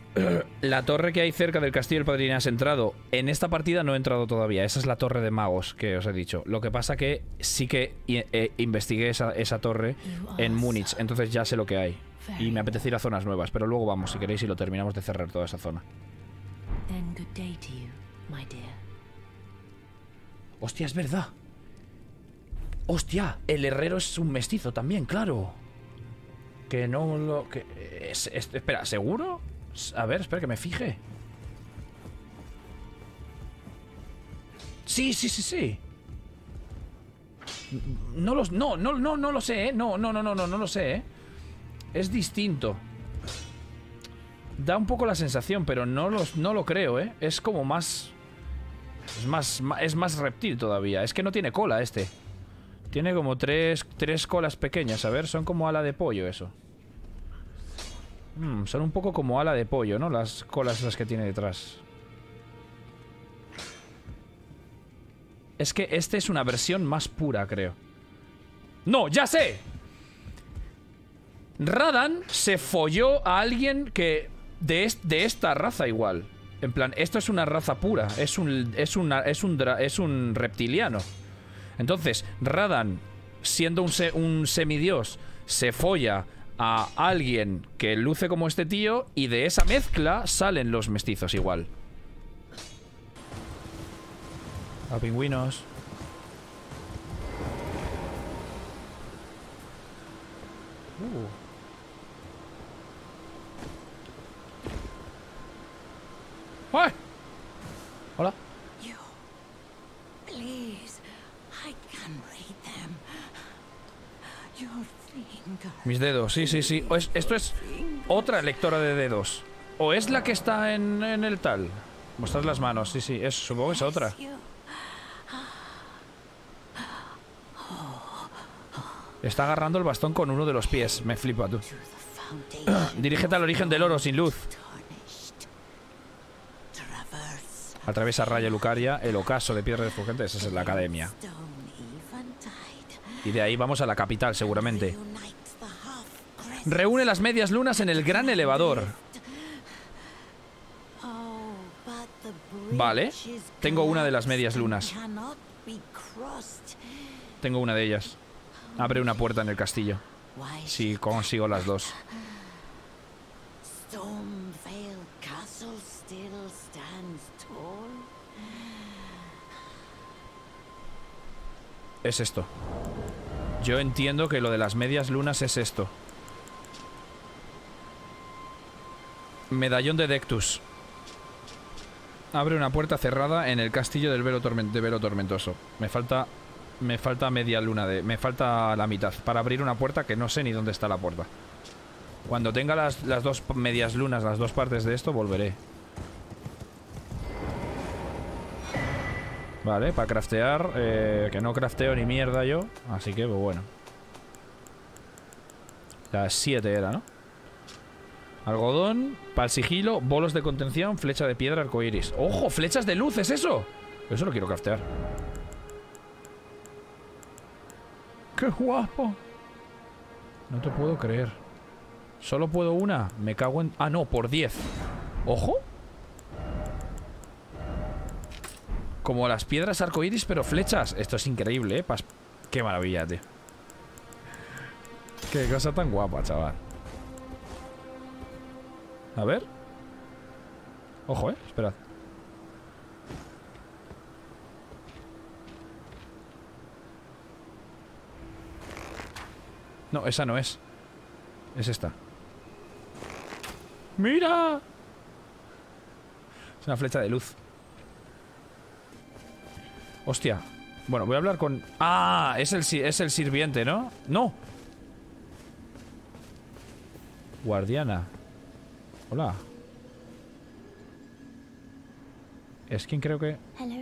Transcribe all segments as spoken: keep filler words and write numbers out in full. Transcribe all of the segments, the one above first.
La torre que hay cerca del castillo del Padrino has entrado. En esta partida no he entrado todavía. Esa es la torre de magos que os he dicho. Lo que pasa que sí que eh, investigué esa, esa torre en Múnich. Entonces ya sé lo que hay. Y me apetece ir a zonas nuevas. Pero luego vamos, si queréis, y lo terminamos de cerrar toda esa zona. Hostia, es verdad. Hostia, el herrero es un mestizo también, claro. Que no lo... que es, es, espera, ¿seguro? A ver, espera que me fije. Sí, sí, sí, sí. No los, no, no, no, no lo sé, ¿eh? No, no, no, no, no, no lo sé, ¿eh? Es distinto. Da un poco la sensación, pero no, los, no lo creo, ¿eh? Es como más... Es más, es más reptil todavía. Es que no tiene cola este. Tiene como tres, tres colas pequeñas. A ver, son como ala de pollo eso. Mm, son un poco como ala de pollo, ¿no? Las colas esas que tiene detrás. Es que este es una versión más pura, creo. ¡No! ¡Ya sé! Radan se folló a alguien que... De, est de esta raza igual. En plan, esto es una raza pura. Es un, es una, es un, es un reptiliano. Entonces, Radan, siendo un, se un semidios, se folla a alguien que luce como este tío. Y de esa mezcla salen los mestizos igual. A pingüinos. Uh. ¡Ay! Hola. Mis dedos, sí, sí, sí. O es, esto es otra lectora de dedos. O es la que está en, en el tal. Mostrar las manos, sí, sí. Es, supongo que es otra. Está agarrando el bastón con uno de los pies. Me flipa, tú. Dirígete al origen del oro sin luz. Atraviesa Raya Lucaria, el ocaso de piedra refulgente. Esa es la academia. Y de ahí vamos a la capital, seguramente. Reúne las medias lunas en el gran elevador. Vale. Tengo una de las medias lunas. Tengo una de ellas. Abre una puerta en el castillo. Si consigo las dos. Es esto. Yo entiendo que lo de las medias lunas es esto. Medallón de Dectus. Abre una puerta cerrada en el castillo del velo, torment de velo tormentoso. Me falta... Me falta media luna de... Me falta la mitad para abrir una puerta que no sé ni dónde está la puerta. Cuando tenga las, las dos medias lunas, las dos partes de esto, volveré. Vale, para craftear, eh, que no crafteo ni mierda yo. Así que, pues bueno. Las siete era, ¿no? Algodón, para el sigilo, bolos de contención, flecha de piedra, arcoiris. ¡Ojo! ¡Flechas de luz! ¿Es eso? Eso lo quiero craftear. ¡Qué guapo! No te puedo creer. ¿Solo puedo una? Me cago en... Ah, no, por diez. ¡Ojo! Como las piedras arcoiris, pero flechas. Esto es increíble, ¿eh? Pas... Qué maravilla, tío. Qué cosa tan guapa, chaval. A ver. Ojo, eh. Esperad. No, esa no es. Es esta. ¡Mira! Es una flecha de luz. Hostia. Bueno, voy a hablar con... ¡Ah! Es el, es el sirviente, ¿no? ¡No! Guardiana. Hola. Es quien creo que...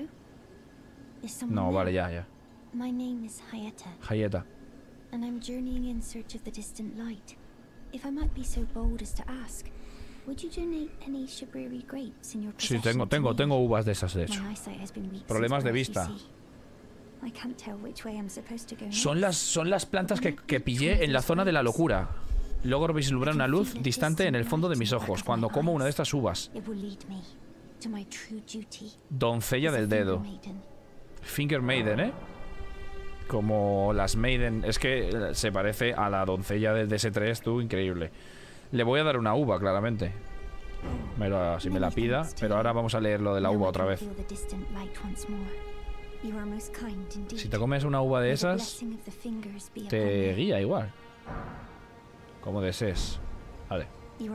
No, vale, ya, ya. Hayeta. And I'm journeying in search of the distant light. If I might be so bold as to ask, would you donate any Shabriri grapes in your possession? Sí, tengo, tengo, tengo uvas de esas, de hecho. Problemas de vista. Son las, son las plantas que, que pillé en la zona de la locura. Logro vislumbrar una luz distante en el fondo de mis ojos cuando como una de estas uvas. Doncella del dedo. Finger Maiden, ¿eh? Como las Maiden. Es que se parece a la doncella del D S tres, tú, increíble. Le voy a dar una uva, claramente. Me lo, si me la pida. Pero ahora vamos a leer lo de la uva otra vez. Si te comes una uva de esas, te guía igual. Como desees. Vale.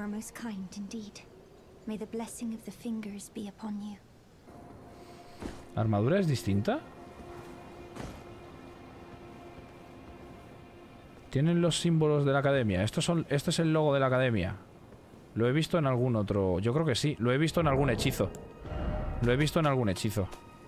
¿La armadura es distinta? Tienen los símbolos de la academia. Estos son, este es el logo de la academia. Lo he visto en algún otro... Yo creo que sí. Lo he visto en algún hechizo. Lo he visto en algún hechizo.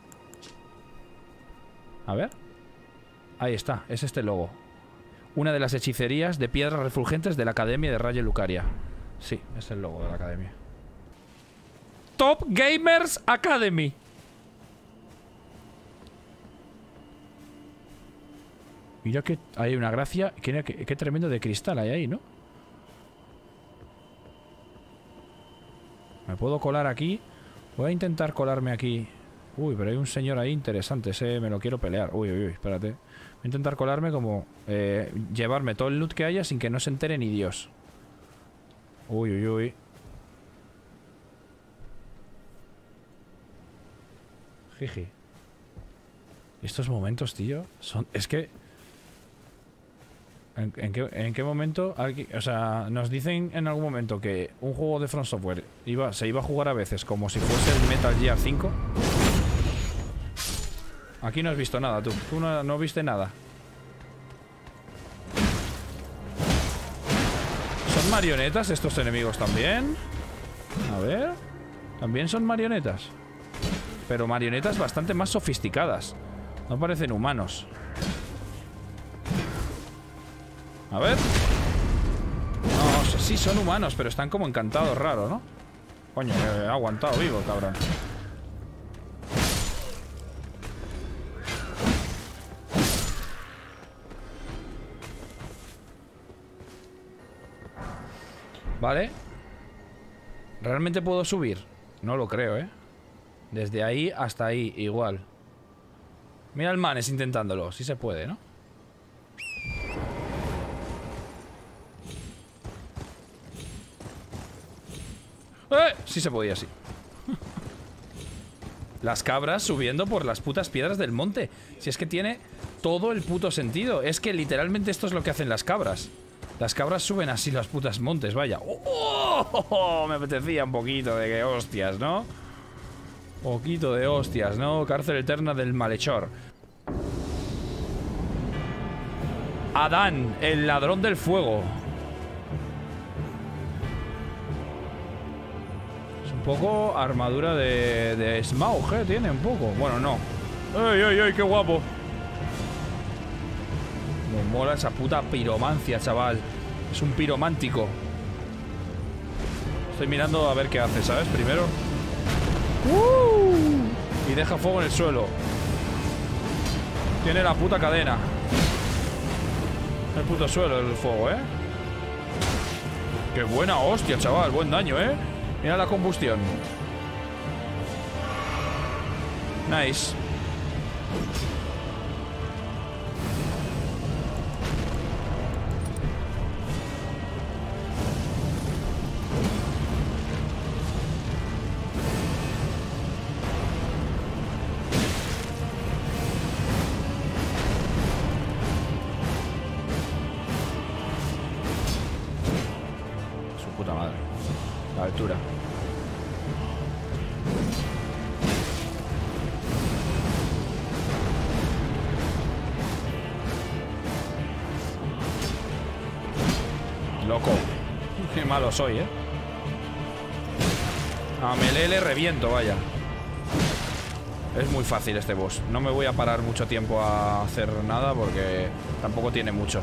A ver. Ahí está. Es este logo. Una de las hechicerías de piedras refulgentes de la Academia de Raye Lucaria. Sí, es el logo de la academia. Top Gamers Academy. Mira que hay una gracia. Qué, qué, qué tremendo de cristal hay ahí, ¿no? Me puedo colar aquí. Voy a intentar colarme aquí. Uy, pero hay un señor ahí interesante. Ese me lo quiero pelear. Uy, uy, uy, espérate. Voy a intentar colarme como... Eh, llevarme todo el loot que haya sin que no se entere ni Dios. Uy, uy, uy. Jiji. Estos momentos, tío, son... Es que... ¿En, en, qué, ¿En qué momento? O sea, nos dicen en algún momento que un juego de From Software iba, se iba a jugar a veces como si fuese el Metal Gear cinco. Aquí no has visto nada, tú. Tú no, no viste nada. ¿Son marionetas estos enemigos también? A ver... También son marionetas. Pero marionetas bastante más sofisticadas. No parecen humanos. A ver. No, sí son humanos, pero están como encantados, raro, ¿no? Coño, he aguantado vivo, cabrón. Vale. ¿Realmente puedo subir? No lo creo, ¿eh? Desde ahí hasta ahí, igual. Mira el Manes intentándolo. Sí se puede, ¿no? ¡Eh! Sí se podía, sí. Las cabras subiendo por las putas piedras del monte. Si es que tiene todo el puto sentido. Es que literalmente esto es lo que hacen las cabras. Las cabras suben así las putas montes, vaya. ¡Oh! oh, oh! Me apetecía un poquito de que hostias, ¿no? Poquito de hostias, ¿no? Cárcel eterna del malhechor. Adán, el ladrón del fuego. Es un poco armadura de, de Smaug, ¿eh? Tiene un poco. Bueno, no. ¡Ey, ey, ey! ¡Qué guapo! Me mola esa puta piromancia, chaval. Es un piromántico. Estoy mirando a ver qué hace, ¿sabes? Primero. ¡Uh! Y deja fuego en el suelo. Tiene la puta cadena. El puto suelo el fuego, ¿eh? ¡Qué buena hostia, chaval! Buen daño, ¿eh? Mira la combustión. Nice. Altura. Loco. Qué malo soy, ¿eh? A melee le reviento, vaya. Es muy fácil este boss. No me voy a parar mucho tiempo a hacer nada porque tampoco tiene mucho.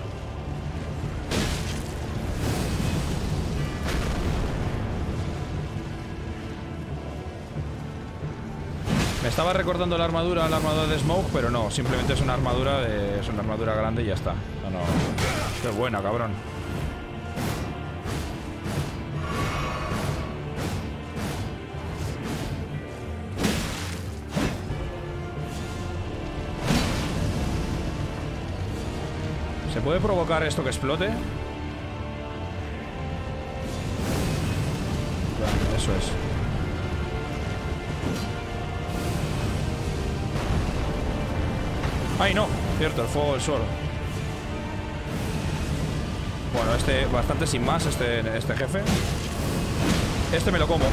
Me estaba recordando la armadura, la armadura de Smaug, pero no, simplemente es una armadura de, es una armadura grande y ya está. No, no. Qué buena, cabrón. ¿Se puede provocar esto que explote? Claro, eso es. ¡Ay, no! Cierto, el fuego del suelo. Bueno, este bastante sin más, este, este jefe. Este me lo como.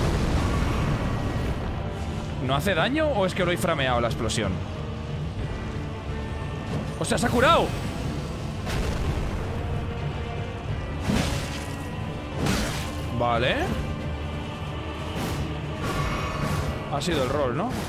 ¿No hace daño o es que lo he frameado la explosión? ¡O sea, se ha curado! Vale. Ha sido el rol, ¿no?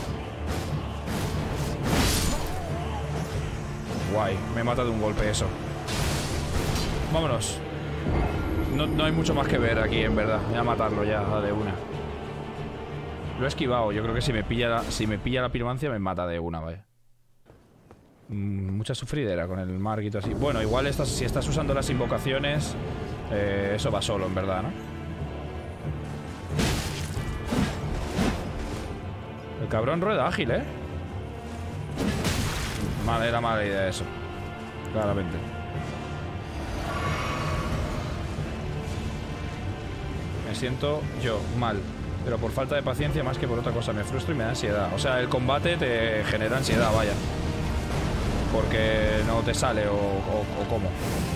Guay, me mata de un golpe eso. Vámonos. No, no hay mucho más que ver aquí, en verdad. Voy a matarlo ya de una. Lo he esquivado. Yo creo que si me pilla la, si me pilla la piromancia me mata de una, vaya. Mm, mucha sufridera con el marquito así. Bueno, igual estás, si estás usando las invocaciones, eh, eso va solo, en verdad, ¿no? El cabrón rueda ágil, ¿eh? Mal, era mala idea eso. Claramente. Me siento yo mal, pero por falta de paciencia más que por otra cosa. Me frustro y me da ansiedad. O sea, el combate te genera ansiedad, vaya. Porque no te sale o, o, o cómo.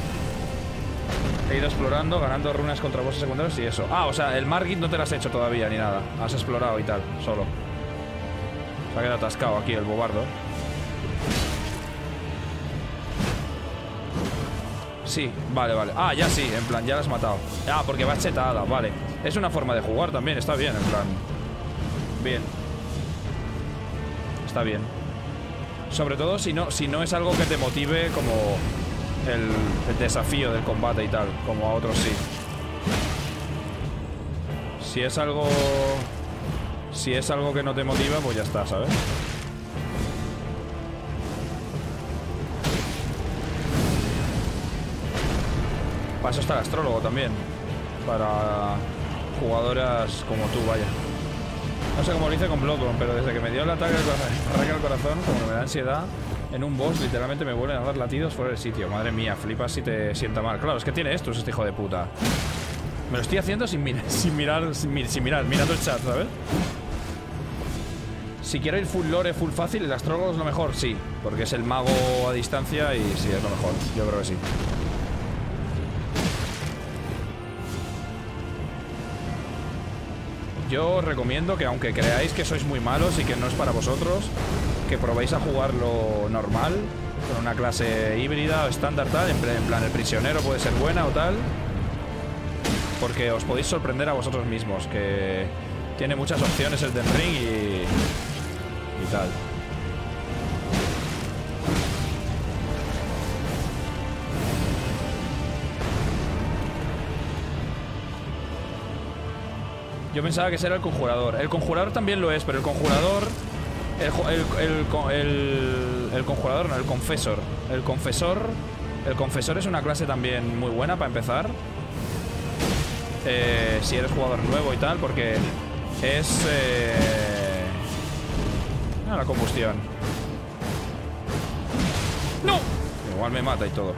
He ido explorando, ganando runas contra bosses secundarios y eso. Ah, o sea, el Margit no te lo has hecho todavía ni nada. Has explorado y tal, solo. Se ha quedado atascado aquí el bobardo. Sí, vale, vale. Ah, ya sí, en plan, ya la has matado. Ah, porque va chetada, vale. Es una forma de jugar también, está bien, en plan. Bien. Está bien. Sobre todo si no, si no es algo que te motive como el, el desafío del combate y tal, como a otros sí. Si es algo... Si es algo que no te motiva, pues ya está, ¿sabes? Para eso está el astrólogo también. Para jugadoras como tú, vaya. No sé cómo lo hice con Bloodborne, pero desde que me dio el ataque al corazón, como me da ansiedad, en un boss literalmente me vuelven a dar latidos fuera del sitio. Madre mía, flipas si te sienta mal. Claro, es que tiene esto, este hijo de puta. Me lo estoy haciendo sin, mir sin mirar, sin, sin mirar, mirando el chat, ¿sabes? Si quiero ir full lore, full fácil, el astrólogo es lo mejor, sí. Porque es el mago a distancia y sí, es lo mejor. Yo creo que sí. Yo os recomiendo que aunque creáis que sois muy malos y que no es para vosotros, que probéis a jugarlo normal, con una clase híbrida o estándar tal, en plan el prisionero puede ser buena o tal, porque os podéis sorprender a vosotros mismos, que tiene muchas opciones el Den Ring y, y tal. Yo pensaba que ese era el conjurador. El conjurador también lo es, pero el conjurador... El, el, el, el, el conjurador, no, el confesor. El confesor... El confesor es una clase también muy buena para empezar. Eh, si eres jugador nuevo y tal, porque es... Eh... Ah, la combustión. ¡No! Igual me mata y todo.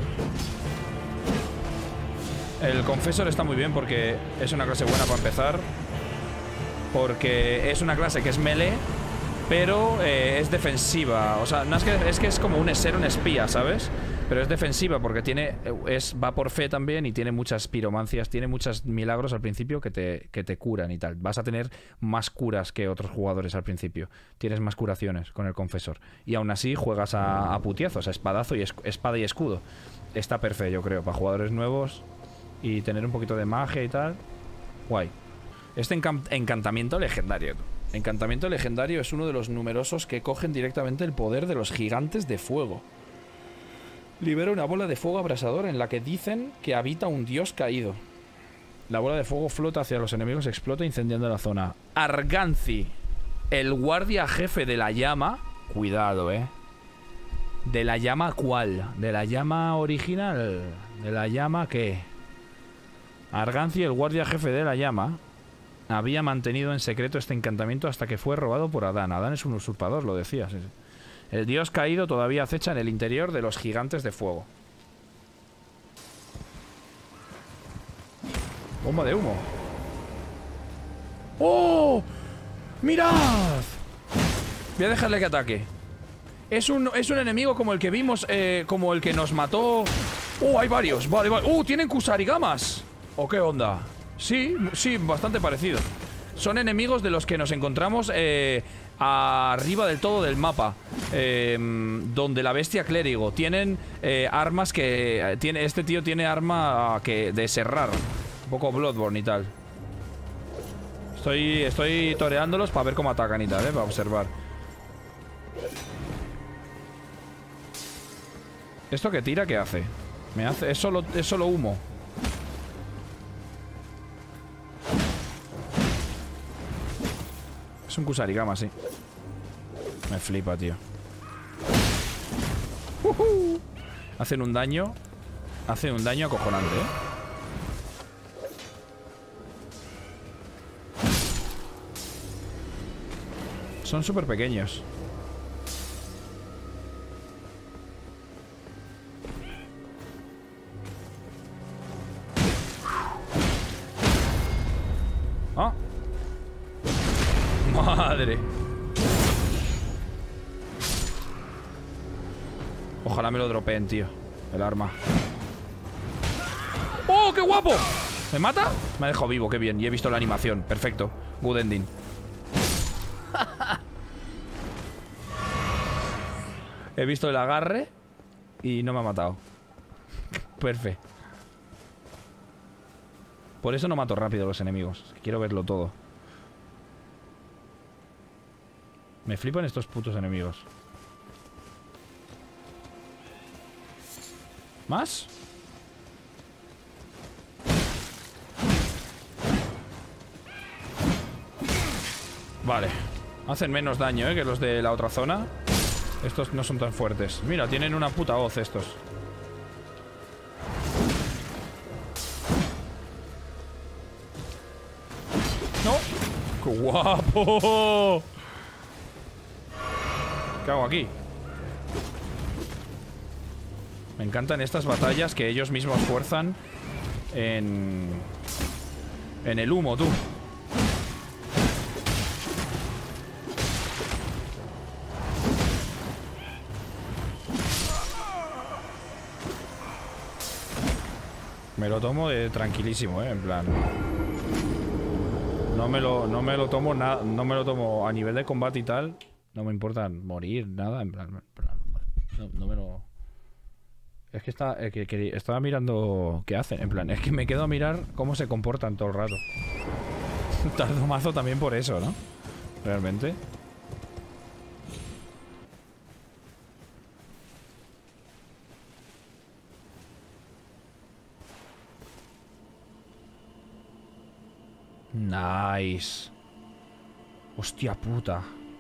El confesor está muy bien porque es una clase buena para empezar. Porque es una clase que es melee, pero eh, es defensiva. O sea, no es que es que es como un ser un espía, ¿sabes? Pero es defensiva porque tiene es va por fe también y tiene muchas piromancias, tiene muchos milagros al principio que te, que te curan y tal. Vas a tener más curas que otros jugadores al principio. Tienes más curaciones con el confesor. Y aún así juegas a, a putiazos, a espadazo y es, espada y escudo. Está perfecto, yo creo, para jugadores nuevos y tener un poquito de magia y tal. Guay. Este encantamiento legendario. Encantamiento legendario es uno de los numerosos que cogen directamente el poder de los gigantes de fuego. Libera una bola de fuego abrasadora en la que dicen que habita un dios caído. La bola de fuego flota hacia los enemigos y explota incendiando la zona. Arganzi, el guardia jefe de la llama. Cuidado, eh. ¿De la llama cuál? ¿De la llama original? ¿De la llama qué? Arganzi, el guardia jefe de la llama, había mantenido en secreto este encantamiento hasta que fue robado por Adán. Adán es un usurpador, lo decías. El dios caído todavía acecha en el interior de los gigantes de fuego. Bomba de humo. ¡Oh! ¡Mirad! Voy a dejarle que ataque. Es un, es un enemigo como el que vimos, eh, como el que nos mató. ¡Oh, hay varios! Vale, vale. ¡Uh, tienen kusarigamas! ¿O qué onda? Sí, sí, bastante parecido. Son enemigos de los que nos encontramos eh, arriba del todo del mapa, eh, donde la bestia clérigo. Tienen eh, armas que... Eh, tiene, este tío tiene arma que de serrar. Un poco Bloodborne y tal. Estoy, estoy toreándolos para ver cómo atacan y tal, eh, para observar. ¿Esto que tira qué hace? Me hace... Es solo, es solo humo. Es un kusarigama, sí. Me flipa, tío. Uh -huh. Hacen un daño. Hacen un daño acojonante, ¿eh? Son súper pequeños. Ah. Madre. Ojalá me lo dropeen, tío. El arma. ¡Oh, qué guapo! ¿Me mata? Me ha dejado vivo, qué bien. Y he visto la animación. Perfecto. Good ending. He visto el agarre y no me ha matado. Perfecto. Por eso no mato rápido a los enemigos. Quiero verlo todo. Me flipan estos putos enemigos. ¿Más? Vale. Hacen menos daño, ¿eh? Que los de la otra zona. Estos no son tan fuertes. Mira, tienen una puta hoz estos. ¡No! ¡Qué guapo! ¿Qué hago aquí? Me encantan estas batallas que ellos mismos fuerzan en... en el humo, tú. Me lo tomo de tranquilísimo, eh, en plan. No me lo, no me lo tomo nada, no me lo tomo a nivel de combate y tal. No me importa morir, nada, en plan. En plan no, no me lo. Es que, está, eh, que, que estaba mirando qué hacen, en plan. Es que me quedo a mirar cómo se comportan todo el rato. Tardo mazo también por eso, ¿no? Realmente. Nice. Hostia puta.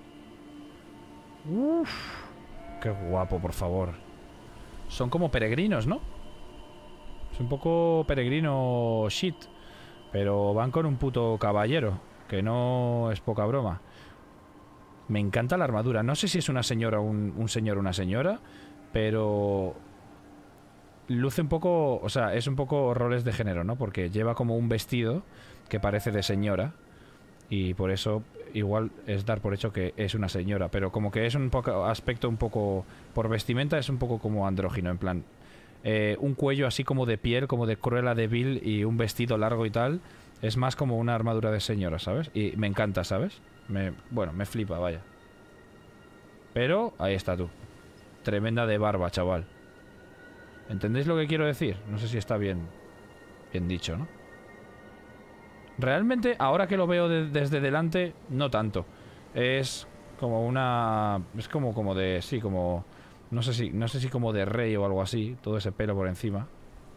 Uff. Qué guapo, por favor. Son como peregrinos, ¿no? Es un poco peregrino shit. Pero van con un puto caballero. Que no es poca broma. Me encanta la armadura. No sé si es una señora o un, un señor o una señora. Pero... luce un poco... O sea, es un poco roles de género, ¿no? Porque lleva como un vestido que parece de señora. Y por eso igual es dar por hecho que es una señora. Pero como que es un poco aspecto un poco... por vestimenta es un poco como andrógino. En plan... Eh, un cuello así como de piel, como de Cruella de Vil. Y un vestido largo y tal. Es más como una armadura de señora, ¿sabes? Y me encanta, ¿sabes? Me, bueno, me flipa, vaya. Pero ahí está tú. Tremenda de barba, chaval. ¿Entendéis lo que quiero decir? No sé si está bien, bien dicho, ¿no? Realmente, ahora que lo veo de, desde delante, no tanto. Es como una... es como, como de... sí, como... No sé si, no sé si como de rey o algo así. Todo ese pelo por encima.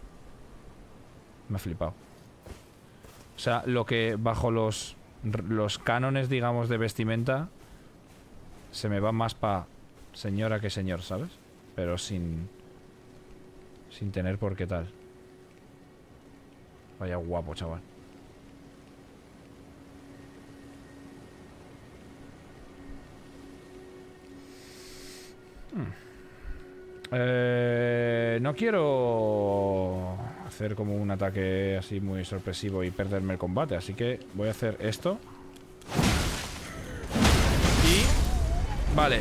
Me ha flipado. O sea, lo que bajo los... los cánones, digamos, de vestimenta... se me va más pa... señora que señor, ¿sabes? Pero sin... sin tener por qué tal. Vaya guapo, chaval. Hmm. Eh, no quiero hacer como un ataque así muy sorpresivo y perderme el combate. Así que voy a hacer esto. Y... Vale.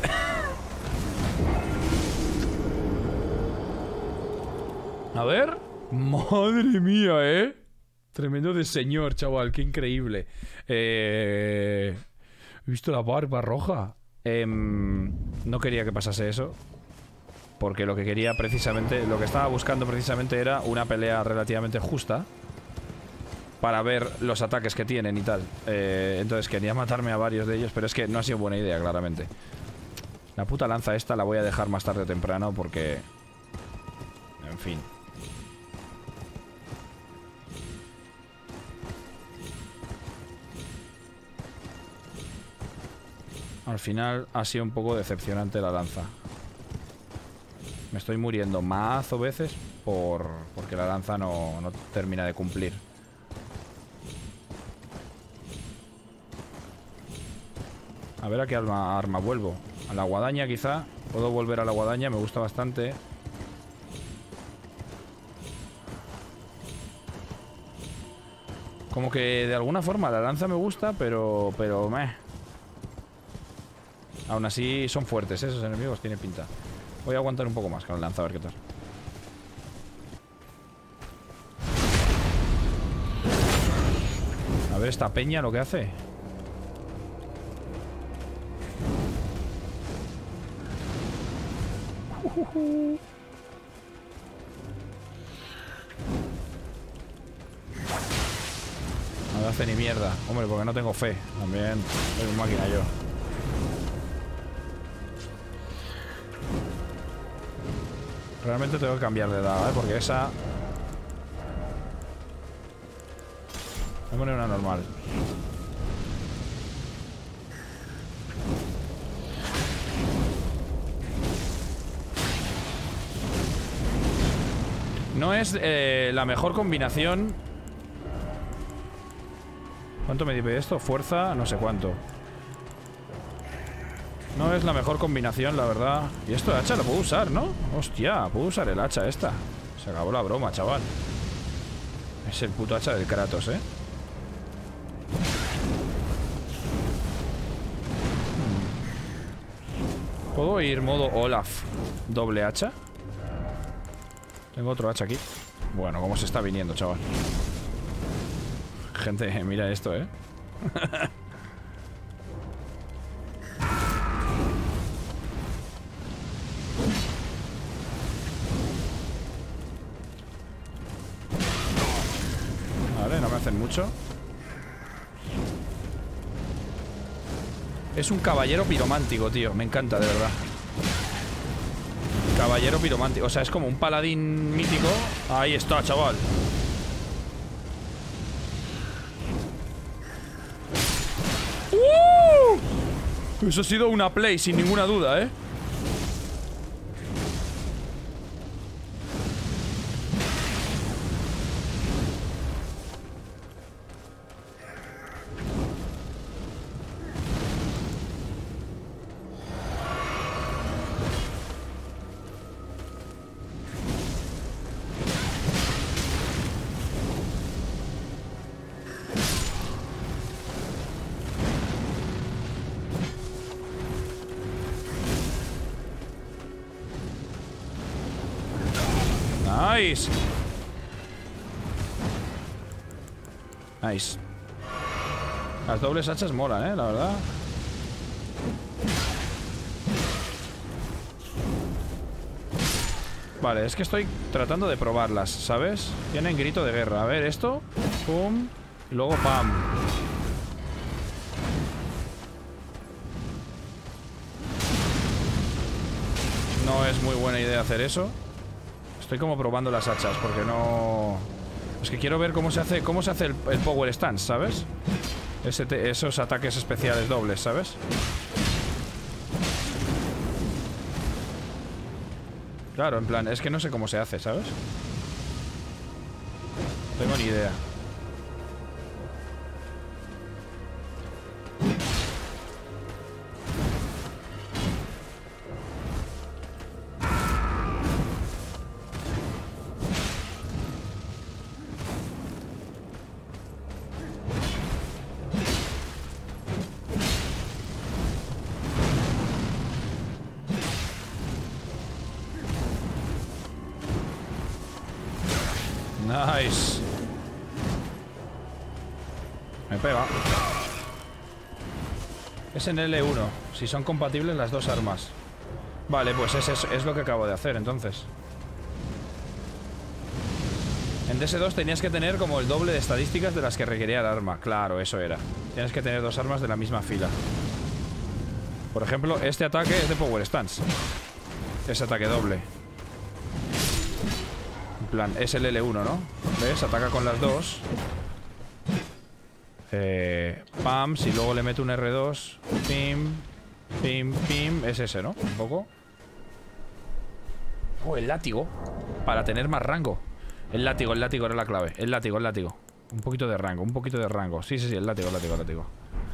A ver. Madre mía, ¿eh? Tremendo de señor, chaval. Qué increíble. Eh... He visto la barba roja. Eh... No quería que pasase eso. Porque lo que quería precisamente... Lo que estaba buscando precisamente era una pelea relativamente justa. Para ver los ataques que tienen y tal. Eh, entonces quería matarme a varios de ellos. Pero es que no ha sido buena idea, claramente. La puta lanza esta la voy a dejar más tarde o temprano porque... En fin. Al final ha sido un poco decepcionante la lanza. Me estoy muriendo mazo veces por porque la lanza no, no termina de cumplir. A ver a qué arma, arma vuelvo. A la guadaña quizá. Puedo volver a la guadaña, me gusta bastante. Como que de alguna forma la lanza me gusta, pero... Pero meh. Aún así son fuertes, ¿eh? Esos enemigos tienen pinta. Voy a aguantar un poco más con el lanza, a ver qué tal. A ver esta peña lo que hace. No me hace ni mierda. Hombre, porque no tengo fe. También soy un máquina yo. Realmente tengo que cambiar de edad, ¿eh? Porque esa... Voy a poner una normal. No es eh, la mejor combinación. ¿Cuánto me dice esto? Fuerza, no sé cuánto. No es la mejor combinación, la verdad. Y esto de hacha lo puedo usar, ¿no? Hostia, puedo usar el hacha esta. Se acabó la broma, chaval. Es el puto hacha del Kratos, ¿eh? ¿Puedo ir modo Olaf doble hacha? Tengo otro hacha aquí. Bueno, cómo se está viniendo, chaval. Gente, mira esto, ¿eh? Vale, no me hacen mucho. Es un caballero piromántico, tío. Me encanta, de verdad. Caballero piromántico. O sea, es como un paladín mítico. Ahí está, chaval. ¡Uh! Eso ha sido una play, sin ninguna duda, ¿eh? Nice. Nice. Las dobles hachas molan, eh, la verdad. Vale, es que estoy tratando de probarlas, ¿sabes? Tienen grito de guerra. A ver, esto. Pum. Y luego pam. No es muy buena idea hacer eso. Estoy como probando las hachas porque no... Es que quiero ver cómo se hace cómo se hace el, el power stance, ¿sabes? Ese te, esos ataques especiales dobles, ¿sabes? Claro, en plan, es que no sé cómo se hace, ¿sabes? No tengo ni idea. Nice. Me pega. Es en L uno. Si son compatibles las dos armas. Vale, pues es, es, es lo que acabo de hacer entonces. En D S dos tenías que tener como el doble de estadísticas de las que requería el arma. Claro, eso era. Tienes que tener dos armas de la misma fila. Por ejemplo, este ataque es de Power Stance. Ese ataque doble. En plan, es el L uno, ¿no? ¿Ves? Ataca con las dos. Eh, pam, si luego le meto un R dos. Pim, pim, pim. Es ese, ¿no? Un poco. Oh, el látigo. Para tener más rango. El látigo, el látigo era la clave. El látigo, el látigo. Un poquito de rango, un poquito de rango. Sí, sí, sí, el látigo, el látigo, el látigo.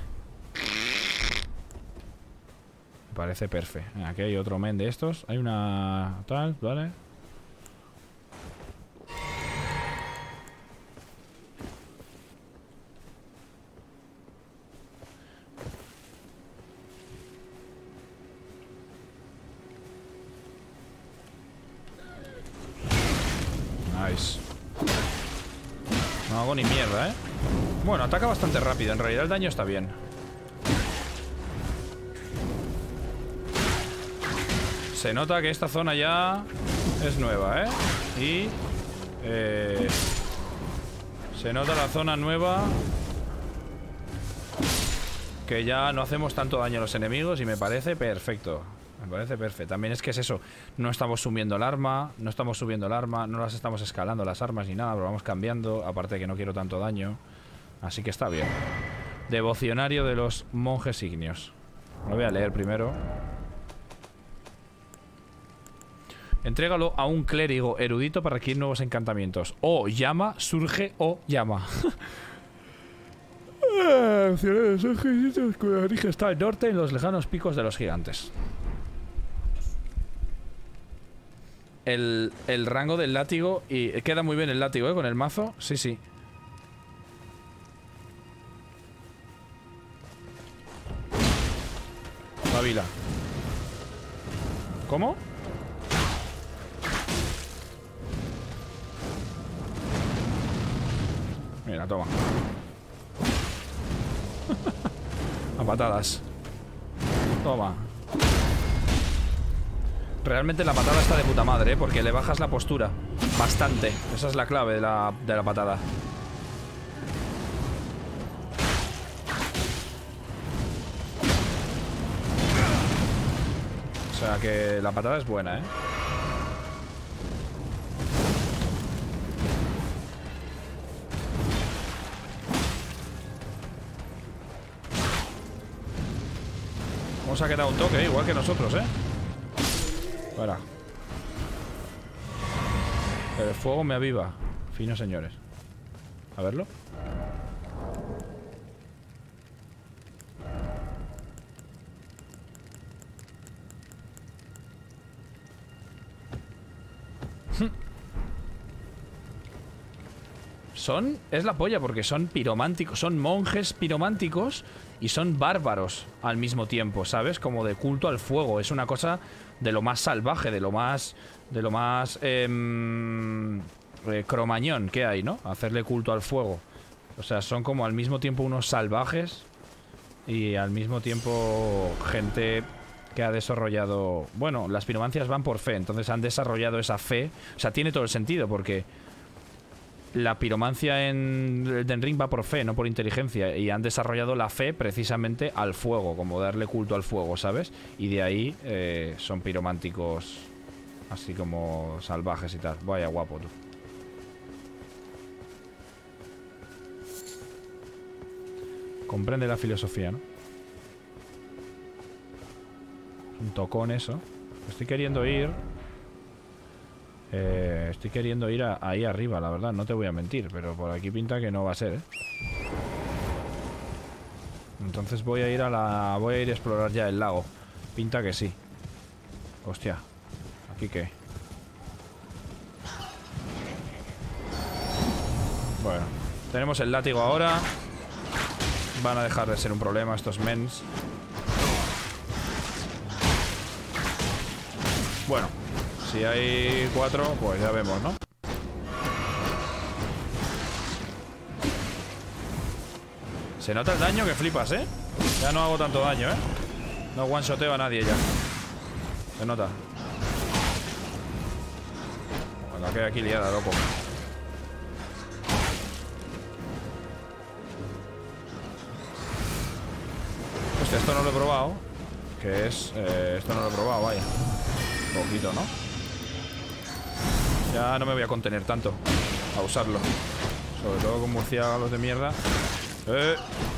Me parece perfecto. Aquí hay otro men de estos. Hay una... tal, vale. Nice. No hago ni mierda, ¿eh? Bueno, ataca bastante rápido. En realidad el daño está bien. Se nota que esta zona ya es nueva, ¿eh? Y... Eh, se nota la zona nueva. Que ya no hacemos tanto daño a los enemigos y me parece perfecto. Me parece perfecto. También es que es eso. No estamos subiendo el arma. No estamos subiendo el arma. No las estamos escalando las armas ni nada. Pero vamos cambiando. Aparte de que no quiero tanto daño. Así que está bien. Devocionario de los monjes ignios. Lo voy a leer primero. Entrégalo a un clérigo erudito para adquirir nuevos encantamientos. O llama, surge o llama. Cuyo origen está al norte en los lejanos picos de los gigantes. El, el rango del látigo. Y queda muy bien el látigo, ¿eh? Con el mazo. Sí, sí. Pavila. ¿Cómo? Mira, toma. A patadas. Toma. Realmente la patada está de puta madre, ¿eh? Porque le bajas la postura bastante. Esa es la clave de la, de la patada. O sea que la patada es buena, ¿eh? Nos ha quedado un toque, ¿eh? Igual que nosotros, ¿eh? Para. Pero el fuego me aviva. Fino, señores. A verlo. Son... es la polla porque son pirománticos. Son monjes pirománticos y son bárbaros al mismo tiempo, ¿sabes? Como de culto al fuego. Es una cosa de lo más salvaje, de lo más... De lo más... Eh, eh, cromañón que hay, ¿no? Hacerle culto al fuego. O sea, son como al mismo tiempo unos salvajes y al mismo tiempo gente que ha desarrollado... Bueno, las piromancias van por fe, entonces han desarrollado esa fe. O sea, tiene todo el sentido porque... La piromancia en Elden Ring va por fe, no por inteligencia. Y han desarrollado la fe precisamente al fuego, como darle culto al fuego, ¿sabes? Y de ahí eh, son pirománticos así como salvajes y tal. Vaya guapo, tú. Comprende la filosofía, ¿no? Un tocón eso. Estoy queriendo ir... Eh, estoy queriendo ir a, ahí arriba, la verdad, no te voy a mentir, pero por aquí pinta que no va a ser, ¿eh? Entonces voy a ir a la... voy a ir a explorar ya el lago. Pinta que sí. Hostia. ¿Aquí qué? Bueno, tenemos el látigo ahora. Van a dejar de ser un problema estos mens. Bueno. Si hay cuatro, pues ya vemos, ¿no? Se nota el daño que flipas, ¿eh? Ya no hago tanto daño, ¿eh? No one-shoteo a nadie ya. Se nota. La queda aquí liada, loco. Hostia, esto no lo he probado. Que es... Eh, esto no lo he probado, vaya. Poquito, ¿no? Ya no me voy a contener tanto a usarlo. Sobre todo con murciélagos de mierda. Eh...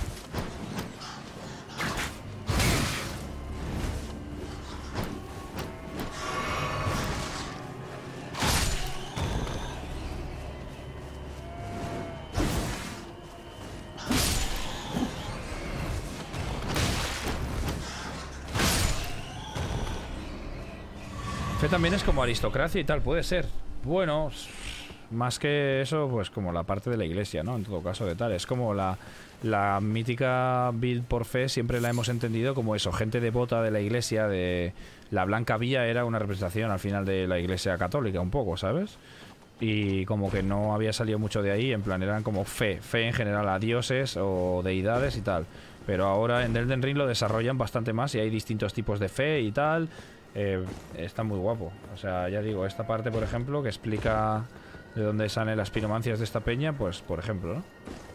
También es como aristocracia y tal, puede ser. Bueno, más que eso, pues como la parte de la iglesia, ¿no? En todo caso de tal. Es como la, la mítica build por fe, siempre la hemos entendido como eso, gente devota de la iglesia, de la Blanca Vía era una representación al final de la iglesia católica, un poco, ¿sabes? Y como que no había salido mucho de ahí, en plan eran como fe, fe en general a dioses o deidades y tal. Pero ahora en Elden Ring lo desarrollan bastante más y hay distintos tipos de fe y tal. Eh, está muy guapo. O sea, ya digo, esta parte, por ejemplo, que explica de dónde salen las piromancias de esta peña, pues, por ejemplo, ¿no?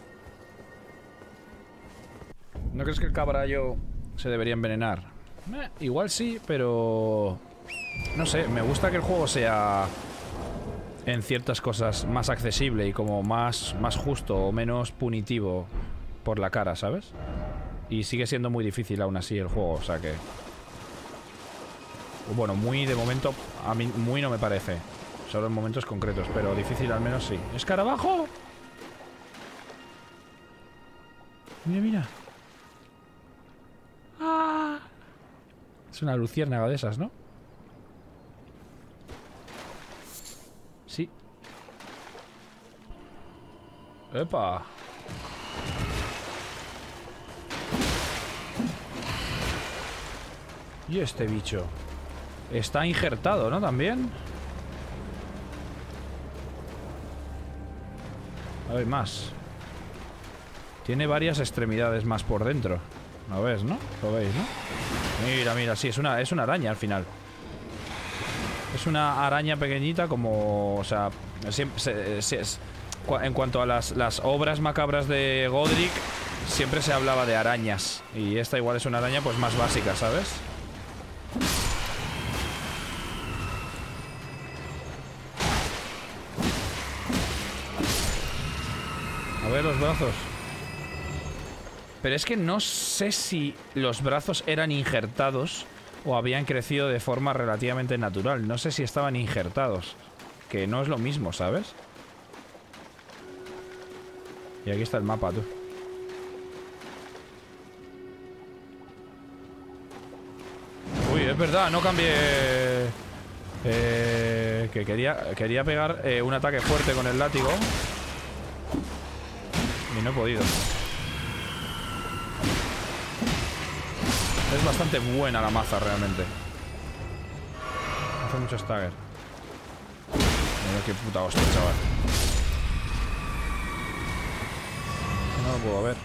¿No crees que el caballo se debería envenenar? Eh, igual sí, pero... no sé, me gusta que el juego sea en ciertas cosas más accesible y como más, más justo o menos punitivo por la cara, ¿sabes? Y sigue siendo muy difícil aún así el juego, o sea que... Bueno, muy de momento, a mí muy no me parece. Solo en momentos concretos, pero difícil al menos sí. ¡Escarabajo! Mira, mira. ¡Ah! Es una luciérnaga de esas, ¿no? Sí. ¡Epa! ¿Y este bicho? Está injertado, ¿no? También. A ver, más. Tiene varias extremidades más por dentro. ¿Lo ves, no? Lo veis, ¿no? Mira, mira, sí, es una, es una araña al final. Es una araña pequeñita como... O sea, siempre, se, se, se, en cuanto a las, las obras macabras de Godric, siempre se hablaba de arañas. Y esta igual es una araña pues más básica, ¿sabes? A ver los brazos. Pero es que no sé si los brazos eran injertados o habían crecido de forma relativamente natural. No sé si estaban injertados, que no es lo mismo, ¿sabes? Y aquí está el mapa, tú. Uy, es verdad, no cambié... Eh, que quería, quería pegar eh, un ataque fuerte con el látigo y no he podido. Es bastante buena la maza realmente. Hace mucho stagger. Mira qué puta hostia, chaval. No lo puedo ver.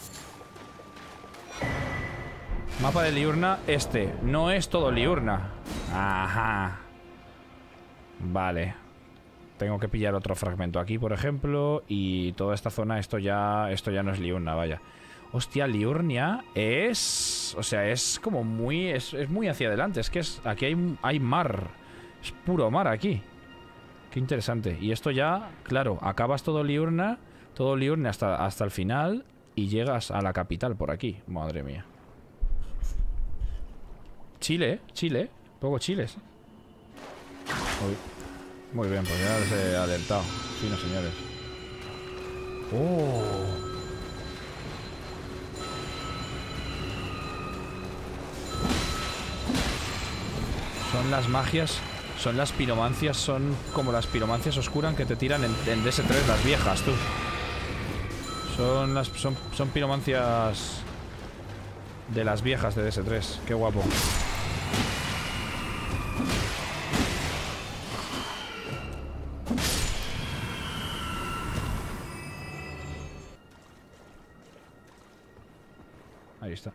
Mapa de Liurna, este. No es todo Liurna. Ajá. Vale. Tengo que pillar otro fragmento aquí, por ejemplo. Y toda esta zona, esto ya, esto ya no es Liurna, vaya. Hostia, Liurnia es... O sea, es como muy... Es, es muy hacia adelante. Es que es, aquí hay, hay mar. Es puro mar aquí. Qué interesante. Y esto ya, claro, acabas todo Liurna. Todo Liurnia hasta, hasta el final. Y llegas a la capital por aquí. Madre mía. Chile, ¿eh? Chile. Poco chiles. Uy. Muy bien, pues ya les he alertado. Sí, no, señores. Oh... Son las magias, son las piromancias, son como las piromancias oscuras que te tiran en, en D S tres, las viejas, tú. Son las son, son piromancias de las viejas de D S tres. Qué guapo. Ahí está.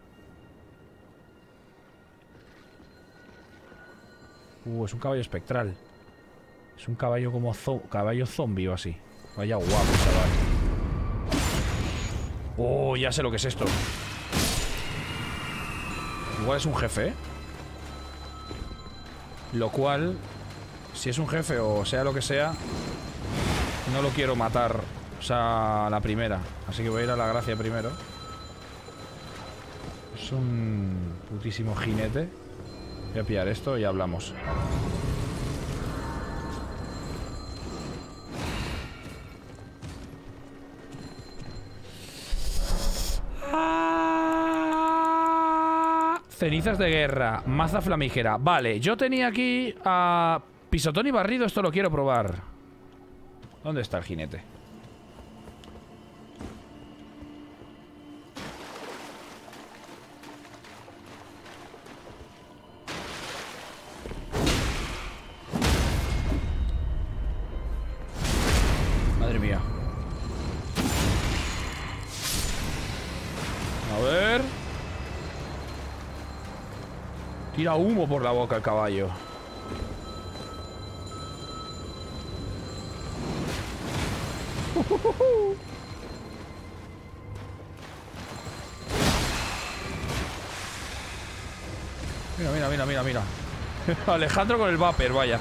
Uh, es un caballo espectral. Es un caballo como zo caballo zombie o así. Vaya guapo, chaval. Oh, ya sé lo que es esto. Igual es un jefe, ¿eh? Lo cual, si es un jefe o sea lo que sea, no lo quiero matar, o sea, a la primera. Así que voy a ir a la gracia primero. Es un putísimo jinete. Voy a pillar esto y hablamos. Cenizas de guerra, maza flamígera. Vale, yo tenía aquí a pisotón y barrido, esto lo quiero probar. ¿Dónde está el jinete? Madre mía. A ver. Tira humo por la boca el caballo. Mira, mira, mira, mira, mira. Alejandro con el vapor, vaya.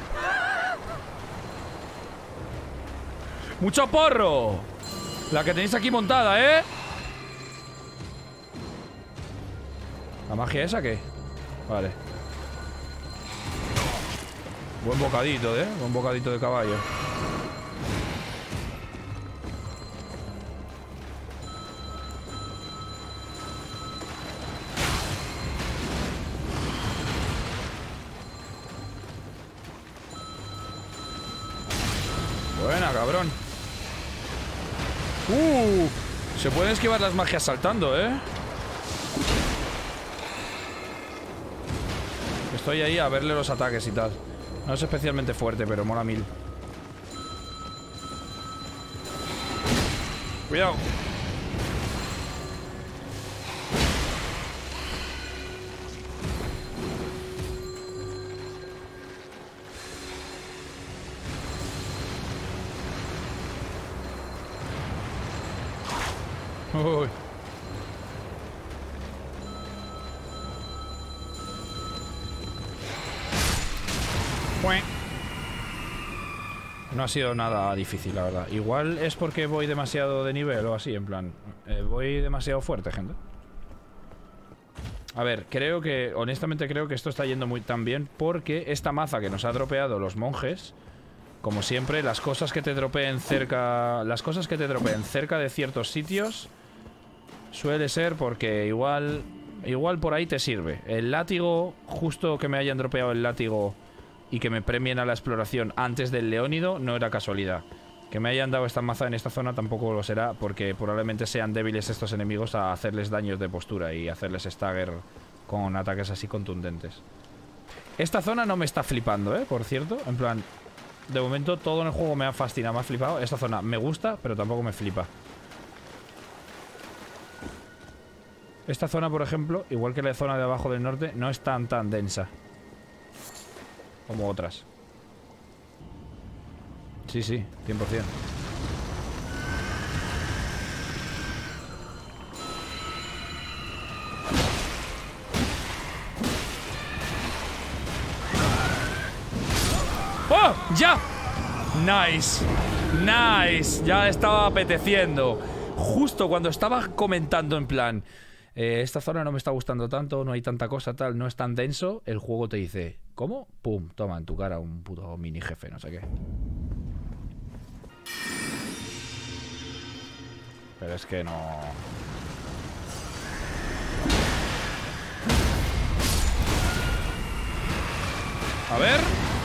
¡Mucho porro! La que tenéis aquí montada, ¿eh? ¿La magia esa qué? Vale. Buen bocadito, ¿eh? Buen bocadito de caballo. Buena, cabrón. Uh, se pueden esquivar las magias saltando, ¿eh? Estoy ahí a verle los ataques y tal. No es especialmente fuerte, pero mola mil. Cuidado. Uy. No ha sido nada difícil, la verdad. Igual es porque voy demasiado de nivel o así, en plan... Eh, voy demasiado fuerte, gente. A ver, creo que... Honestamente creo que esto está yendo muy tan bien porque esta maza que nos ha dropeado los monjes... Como siempre, las cosas que te dropeen cerca... Las cosas que te dropeen cerca de ciertos sitios... Suele ser porque igual... Igual por ahí te sirve. El látigo, justo que me hayan dropeado el látigo... Y que me premien a la exploración antes del Leónido no era casualidad. Que me hayan dado esta maza en esta zona tampoco lo será, porque probablemente sean débiles estos enemigos a hacerles daños de postura y hacerles stagger con ataques así contundentes. Esta zona no me está flipando, ¿eh? Por cierto, en plan, de momento todo en el juego me ha fascinado, me ha flipado. Esta zona me gusta, pero tampoco me flipa. Esta zona, por ejemplo, igual que la zona de abajo del norte, no es tan tan densa como otras. Sí, sí, cien por cien. ¡Oh! ¡Ya! Nice. Nice. Ya estaba apeteciendo. Justo cuando estaba comentando en plan... Eh, esta zona no me está gustando tanto, no hay tanta cosa, tal, no es tan denso. El juego te dice, ¿cómo? Pum, toma en tu cara un puto mini jefe, no sé qué. Pero es que no... A ver.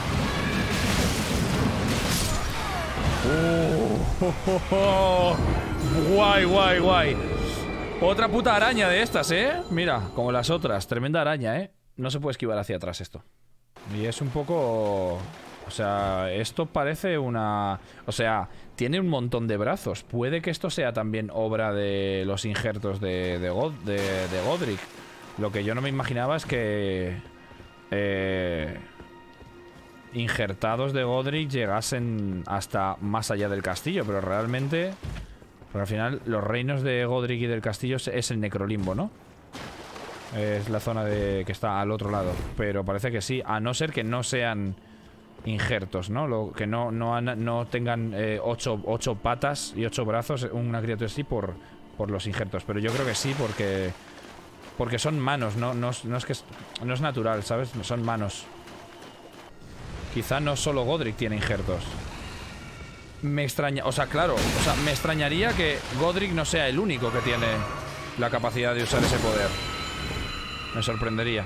Uh, oh, oh, oh. Guay, guay, guay. Otra puta araña de estas, ¿eh? Mira, como las otras. Tremenda araña, ¿eh? No se puede esquivar hacia atrás esto. Y es un poco... O sea, esto parece una... O sea, tiene un montón de brazos. Puede que esto sea también obra de los injertos de, de, God, de, de Godric. Lo que yo no me imaginaba es que... Eh, injertados de Godric llegasen hasta más allá del castillo. Pero realmente... Porque al final los reinos de Godric y del castillo es el Necrolimbo, ¿no? Es la zona de que está al otro lado. Pero parece que sí. A no ser que no sean... injertos, ¿no? Lo, que no, no, han, no tengan eh, ocho, ocho patas y ocho brazos, una criatura así por, por los injertos. Pero yo creo que sí, porque porque son manos, no, no, no es que es, no es natural, ¿sabes? Son manos. Quizá no solo Godric tiene injertos. Me extraña, o sea, claro, o sea, me extrañaría que Godric no sea el único que tiene la capacidad de usar ese poder. Me sorprendería.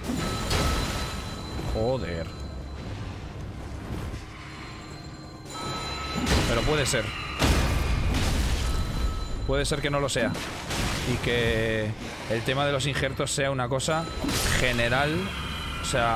Joder. Pero puede ser. Puede ser que no lo sea. Y que el tema de los injertos sea una cosa general. O sea...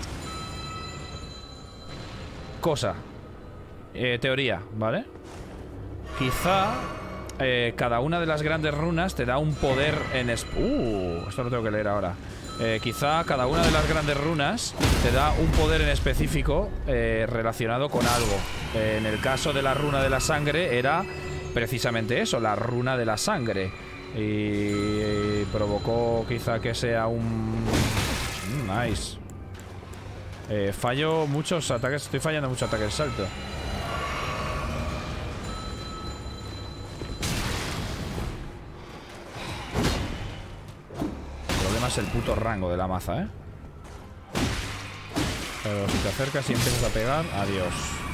Cosa. Eh, teoría, ¿vale? Quizá eh, cada una de las grandes runas te da un poder en... Es uh, esto lo tengo que leer ahora. Eh, quizá cada una de las grandes runas te da un poder en específico eh, relacionado con algo. Eh, en el caso de la runa de la sangre era precisamente eso, la runa de la sangre. Y, y provocó quizá que sea un... Mm, nice. Eh, fallo muchos ataques, estoy fallando muchos ataques de salto. El puto rango de la maza, ¿eh? Pero si te acercas y empiezas a pegar, adiós.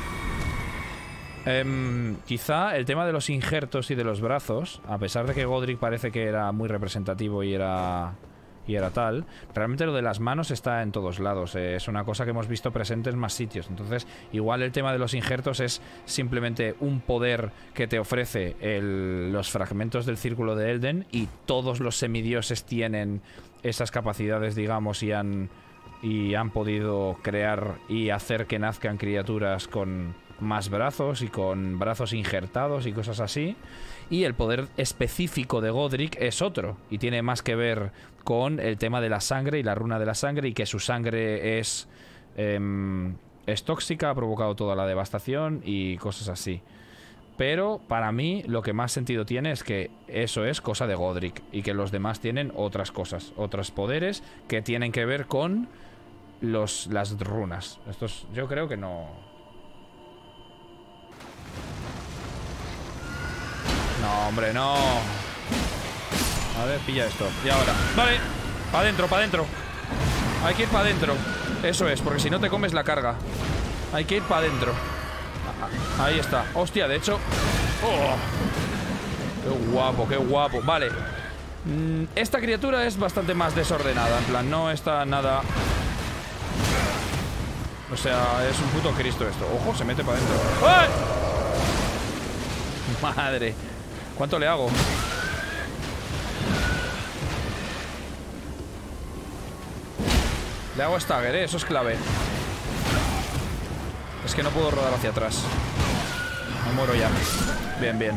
Eh, quizá el tema de los injertos y de los brazos, a pesar de que Godric parece que era muy representativo y era... Y era tal, realmente lo de las manos está en todos lados. eh, Es una cosa que hemos visto presente en más sitios. Entonces, igual el tema de los injertos es simplemente un poder que te ofrece el, los fragmentos del círculo de Elden. Y todos los semidioses tienen esas capacidades, digamos, y han, y han podido crear y hacer que nazcan criaturas con más brazos y con brazos injertados y cosas así. Y el poder específico de Godric es otro, y tiene más que ver con el tema de la sangre y la runa de la sangre, y que su sangre es eh, es tóxica, ha provocado toda la devastación y cosas así. Pero para mí lo que más sentido tiene es que eso es cosa de Godric y que los demás tienen otras cosas, otros poderes que tienen que ver con los, las runas. Estos yo creo que no... No, hombre, no. A ver, pilla esto. Y ahora, vale, para adentro, para adentro. Hay que ir para adentro. Eso es, porque si no te comes la carga. Hay que ir para adentro. Ahí está, hostia, de hecho. Oh, qué guapo, qué guapo. Vale, esta criatura es bastante más desordenada. En plan, no está nada... O sea, es un puto Cristo esto. Ojo, se mete para adentro. ¡Ay! Madre. ¿Cuánto le hago? Le hago stagger, ¿eh? Eso es clave. Es que no puedo rodar hacia atrás. Me muero ya. Bien, bien.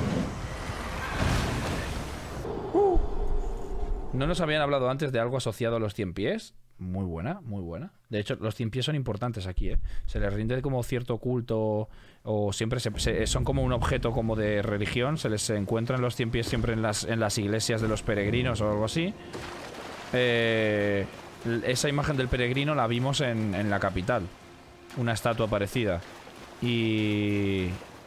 uh. ¿No nos habían hablado antes de algo asociado a los cien pies? Muy buena, muy buena. De hecho, los cien pies son importantes aquí, ¿eh? Se les rinde como cierto culto, o siempre se, se, son como un objeto como de religión. Se les encuentran los cien pies siempre en las, en las iglesias de los peregrinos o algo así. Eh, esa imagen del peregrino la vimos en, en la capital. Una estatua parecida. Y...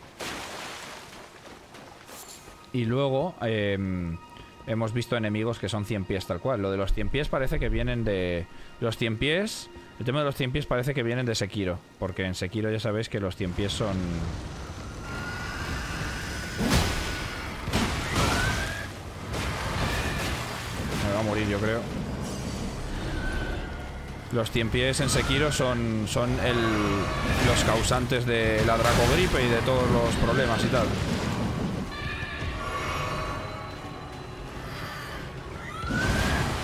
Y luego... Eh, hemos visto enemigos que son cien pies tal cual. Lo de los cien pies parece que vienen de... Los cien pies... El tema de los cien pies parece que vienen de Sekiro. Porque en Sekiro ya sabéis que los cien pies son... Me va a morir, yo creo. Los cien pies en Sekiro son, son el, los causantes de la Dracogripe y de todos los problemas y tal.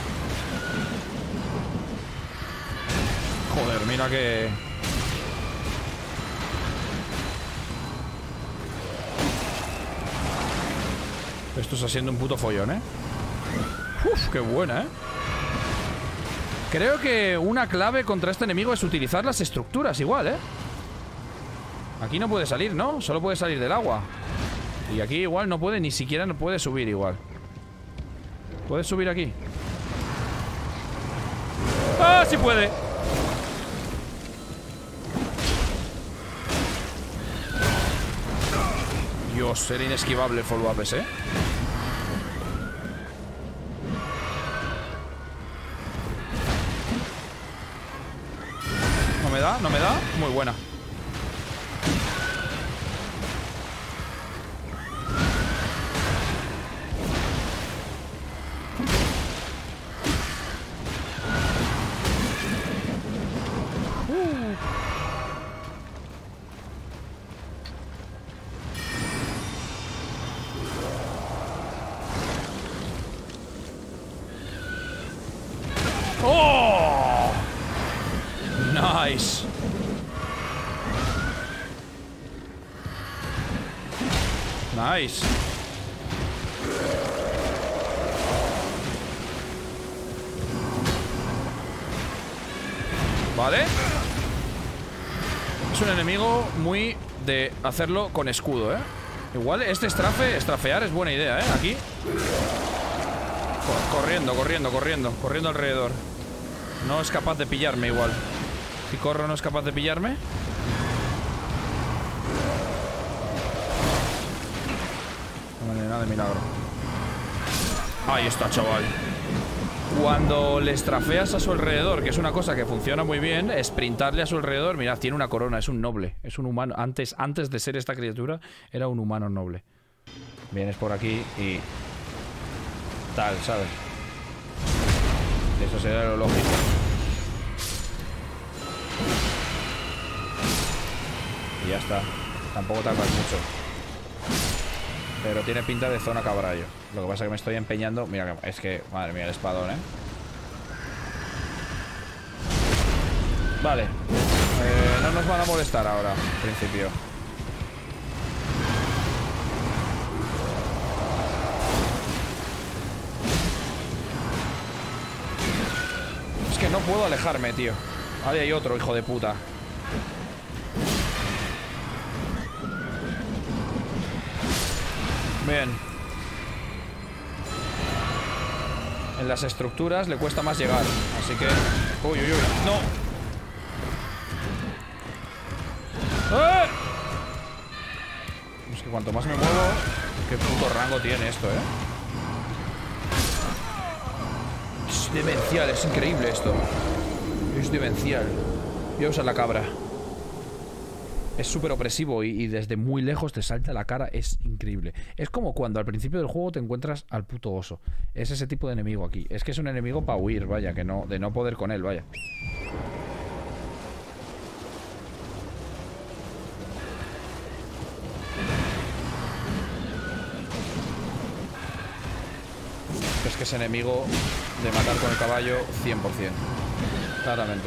Joder, mira que... Esto está siendo un puto follón, ¿eh? Uf, qué buena, ¿eh? Creo que una clave contra este enemigo es utilizar las estructuras igual, ¿eh? Aquí no puede salir, ¿no? Solo puede salir del agua. Y aquí igual no puede, ni siquiera no puede subir igual. ¿Puedes subir aquí? ¡Ah, sí puede! Dios, era inesquivable el follow-up ese, ¿eh? No me da, no me da. Muy buena. ¡Oh! Nice. Nice. Vale. Es un enemigo muy de hacerlo con escudo, ¿eh? Igual este estrafe, estrafear es buena idea, ¿eh? Aquí. Corriendo, corriendo, corriendo. Corriendo alrededor. No es capaz de pillarme igual. Si corro no es capaz de pillarme. No vale nada de milagro. Ahí está, chaval. Cuando le estrafeas a su alrededor, que es una cosa que funciona muy bien, sprintarle a su alrededor. Mirad, tiene una corona, es un noble. Es un humano. Antes, antes de ser esta criatura, era un humano noble. Vienes por aquí y... tal, ¿sabes? Eso sería lo lógico. Y ya está. Tampoco tardas mucho. Pero tiene pinta de zona caballo. Lo que pasa es que me estoy empeñando. Mira, es que... madre mía, el espadón, ¿eh? Vale. Eh, no nos van a molestar ahora, en principio. Es que no puedo alejarme, tío. Ahí hay otro, hijo de puta. Bien. En las estructuras le cuesta más llegar. Así que... uy, uy, uy. ¡No! ¡Eh! Es que cuanto más me muevo... qué puto rango tiene esto, ¿eh? Es demencial, es increíble esto. Es demencial. Voy a usar la cabra. Es súper opresivo y, y desde muy lejos te salta la cara. Es increíble. Es como cuando al principio del juego te encuentras al puto oso. Es ese tipo de enemigo aquí. Es que es un enemigo para huir, vaya, que no, de no poder con él, vaya. Es que es enemigo de matar con el caballo cien por cien. Claramente.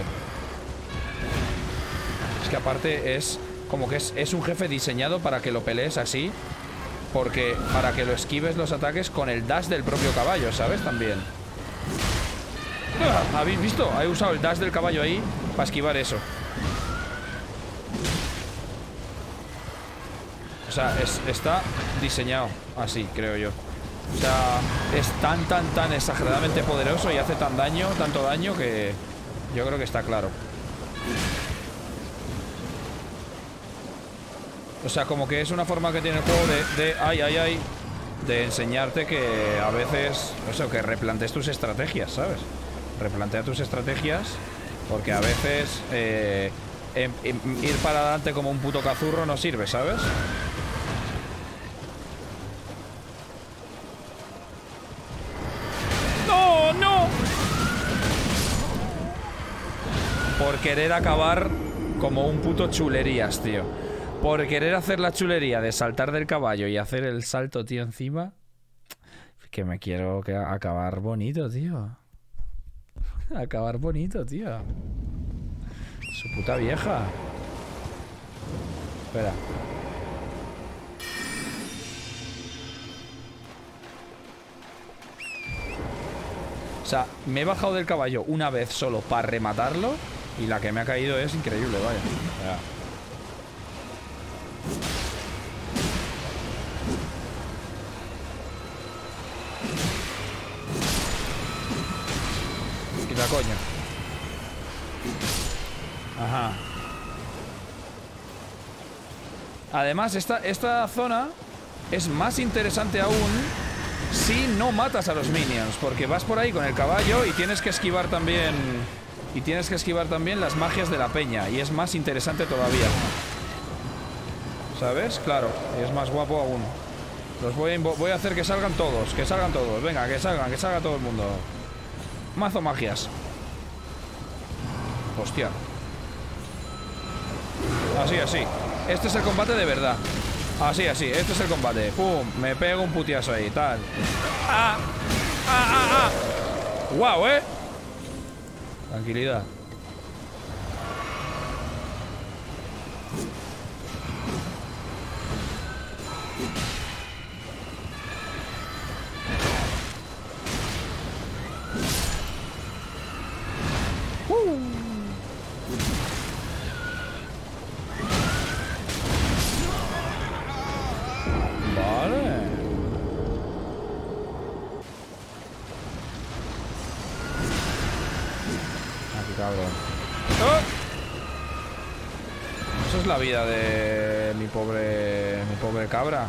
Es que aparte es... como que es, es un jefe diseñado para que lo pelees así. Porque para que lo esquives los ataques con el dash del propio caballo, ¿sabes? También. ¿Habéis visto? He usado el dash del caballo ahí para esquivar eso. O sea, es, está diseñado así, creo yo. O sea, es tan, tan, tan exageradamente poderoso y hace tan daño, tanto daño que yo creo que está claro. O sea, como que es una forma que tiene el juego de, de ay, ay, ay, de enseñarte que a veces, eso, que replantees tus estrategias, ¿sabes? Replantea tus estrategias, porque a veces eh, em, em, ir para adelante como un puto cazurro no sirve, ¿sabes? ¡No, no! Por querer acabar como un puto chulerías, tío. Por querer hacer la chulería de saltar del caballo y hacer el salto, tío, encima. Que me quiero que acabar bonito, tío. Acabar bonito, tío. Su puta vieja. Espera. sea, me he bajado del caballo una vez solo para rematarlo y la que me ha caído es increíble, vaya. Ya. Quita coño. Ajá. Además, esta, esta zona es más interesante aún si no matas a los minions, porque vas por ahí con el caballo y tienes que esquivar también y tienes que esquivar también las magias de la peña, y es más interesante todavía, ¿sabes? Claro, es más guapo aún. Los voy a, voy a hacer que salgan todos, que salgan todos, venga, que salgan, que salga todo el mundo. Mazo magias. Hostia. Así, así. Este es el combate de verdad. Así, así, este es el combate. Pum, me pego un putiazo ahí, tal. ¡Ah! ¡Ah, ah, ah! ¡Guau, eh! Tranquilidad. Uh. Cabrón. ¡Oh! Eso es la vida de mi pobre mi pobre cabra.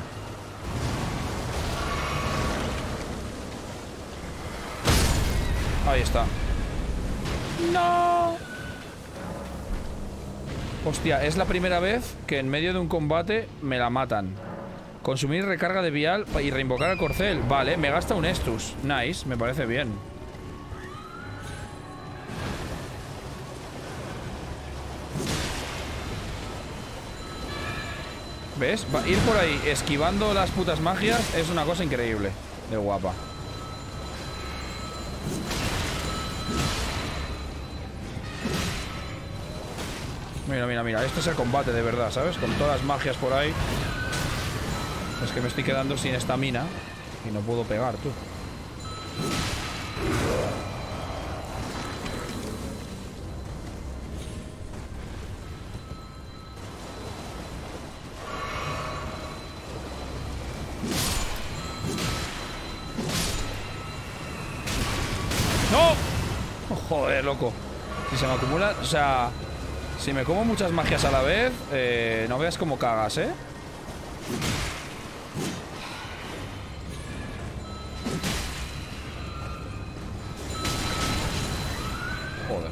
Ahí está. No. Hostia, es la primera vez que en medio de un combate me la matan. Consumir recarga de vial y reinvocar al corcel. Vale, me gasta un Estus. Nice, me parece bien. ¿Ves? Va, ir por ahí esquivando las putas magias es una cosa increíble. De guapa. Mira, mira, mira. Este es el combate de verdad, ¿sabes? Con todas las magias por ahí. Es que me estoy quedando sin estamina y no puedo pegar, tú. Joder, loco. Si se me acumula... O sea... Si me como muchas magias a la vez... Eh, no veas cómo cagas, ¿eh? Joder.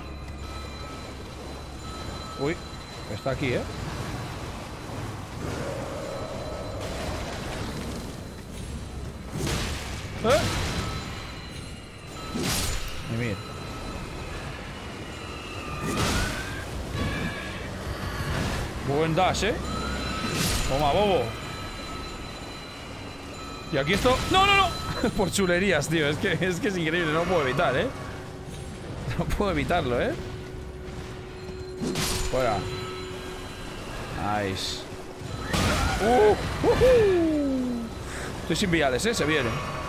Uy. Está aquí, ¿eh? ¿Eh? Y mira. Buen dash, ¿eh? Toma, bobo. Y aquí esto... ¡No, no, no! Por chulerías, tío. Es que, es que es increíble. No lo puedo evitar, ¿eh? No puedo evitarlo, ¿eh? Fuera. Nice. Uh, uh, uh. Estoy sin viales, ¿eh? Se viene.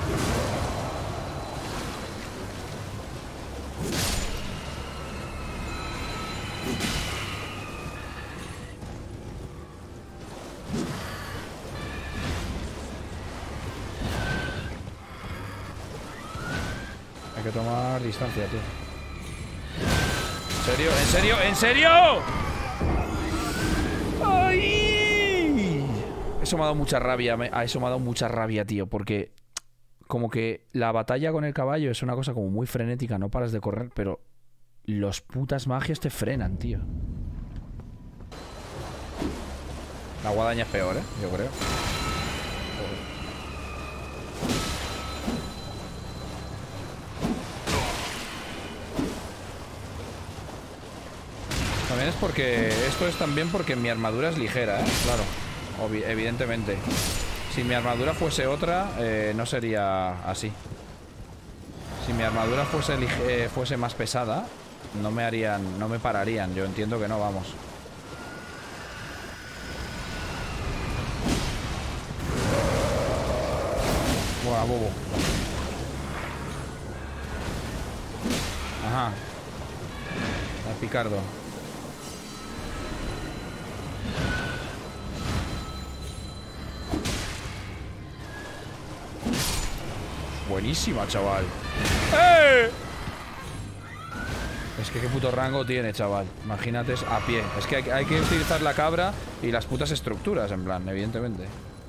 Hay que tomar distancia, tío. ¿En serio? ¿En serio? ¿En serio? ¡Ay! Eso me ha dado mucha rabia. A eso me ha dado mucha rabia, tío. Porque como que la batalla con el caballo es una cosa como muy frenética. No paras de correr, pero los putas magias te frenan, tío. La guadaña es peor, ¿eh? Yo creo. También es porque... Esto es también porque mi armadura es ligera, ¿eh? Claro, evidentemente. Si mi armadura fuese otra, eh, no sería así. Si mi armadura fuese, eh, fuese más pesada, no me harían... No me pararían. Yo entiendo que no, vamos. Buah, bobo. Ajá. A picardo. Buenísima, chaval. ¡Eh! Es que qué puto rango tiene, chaval. Imagínate, es a pie. Es que hay, hay que utilizar la cabra y las putas estructuras, en plan, evidentemente.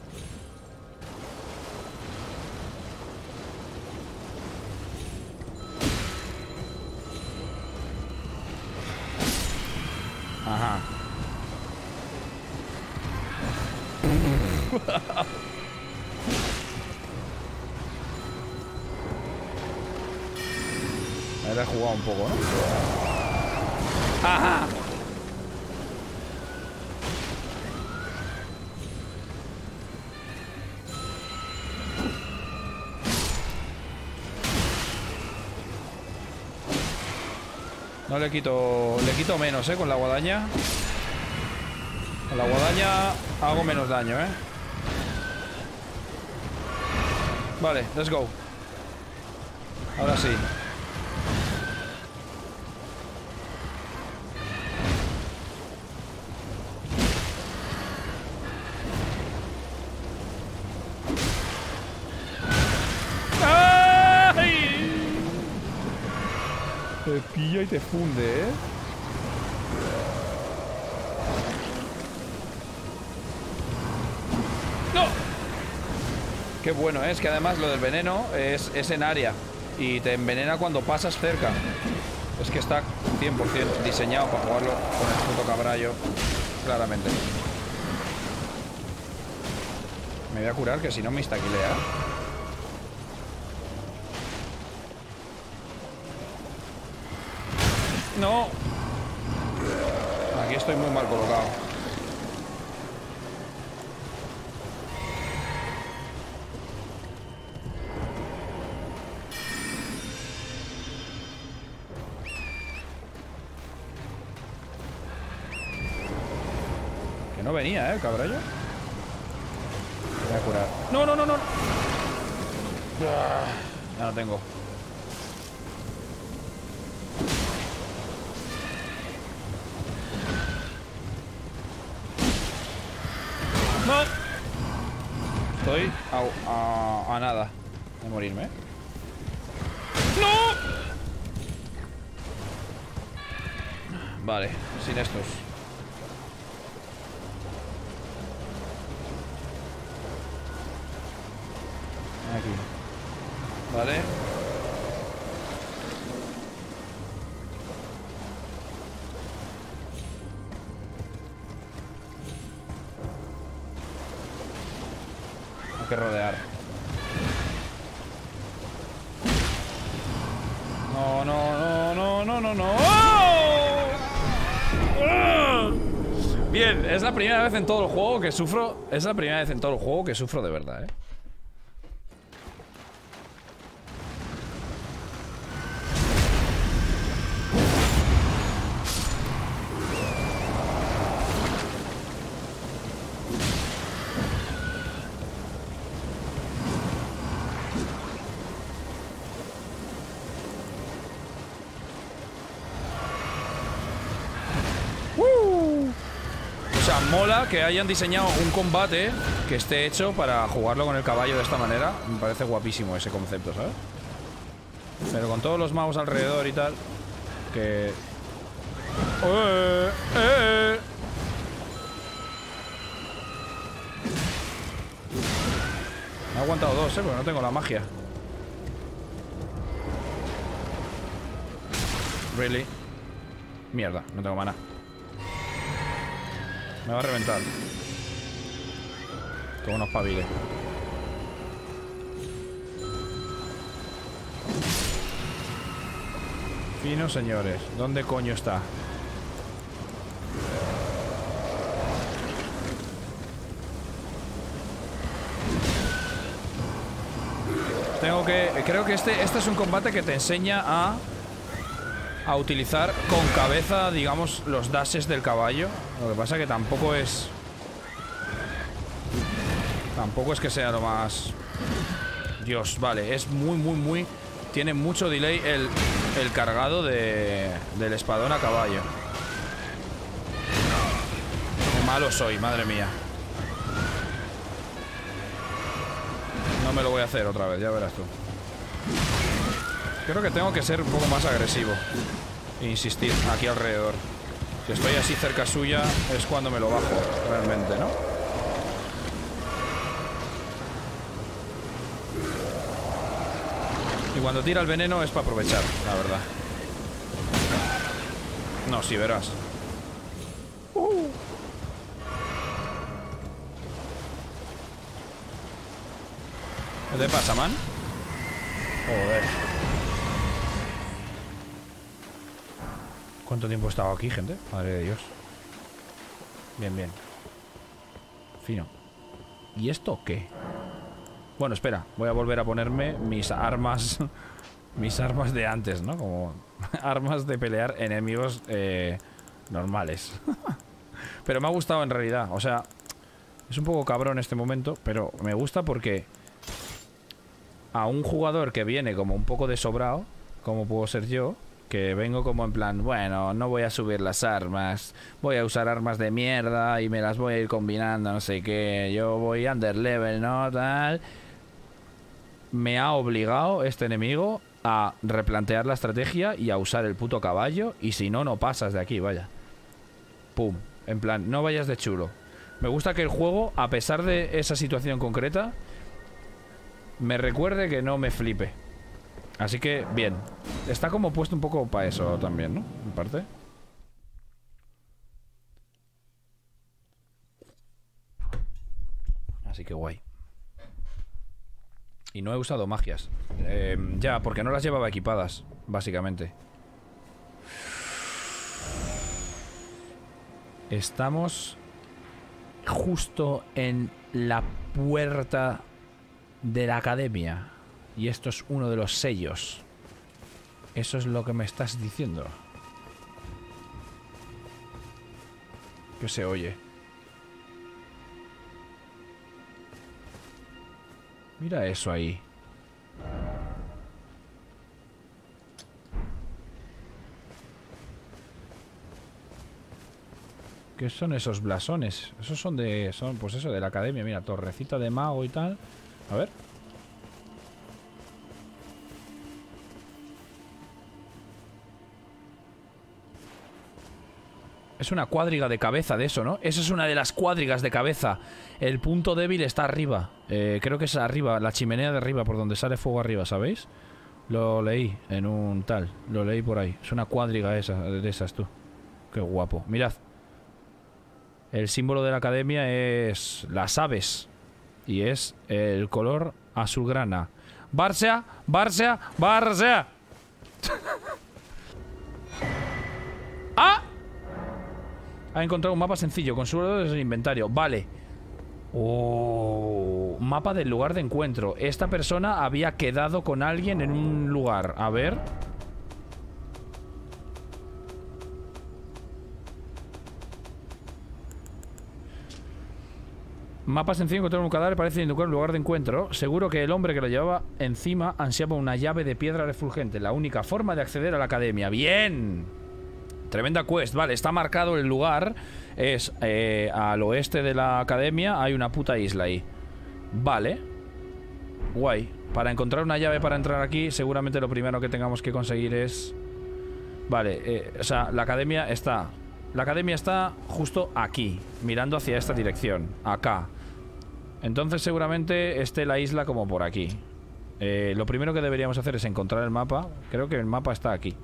Ajá. Ahora he jugado un poco, ¿no? ¡Ajá! No le quito... Le quito menos, ¿eh? Con la guadaña. Con la guadaña hago menos daño, ¿eh? Vale, let's go. Ahora sí. Te pilla y te funde, ¿eh? ¡No! Qué bueno, ¿eh? Es que además lo del veneno es, es en área. Y te envenena cuando pasas cerca. Es que está cien por cien diseñado para jugarlo con el puto cabrallo. Claramente. Me voy a curar, que si no me instaquilea. No. Aquí estoy muy mal colocado. Que no venía, ¿eh? El cabrallo. Me voy a curar. No, no, no, no. Ya no tengo. No. Estoy a, a, a nada de morirme. ¡No! Vale, sin estos. Aquí. Vale. Hay que rodear. No, no, no, no, no, no, no. ¡Oh! ¡Oh! Bien, es la primera vez en todo el juego que sufro. Es la primera vez en todo el juego que sufro de verdad, eh. Mola que hayan diseñado un combate que esté hecho para jugarlo con el caballo de esta manera. Me parece guapísimo ese concepto, ¿sabes? Pero con todos los magos alrededor y tal, que... ¡Eh! ¡Eh! Me ha aguantado dos, ¿eh? Porque no tengo la magia. Really? Mierda, no tengo mana. Me va a reventar. Como unos paviles. Fino, señores. ¿Dónde coño está? Tengo que... Creo que este, este es un combate que te enseña a... A utilizar con cabeza, digamos, los dashes del caballo. Lo que pasa que tampoco es... Tampoco es que sea lo más... Dios, vale, es muy, muy, muy... Tiene mucho delay el... el cargado de, del espadón a caballo. Qué malo soy, madre mía. No me lo voy a hacer otra vez, ya verás tú. Creo que tengo que ser un poco más agresivo e insistir aquí alrededor. Si estoy así cerca suya es cuando me lo bajo, realmente, ¿no? Y cuando tira el veneno es para aprovechar, la verdad. No, sí, verás. Uh. ¿Qué te pasa, man? Joder. ¿Cuánto tiempo he estado aquí, gente? Madre de Dios. Bien, bien. Fino. ¿Y esto qué? Bueno, espera. Voy a volver a ponerme mis armas. Mis armas de antes, ¿no? Como armas de pelear enemigos eh, normales. Pero me ha gustado en realidad. O sea, es un poco cabrón este momento, pero me gusta porque a un jugador que viene como un poco de sobrado, como puedo ser yo, que vengo como en plan, bueno, no voy a subir las armas, voy a usar armas de mierda y me las voy a ir combinando, no sé qué, yo voy under level, ¿no? Tal. Me ha obligado este enemigo a replantear la estrategia y a usar el puto caballo, y si no, no pasas de aquí, vaya. Pum. En plan, no vayas de chulo. Me gusta que el juego, a pesar de esa situación concreta, me recuerde que no me flipe. Así que, bien. Está como puesto un poco para eso también, ¿no? En parte. Así que guay. Y no he usado magias. Eh, ya, porque no las llevaba equipadas, básicamente. Estamos justo en la puerta de la academia. Y esto es uno de los sellos. Eso es lo que me estás diciendo. ¿Qué se oye? Mira eso ahí. ¿Qué son esos blasones? Esos son de... Son, pues eso, de la academia. Mira, torrecita de mago y tal. A ver. Es una cuadriga de cabeza de eso, ¿no? Esa es una de las cuadrigas de cabeza. El punto débil está arriba. Eh, creo que es arriba, la chimenea de arriba, por donde sale fuego arriba, ¿sabéis? Lo leí en un tal. Lo leí por ahí. Es una cuadriga esa, de esas, tú. Qué guapo. Mirad. El símbolo de la academia es las aves. Y es el color azulgrana. ¡Barça! ¡Barça! ¡Barça! ¡Ah! Ha encontrado un mapa sencillo, consultado desde el inventario. Vale. Oh, mapa del lugar de encuentro. Esta persona había quedado con alguien en un lugar. A ver. Mapa sencillo, encontrar un cadáver parece indicar un lugar de encuentro. Seguro que el hombre que lo llevaba encima ansiaba una llave de piedra refulgente. La única forma de acceder a la academia. ¡Bien! Tremenda quest, vale, está marcado el lugar. Es eh, al oeste de la academia. Hay una puta isla ahí. Vale. Guay. Para encontrar una llave para entrar aquí, seguramente lo primero que tengamos que conseguir es... Vale, eh, o sea, la academia está... La academia está justo aquí, mirando hacia esta dirección. Acá. Entonces seguramente esté la isla como por aquí. eh, Lo primero que deberíamos hacer es encontrar el mapa. Creo que el mapa está aquí.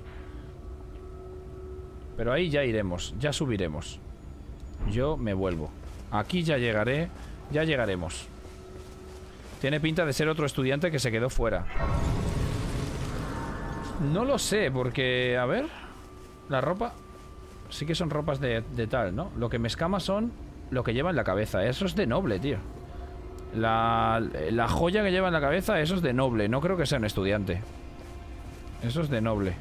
Pero ahí ya iremos, ya subiremos. Yo me vuelvo. Aquí ya llegaré, ya llegaremos. Tiene pinta de ser otro estudiante que se quedó fuera. No lo sé, porque... A ver... La ropa... Sí que son ropas de, de tal, ¿no? Lo que me escama son lo que lleva en la cabeza. Eso es de noble, tío. La, la joya que lleva en la cabeza, eso es de noble. No creo que sea un estudiante. Eso es de noble.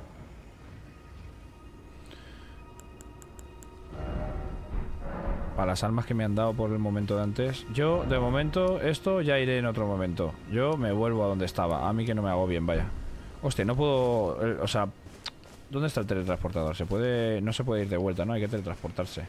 Para las almas que me han dado por el momento de antes. Yo, de momento, esto ya iré en otro momento. Yo me vuelvo a donde estaba. A mí que no me hago bien, vaya. Hostia, no puedo... eh, o sea... ¿Dónde está el teletransportador? Se puede... No se puede ir de vuelta, ¿no? Hay que teletransportarse.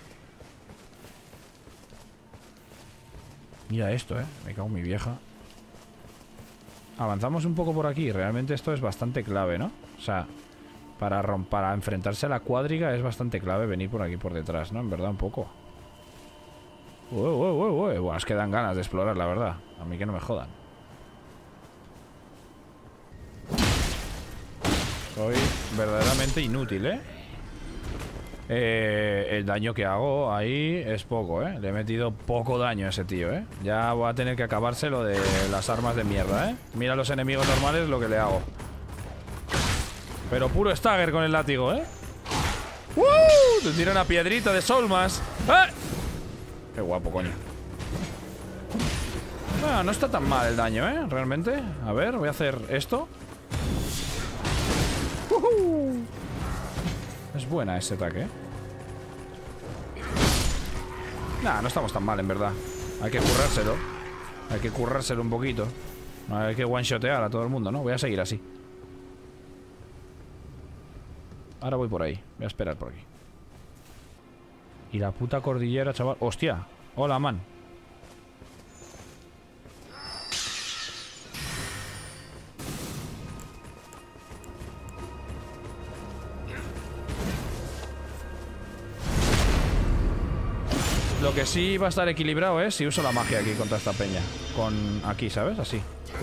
Mira esto, ¿eh? Me cago en mi vieja. Avanzamos un poco por aquí. Realmente esto es bastante clave, ¿no? O sea... Para, para enfrentarse a la cuadriga es bastante clave venir por aquí por detrás, ¿no? En verdad, un poco. Uy, uy, uy, uy. Bueno, es que dan ganas de explorar, la verdad. A mí que no me jodan. Soy verdaderamente inútil, ¿eh? Eh, el daño que hago ahí es poco, ¿eh? Le he metido poco daño a ese tío, ¿eh? Ya voy a tener que acabarse lo de las armas de mierda, ¿eh? Mira a los enemigos normales lo que le hago. Pero puro stagger con el látigo, ¿eh? ¡Uh! Te tira una piedrita de Solmas. ¡Eh! Qué guapo, coño. Bueno, no está tan mal el daño, ¿eh? Realmente. A ver, voy a hacer esto. ¡Uh! Es buena ese ataque, ¿eh? Nah, no estamos tan mal, en verdad. Hay que currárselo. Hay que currárselo un poquito. Hay que one-shotear a todo el mundo, ¿no? Voy a seguir así. Ahora voy por ahí. Voy a esperar por aquí. Y la puta cordillera, chaval. ¡Hostia! Hola, man. Lo que sí va a estar equilibrado es si uso la magia aquí contra esta peña. Con aquí, ¿sabes? Así.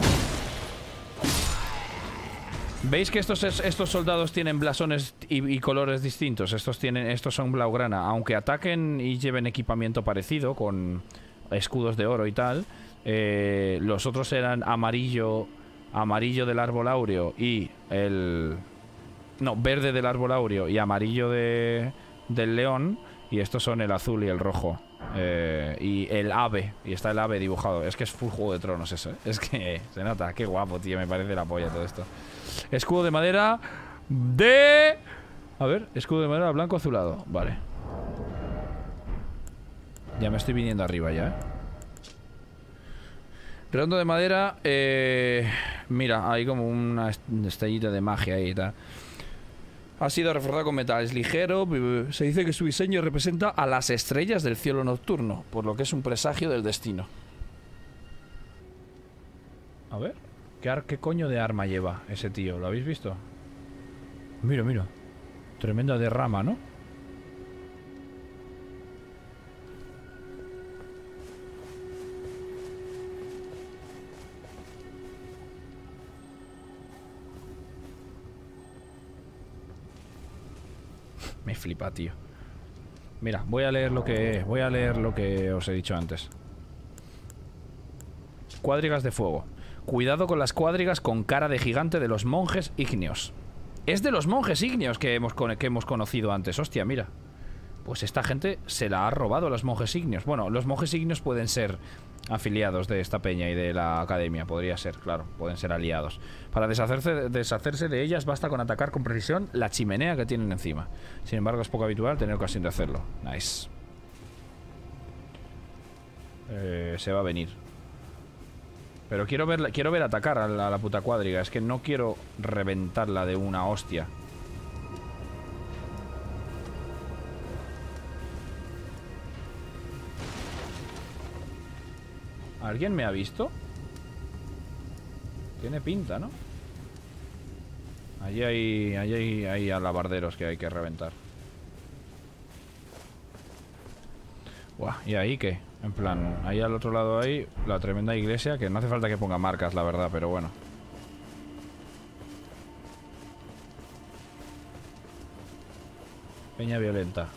¿Veis que estos, estos soldados tienen blasones y, y colores distintos? Estos tienen, estos son blaugrana. Aunque ataquen y lleven equipamiento parecido, con escudos de oro y tal, eh, los otros eran amarillo, amarillo del árbol áureo y el... No, verde del árbol áureo y amarillo de, del león. Y estos son el azul y el rojo. Eh, y el ave. Y está el ave dibujado. Es que es full Juego de Tronos eso, ¿eh? Es que se nota. Qué guapo, tío. Me parece la polla todo esto. Escudo de madera de... A ver, escudo de madera blanco azulado. Vale. Ya me estoy viniendo arriba ya, ¿eh? Redondo de madera. Eh... Mira, hay como una estrellita de magia ahí y tal. Ha sido reforzado con metal, es ligero. Se dice que su diseño representa a las estrellas del cielo nocturno, por lo que es un presagio del destino. A ver, ¿qué, ar qué coño de arma lleva ese tío? ¿Lo habéis visto? Mira, mira. Tremenda derrama, ¿no? Me flipa, tío. Mira, voy a leer lo que voy a leer lo que os he dicho antes. Cuadrigas de fuego. Cuidado con las cuadrigas con cara de gigante de los monjes ígneos. Es de los monjes ígneos que hemos, que hemos conocido antes. Hostia, mira. Pues esta gente se la ha robado a los monjes ígneos. Bueno, los monjes ígneos pueden ser afiliados de esta peña y de la academia. Podría ser, claro. Pueden ser aliados. Para deshacerse, deshacerse de ellas basta con atacar con precisión la chimenea que tienen encima. Sin embargo, es poco habitual tener ocasión de hacerlo. Nice. Eh, se va a venir. Pero quiero ver, quiero ver atacar a la, a la puta cuadriga. Es que no quiero reventarla de una hostia. ¿Alguien me ha visto? Tiene pinta, ¿no? Allí hay, allí hay, hay alabarderos que hay que reventar. Buah, ¿y ahí qué? En plan, ahí al otro lado hay la tremenda iglesia, que no hace falta que ponga marcas, la verdad, pero bueno. Peña violenta.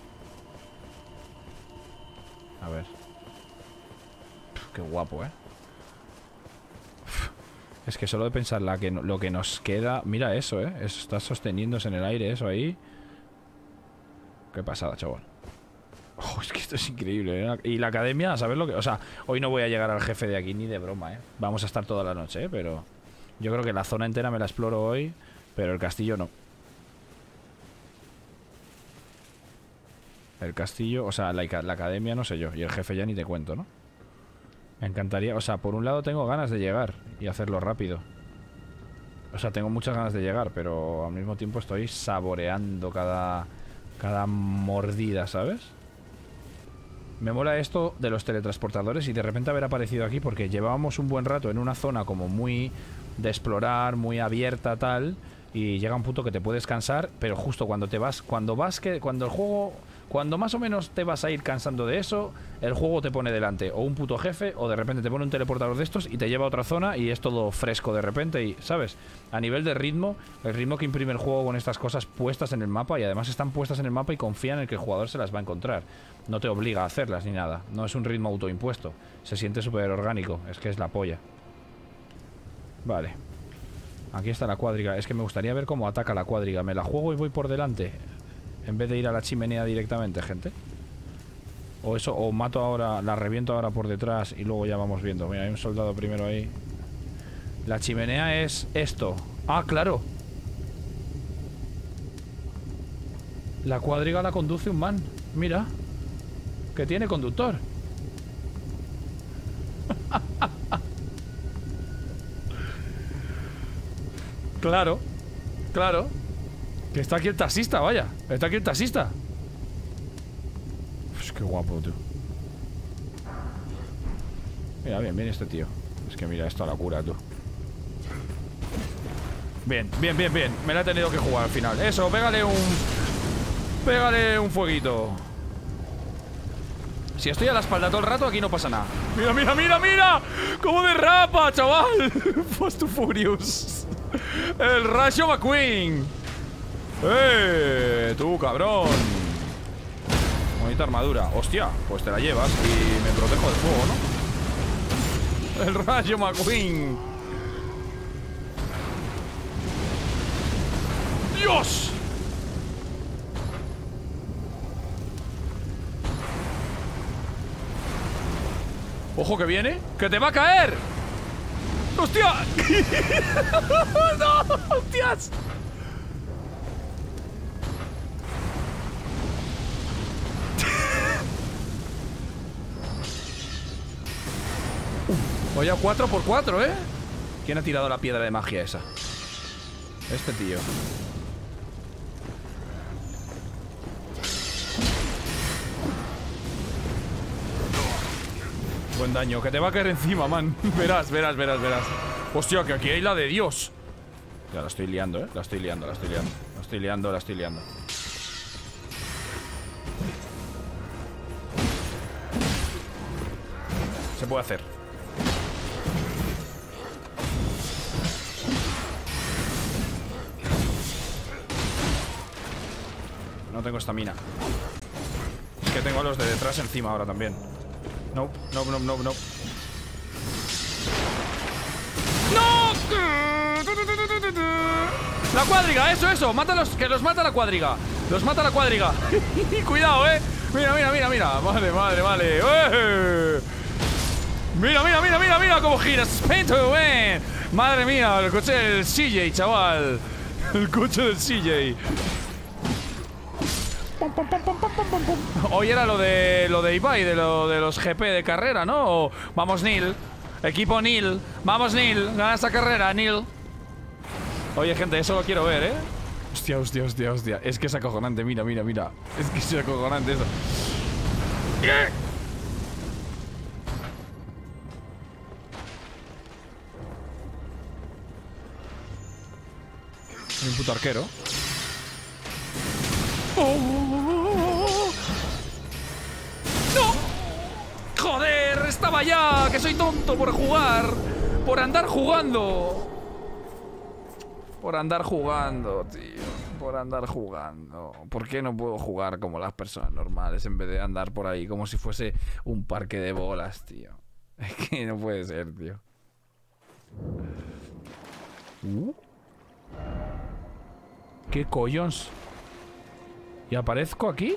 A ver. Uf, qué guapo, ¿eh? Uf, es que solo de pensar la que no, lo que nos queda... Mira eso, ¿eh? Eso está sosteniéndose en el aire, eso ahí. Qué pasada, chaval. Oh, es que esto es increíble, ¿eh? Y la academia, a saber lo que... O sea, hoy no voy a llegar al jefe de aquí ni de broma, ¿eh? Vamos a estar toda la noche, ¿eh? Pero yo creo que la zona entera me la exploro hoy, pero el castillo no. El castillo, o sea, la, la academia no sé yo. Y el jefe ya ni te cuento, ¿no? Me encantaría, o sea, por un lado tengo ganas de llegar y hacerlo rápido. O sea, tengo muchas ganas de llegar, pero al mismo tiempo estoy saboreando cada, cada mordida, ¿sabes? Me mola esto de los teletransportadores y de repente haber aparecido aquí porque llevábamos un buen rato en una zona como muy de explorar, muy abierta, tal, y llega un punto que te puedes cansar, pero justo cuando te vas, cuando vas que, cuando el juego, cuando más o menos te vas a ir cansando de eso, el juego te pone delante o un puto jefe o de repente te pone un teleportador de estos y te lleva a otra zona y es todo fresco de repente y, ¿sabes? A nivel de ritmo, el ritmo que imprime el juego con estas cosas puestas en el mapa y además están puestas en el mapa y confían en que el jugador se las va a encontrar. No te obliga a hacerlas ni nada. No es un ritmo autoimpuesto. Se siente súper orgánico. Es que es la polla. Vale. Aquí está la cuadriga. Es que me gustaría ver cómo ataca la cuadriga. Me la juego y voy por delante en vez de ir a la chimenea directamente, gente. O eso, o mato ahora, la reviento ahora por detrás y luego ya vamos viendo. Mira, hay un soldado primero ahí. La chimenea es esto. Ah, claro. La cuadriga la conduce un man. Mira. Que tiene conductor. Claro. Claro. Que está aquí el taxista, vaya. Está aquí el taxista. Pues qué guapo, tío. Mira, bien, bien este tío. Es que mira, esto a la cura, tú. Bien, bien, bien, bien. Me la he tenido que jugar al final. Eso, pégale un... Pégale un fueguito. Si estoy a la espalda todo el rato, aquí no pasa nada. Mira, mira, mira, mira. Cómo derrapa, chaval. Fast and Furious. El Rayo McQueen. ¡Eh! Tú, cabrón. Bonita armadura. Hostia, pues te la llevas y me protejo del fuego, ¿no? El Rayo McQueen. ¡Dios! ¡Ojo que viene! ¡Que te va a caer! ¡Hostia! ¡No! ¡Hostias! Voy a cuatro por cuatro, ¿eh? ¿Quién ha tirado la piedra de magia esa? Este tío. Buen daño, que te va a caer encima, man. Verás, verás, verás, verás. Hostia, que aquí hay la de Dios. Ya la estoy liando, eh. La estoy liando, la estoy liando. La estoy liando, la estoy liando. Se puede hacer. No tengo estamina. Es que tengo a los de detrás encima ahora también. No, no, no, no, no. ¡No! La cuadriga, eso, eso. Mátalos, que los mata la cuadriga. Los mata la cuadriga. Cuidado, eh. Mira, mira, mira, mira. Vale, vale, vale. ¡Eh! Mira, mira, mira, mira, mira cómo gira. Spain to win. Madre mía, el coche del C J, chaval. El coche del C J. Hoy era lo de lo de Ibai, de lo de los G P de carrera, ¿no? O, vamos, Neil. Equipo Neil. Vamos, Neil. Gana esta carrera, Neil. Oye, gente, eso lo quiero ver, ¿eh? Hostia, hostia, hostia, hostia. Es que es acojonante, mira, mira, mira. Es que es acojonante eso. ¿Qué? Un puto arquero. ¡Oh! ¡No! ¡Joder! ¡Estaba ya! ¡Que soy tonto por jugar! ¡Por andar jugando! Por andar jugando, tío. Por andar jugando. ¿Por qué no puedo jugar como las personas normales en vez de andar por ahí como si fuese un parque de bolas, tío? Es que no puede ser, tío. Uh. ¿Qué collons? ¿Y aparezco aquí?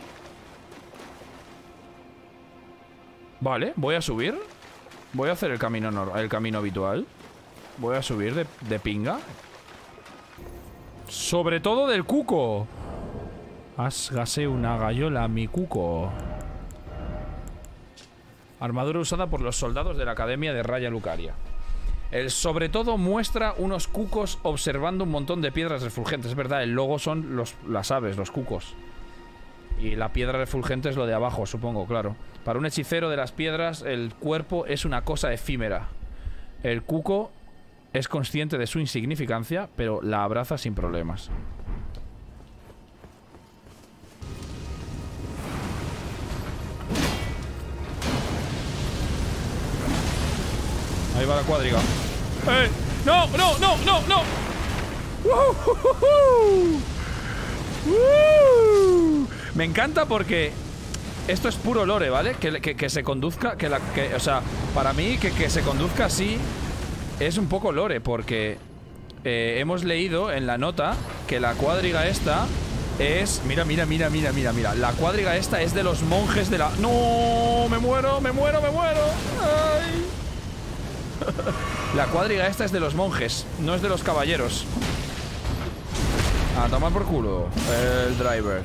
Vale, voy a subir. Voy a hacer el camino, el camino habitual. Voy a subir de, de pinga. Sobre todo del cuco. Hágase una gallola, mi cuco. Armadura usada por los soldados de la Academia de Raya Lucaria. El sobre todo muestra unos cucos observando un montón de piedras refulgentes. Es verdad, el logo son los, las aves, los cucos. Y la piedra refulgente es lo de abajo, supongo, claro. Para un hechicero de las piedras, el cuerpo es una cosa efímera. El cuco es consciente de su insignificancia, pero la abraza sin problemas. Ahí va la cuadriga. ¡Eh! ¡No, no, no, no, no! ¡Uh! ¡Uh! Me encanta porque esto es puro lore, ¿vale? Que, que, que se conduzca, que la, que, o sea, para mí que, que se conduzca así es un poco lore, porque eh, hemos leído en la nota que la cuadriga esta es... Mira, mira, mira, mira, mira, mira. La cuadriga esta es de los monjes de la... ¡No! ¡Me muero, me muero, me muero! ¡Ay! La cuadriga esta es de los monjes, no es de los caballeros. A tomar por culo el driver.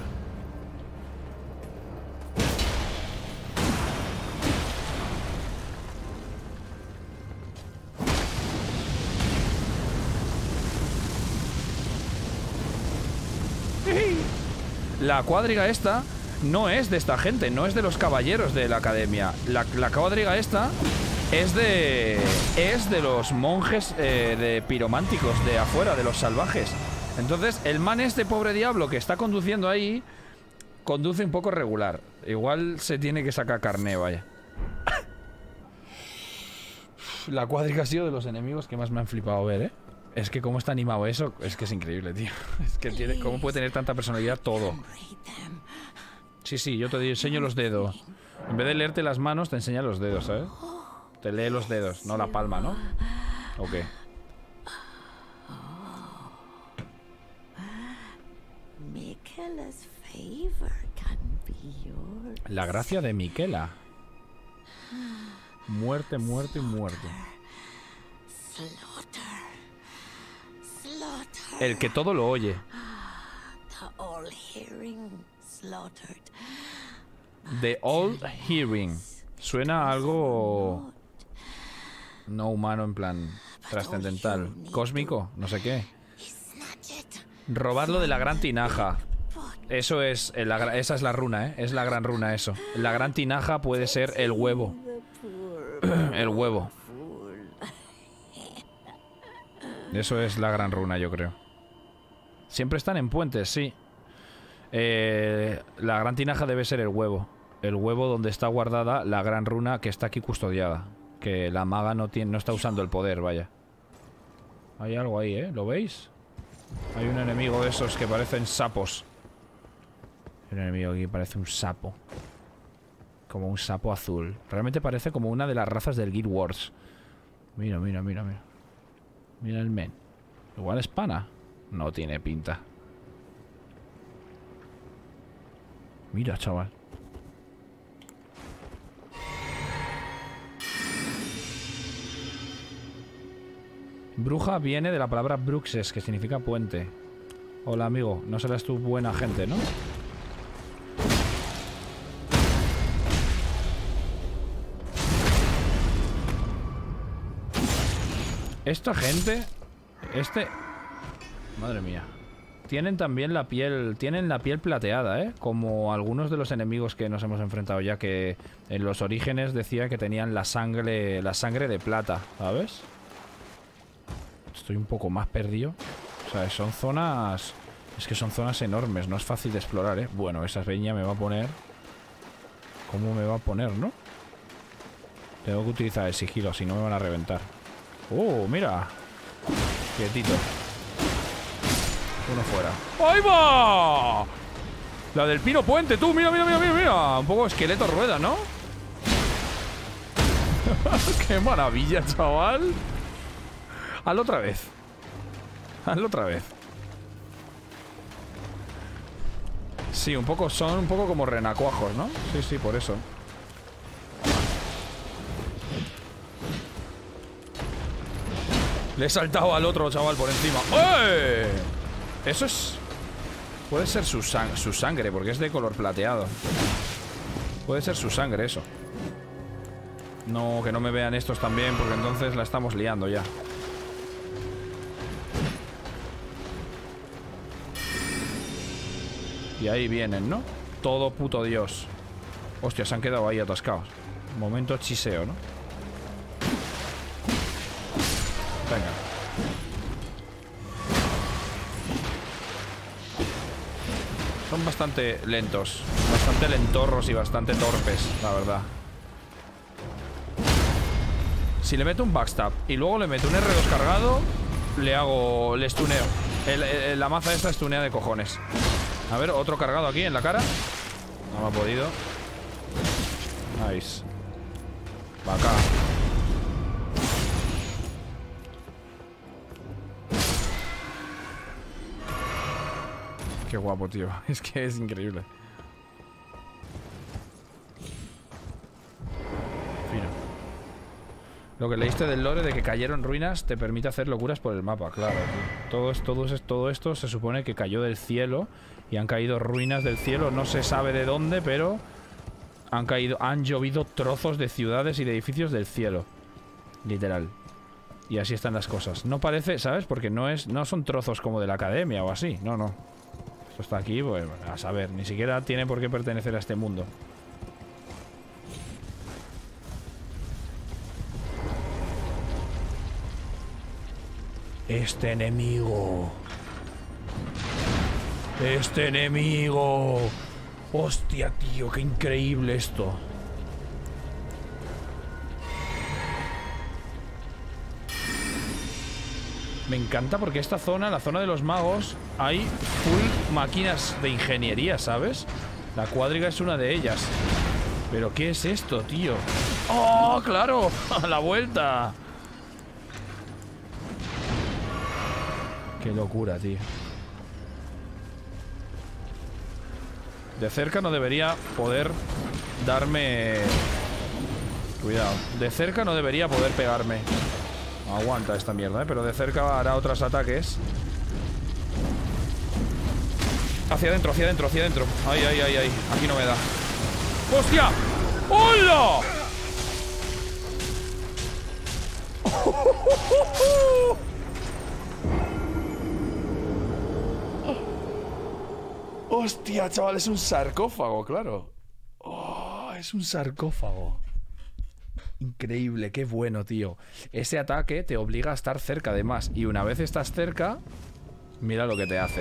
La cuadriga esta no es de esta gente, no es de los caballeros de la academia. La, la cuadriga esta es de... es de los monjes eh, de pirománticos de afuera, de los salvajes. Entonces, el man este pobre diablo que está conduciendo ahí conduce un poco regular. Igual se tiene que sacar carné, vaya. La cuadriga ha sido de los enemigos que más me han flipado ver, ¿eh? Es que cómo está animado eso, es que es increíble, tío. Es que tiene, cómo puede tener tanta personalidad todo. Sí, sí, yo te enseño los dedos. En vez de leerte las manos, te enseña los dedos, ¿sabes? Te lee los dedos, no la palma, ¿no? Ok. La gracia de Miquela. Muerte, muerte y muerte. El que todo lo oye. The All Hearing. Suena a algo no humano, en plan trascendental, cósmico, no sé qué. Robarlo de la gran tinaja. Eso es, el, esa es la runa, ¿eh? Es la gran runa eso. La gran tinaja puede ser el huevo. El huevo. Eso es la gran runa, yo creo. Siempre están en puentes, sí. Eh, la gran tinaja debe ser el huevo. El huevo donde está guardada la gran runa que está aquí custodiada. Que la maga no, tiene, no está usando el poder, vaya. Hay algo ahí, ¿eh? ¿Lo veis? Hay un enemigo de esos que parecen sapos. Hay un enemigo aquí que parece un sapo. Como un sapo azul. Realmente parece como una de las razas del Guild Wars. Mira, mira, mira, mira. Mira el men. Igual es pana. No tiene pinta. Mira, chaval. Bruja viene de la palabra bruxes, que significa puente. Hola, amigo. No serás tú buena gente, ¿no? Esta gente... Este... Madre mía. Tienen también la piel... Tienen la piel plateada, ¿eh? Como algunos de los enemigos que nos hemos enfrentado ya, que en los orígenes decía que tenían la sangre... La sangre de plata, ¿sabes? Estoy un poco más perdido. O sea, son zonas... Es que son zonas enormes, no es fácil de explorar, ¿eh? Bueno, esa peña me va a poner... ¿Cómo me va a poner, no? Tengo que utilizar el sigilo, si no me van a reventar. ¡Oh, mira! Quietito. Uno fuera. ¡Ahí va! La del Pino Puente, tú, mira, mira, mira, mira, mira. Un poco esqueleto rueda, ¿no? ¡Qué maravilla, chaval! Hazlo otra vez. Hazlo otra vez. Sí, un poco, son un poco como renacuajos, ¿no? Sí, sí, por eso. Le he saltado al otro chaval por encima. ¡Eh! Eso es... Puede ser su, sang su sangre, porque es de color plateado. Puede ser su sangre, eso. No, que no me vean estos también, porque entonces la estamos liando ya. Y ahí vienen, ¿no? Todo puto Dios. Hostia, se han quedado ahí atascados. Momento chiseo, ¿no? Venga. Son bastante lentos. Bastante lentorros y bastante torpes, la verdad. Si le meto un backstab y luego le meto un erre dos cargado, le hago... le stuneo. El, el, la maza esta stunea de cojones. A ver, otro cargado aquí en la cara. No me ha podido. Nice. Va acá. Qué guapo, tío. Es que es increíble. Fino. Lo que leíste del lore de que cayeron ruinas te permite hacer locuras por el mapa, claro, tío. Todo, es, todo, es, todo esto se supone que cayó del cielo y han caído ruinas del cielo. No se sabe de dónde, pero han caído, han llovido trozos de ciudades y de edificios del cielo. Literal. Y así están las cosas. No parece, ¿sabes? Porque no es, no son trozos como de la academia o así. No, no. Esto está aquí, pues a saber. Ni siquiera tiene por qué pertenecer a este mundo. Este enemigo. Este enemigo. Hostia, tío, qué increíble esto. Me encanta porque esta zona, la zona de los magos, hay full máquinas de ingeniería, ¿sabes? La cuadriga es una de ellas. ¿Pero qué es esto, tío? ¡Oh, claro! ¡A la vuelta! Qué locura, tío. De cerca no debería poder darme... Cuidado. De cerca no debería poder pegarme. Aguanta esta mierda, ¿eh? Pero de cerca hará otros ataques. Hacia adentro, hacia adentro, hacia adentro. Ay, ay, ay, ay. Aquí no me da. ¡Hostia! ¡Hola! Hostia, chaval, es un sarcófago, claro. Oh, es un sarcófago. Increíble, qué bueno, tío. Ese ataque te obliga a estar cerca, además. Y una vez estás cerca, mira lo que te hace.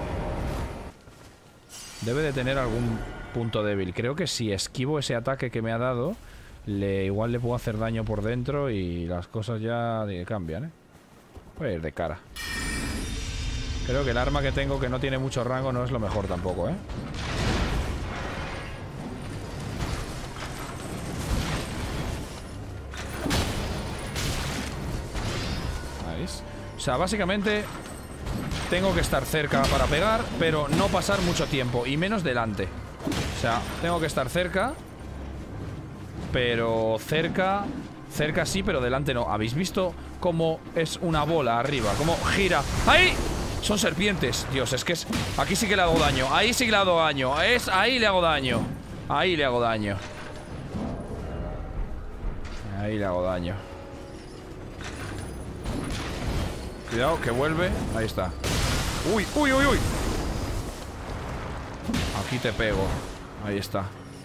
Debe de tener algún punto débil. Creo que si esquivo ese ataque que me ha dado, le, igual le puedo hacer daño por dentro y las cosas ya cambian, ¿eh? Voy a ir de cara. Creo que el arma que tengo, que no tiene mucho rango, no es lo mejor tampoco, ¿eh? O sea, básicamente tengo que estar cerca para pegar, pero no pasar mucho tiempo, y menos delante. O sea, tengo que estar cerca, pero cerca, cerca sí, pero delante no. ¿Habéis visto cómo es una bola arriba? ¿Cómo gira? ¡Ahí! Son serpientes. Dios, es que es... Aquí sí que le hago daño. Ahí sí que le hago daño. Es... Ahí le hago daño. Ahí le hago daño. Ahí le hago daño. Cuidado, que vuelve. Ahí está. Uy, uy, uy, uy. Aquí te pego. Ahí está.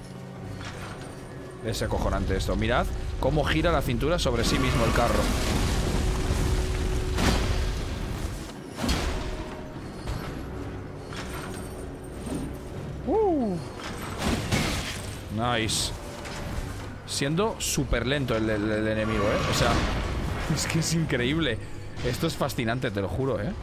Es acojonante esto. Mirad cómo gira la cintura sobre sí mismo el carro. Uh. Nice. Siendo súper lento el, el, el enemigo, ¿eh? O sea, es que es increíble. Esto es fascinante, te lo juro, ¿eh?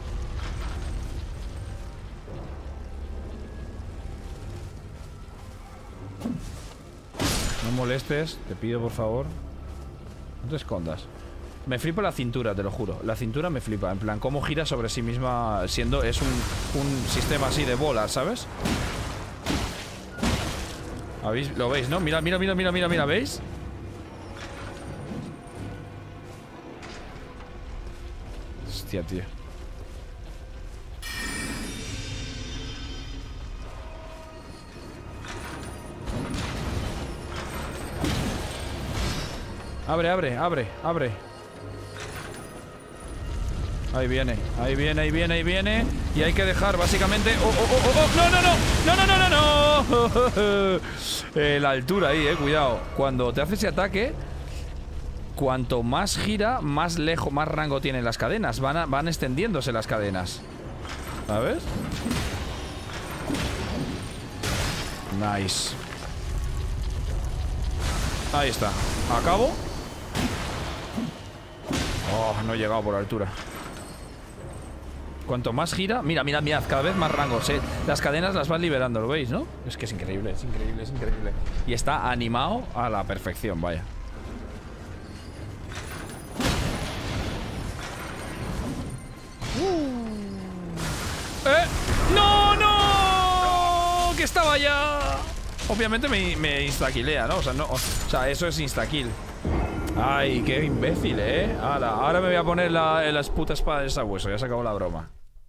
No molestes, te pido por favor. No te escondas. Me flipa la cintura, te lo juro. La cintura me flipa, en plan, cómo gira sobre sí misma, siendo... Es un, un sistema así de bolas, ¿sabes? ¿Habéis? ¿Lo veis, no? Mira, mira, mira, mira, mira, mira, ¿veis? Hostia, tío. Abre, abre, abre, abre. Ahí viene, ahí viene, ahí viene, ahí viene. Y hay que dejar básicamente... ¡Oh, oh, oh, oh! ¡No, no, no! ¡No, no, no, no, no! eh, la altura ahí, eh, cuidado. Cuando te hace ese ataque, cuanto más gira, más lejos, más rango tienen las cadenas. Van, a, van extendiéndose las cadenas. ¿Sabes? Nice. Ahí está. Acabo. Oh, no he llegado por altura. Cuanto más gira... Mira, mira, mirad, cada vez más rangos, ¿eh? Las cadenas las van liberando, ¿lo veis, no? Es que es increíble, es increíble, es increíble. Y está animado a la perfección, vaya. Uh. ¡Eh! ¡No, no! ¡Que estaba ya! Obviamente me, me instaquilea, ¿no? O sea, no, o sea, eso es instakill. Ay, qué imbécil, ¿eh? Ahora, ahora me voy a poner la, las putas espadas de sabueso. Ya se acabó la broma.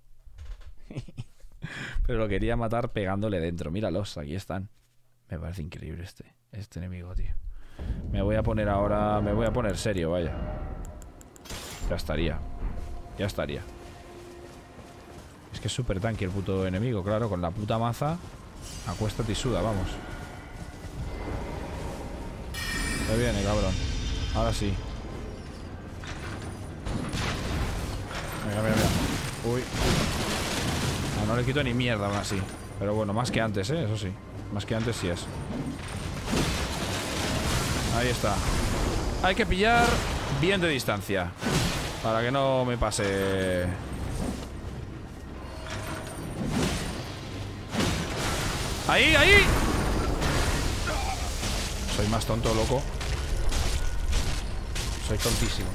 Pero lo quería matar pegándole dentro. Míralos, aquí están. Me parece increíble este Este enemigo, tío. Me voy a poner ahora... Me voy a poner serio, vaya. Ya estaría. Ya estaría. Es que es súper tanky el puto enemigo, claro. Con la puta maza. Acuéstate y suda, vamos. Se viene, cabrón. Ahora sí. Mira, mira, mira. Uy. No, no le quito ni mierda aún así. Pero bueno, más que antes, ¿eh? Eso sí. Más que antes sí es. Ahí está. Hay que pillar bien de distancia. Para que no me pase... ¡Ahí, ahí! Soy más tonto, loco. Soy tontísimo.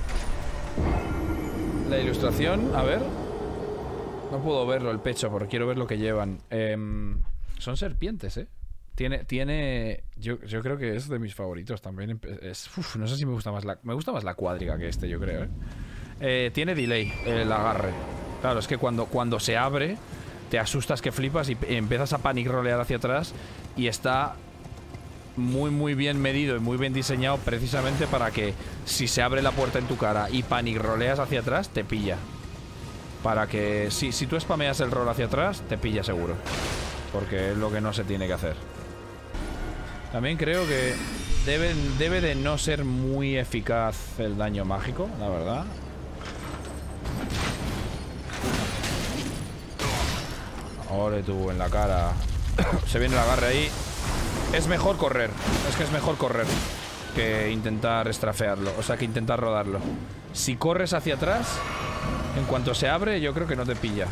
La ilustración, a ver. No puedo verlo, el pecho, porque quiero ver lo que llevan. Eh, son serpientes, ¿eh? Tiene... tiene yo, yo creo que es de mis favoritos también. Es, uf, no sé si me gusta más la... Me gusta más la cuádriga que este, yo creo, ¿eh? Eh, tiene delay el agarre. Claro, es que cuando, cuando se abre... Te asustas que flipas y empiezas a panic rolear hacia atrás. Y está muy muy bien medido y muy bien diseñado precisamente para que si se abre la puerta en tu cara y panic roleas hacia atrás, te pilla. Para que si, si tú spameas el rol hacia atrás, te pilla seguro. Porque es lo que no se tiene que hacer. También creo que debe, debe de no ser muy eficaz el daño mágico, la verdad. Ole tú, en la cara. Se viene el agarre ahí. Es mejor correr. Es que es mejor correr que intentar estrafearlo. O sea, que intentar rodarlo. Si corres hacia atrás, en cuanto se abre, yo creo que no te pilla.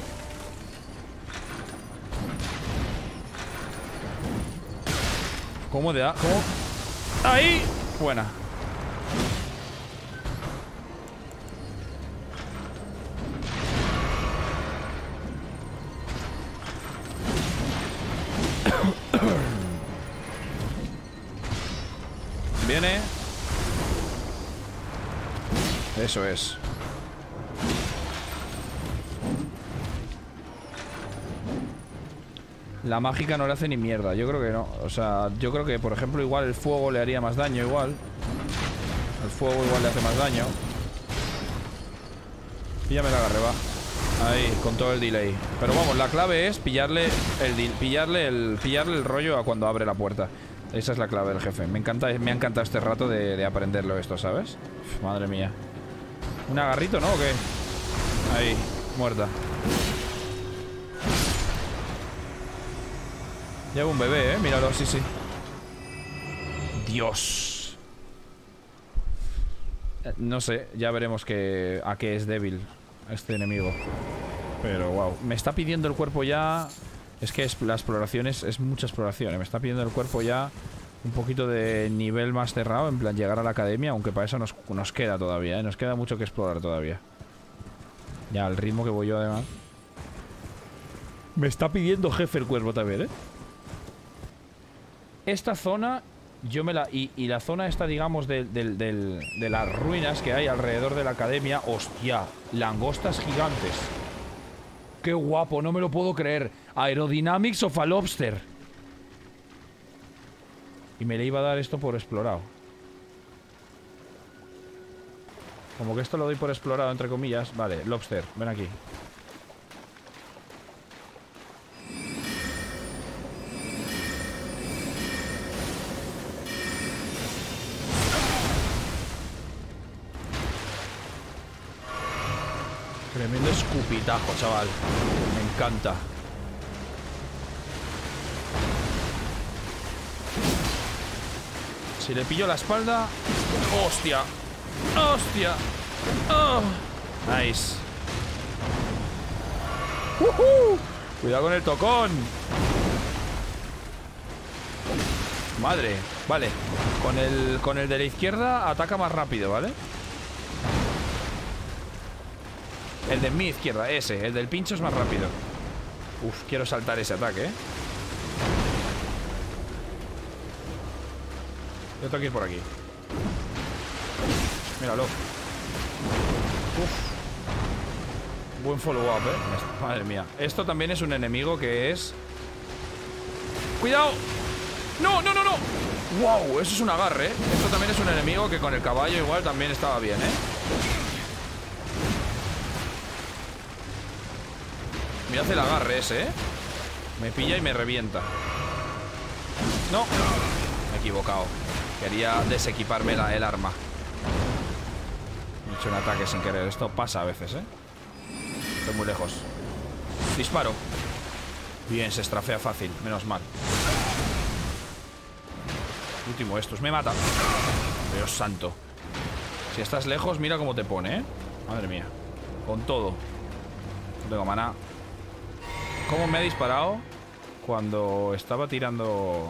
¿Cómo de A? ¿Cómo? ¡Ahí! Buena. Viene. Eso es. La mágica no le hace ni mierda. Yo creo que no. O sea, yo creo que, por ejemplo, igual el fuego le haría más daño. Igual. El fuego igual le hace más daño. Píllame la agarre, va. Ahí, con todo el delay. Pero vamos, la clave es pillarle el, pillarle el, pillarle el rollo a cuando abre la puerta. Esa es la clave del jefe. Me encanta, me ha encantado este rato de, de aprenderlo esto, ¿sabes? Uf, madre mía. ¿Un agarrito, no? ¿O qué? Ahí, muerta. Lleva un bebé, ¿eh? Míralo, sí, sí. Dios. Eh, no sé, ya veremos que, a qué es débil este enemigo. Pero, wow. Me está pidiendo el cuerpo ya... Es que es, la exploración es, es mucha exploración, ¿eh? Me está pidiendo el cuerpo ya un poquito de nivel más cerrado, en plan llegar a la academia, aunque para eso nos, nos queda todavía, ¿eh? Nos queda mucho que explorar todavía. Ya, al ritmo que voy yo, además. Me está pidiendo jefe el cuerpo también, ¿eh? Esta zona, yo me la... Y, y la zona esta, digamos, de, de, de, de las ruinas que hay alrededor de la academia. ¡Hostia! Langostas gigantes. ¡Qué guapo! No me lo puedo creer. Aerodynamics of a Lobster. Y me le iba a dar esto por explorado. Como que esto lo doy por explorado, entre comillas. Vale, Lobster, ven aquí. Tremendo escupitajo, chaval. Me encanta. Si le pillo la espalda... ¡Hostia! ¡Hostia! ¡Oh! Nice. ¡Uh-huh! Cuidado con el tocón. Madre. Vale. Con el, con el de la izquierda ataca más rápido, ¿vale? El de mi izquierda, ese. El del pincho es más rápido. Uf, quiero saltar ese ataque, ¿eh? Yo tengo que ir por aquí. Míralo. Uf. Buen follow-up, ¿eh? Madre mía. Esto también es un enemigo que es... ¡Cuidado! ¡No, no, no, no! ¡Wow! Eso es un agarre, ¿eh? Esto también es un enemigo que con el caballo igual también estaba bien, ¿eh? Mirad el agarre ese, ¿eh? Me pilla y me revienta. No. Me he equivocado. Quería desequiparme la, el arma. He hecho un ataque sin querer. Esto pasa a veces, ¿eh? Estoy muy lejos. Disparo. Bien, se estrafea fácil. Menos mal. Último estos. Me mata. Dios santo. Si estás lejos, mira cómo te pone, ¿eh? Madre mía. Con todo. No tengo maná. ¿Cómo me ha disparado? Cuando estaba tirando...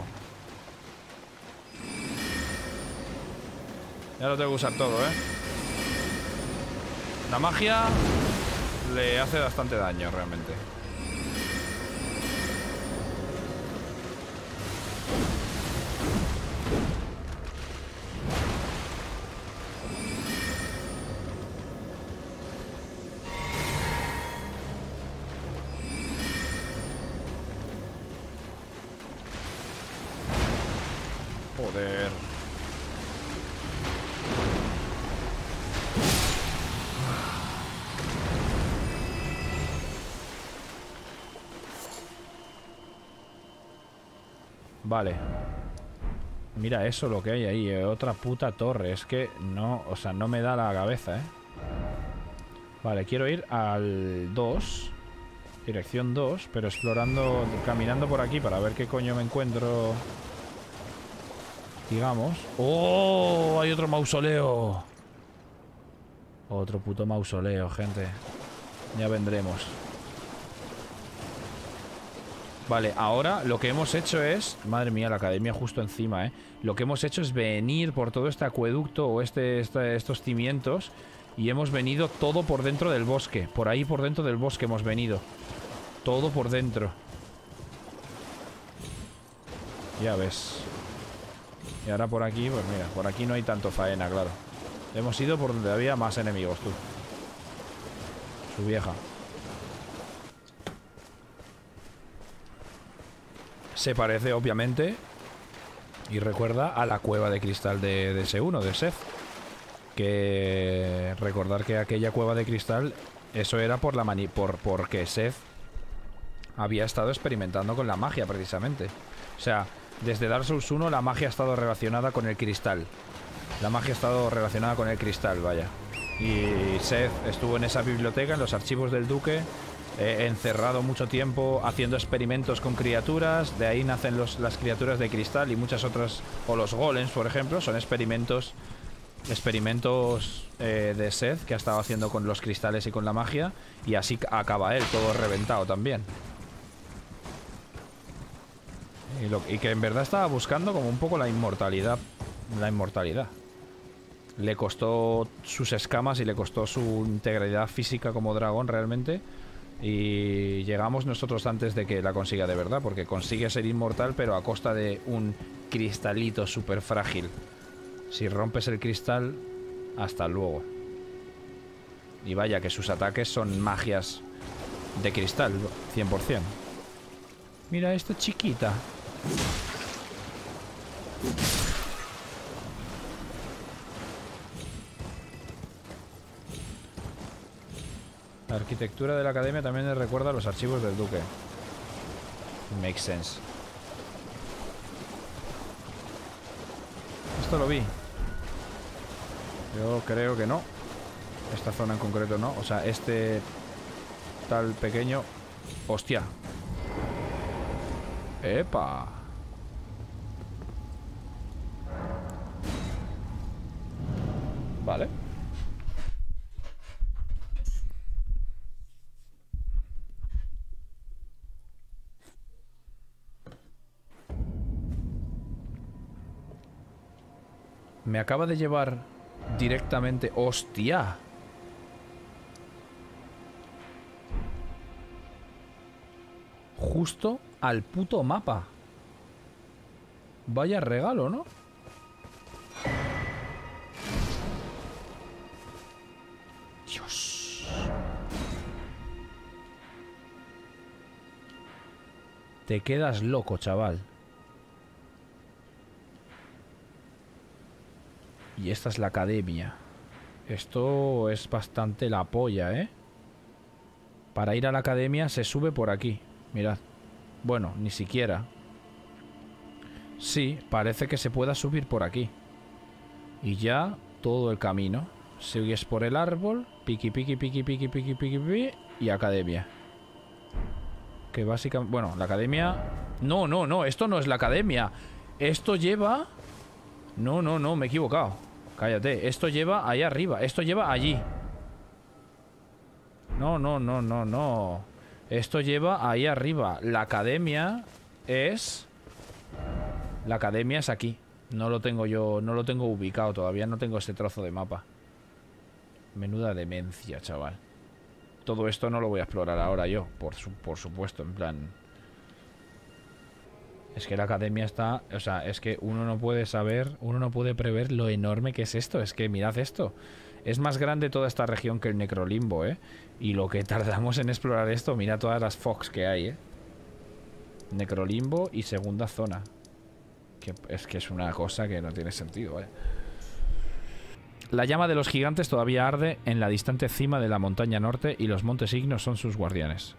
Ya lo tengo que usar todo, ¿eh? La magia le hace bastante daño, realmente. Joder. Vale. Mira eso lo que hay ahí, eh. Otra puta torre. Es que no, o sea, no me da la cabeza, eh. Vale, quiero ir al dos. Dirección dos, pero explorando, caminando por aquí para ver qué coño me encuentro. Digamos. ¡Oh! Hay otro mausoleo. Otro puto mausoleo, gente. Ya vendremos. Vale, ahora lo que hemos hecho es... Madre mía, la academia justo encima, ¿eh? Lo que hemos hecho es venir por todo este acueducto o este, este, estos cimientos. Y hemos venido todo por dentro del bosque. Por ahí por dentro del bosque hemos venido. Todo por dentro. Ya ves. Y ahora por aquí, pues mira, por aquí no hay tanto faena, claro. Hemos ido por donde había más enemigos, tú. Su vieja. Se parece, obviamente, y recuerda a la cueva de cristal de, de ese uno, de Seth. Que recordar que aquella cueva de cristal, eso era por la mani por porque Seth había estado experimentando con la magia, precisamente. O sea, desde Dark Souls uno la magia ha estado relacionada con el cristal. La magia ha estado relacionada con el cristal, vaya. Y Seth estuvo en esa biblioteca, en los archivos del duque, eh, encerrado mucho tiempo haciendo experimentos con criaturas. De ahí nacen los, las criaturas de cristal y muchas otras, o los golems, por ejemplo, son experimentos experimentos eh, de Seth que ha estado haciendo con los cristales y con la magia. Y así acaba él, todo reventado también. Y, lo, y que en verdad estaba buscando como un poco la inmortalidad. La inmortalidad. Le costó sus escamas y le costó su integridad física como dragón realmente. Y llegamos nosotros antes de que la consiga de verdad, porque consigue ser inmortal pero a costa de un cristalito súper frágil. Si rompes el cristal, hasta luego. Y vaya que sus ataques son magias de cristal, cien por cien. Mira esta chiquita. La arquitectura de la academia también le recuerda a los archivos del duque. Makes sense. Esto lo vi. Yo creo que no. Esta zona en concreto no. O sea, este tal pequeño. Hostia. Epa. Vale. Me acaba de llevar directamente... ¡Hostia! Justo al puto mapa. Vaya regalo, ¿no? Dios. Te quedas loco, chaval. Y esta es la academia. Esto es bastante la polla, ¿eh? Para ir a la academia se sube por aquí. Mirad. Bueno, ni siquiera. Sí, parece que se pueda subir por aquí. Y ya todo el camino. Sigues por el árbol. Piqui, piqui, piqui, piqui, piqui, piqui, piqui. Y academia. Que básicamente... Bueno, la academia... No, no, no. Esto no es la academia. Esto lleva... No, no, no. Me he equivocado. Cállate. Esto lleva ahí arriba. Esto lleva allí. No, no, no, no, no. Esto lleva ahí arriba. La academia es... La academia es aquí. No lo tengo yo... No lo tengo ubicado todavía. No tengo ese trozo de mapa. Menuda demencia, chaval. Todo esto no lo voy a explorar ahora yo. Por, su, por supuesto, en plan... Es que la academia está... O sea, es que uno no puede saber... Uno no puede prever lo enorme que es esto. Es que mirad esto. Es más grande toda esta región que el Necrolimbo, ¿eh? Y lo que tardamos en explorar esto... Mira todas las fox que hay, ¿eh? Necrolimbo y segunda zona. Que es que es una cosa que no tiene sentido, ¿eh? La llama de los gigantes todavía arde en la distante cima de la montaña norte y los montes ignos son sus guardianes.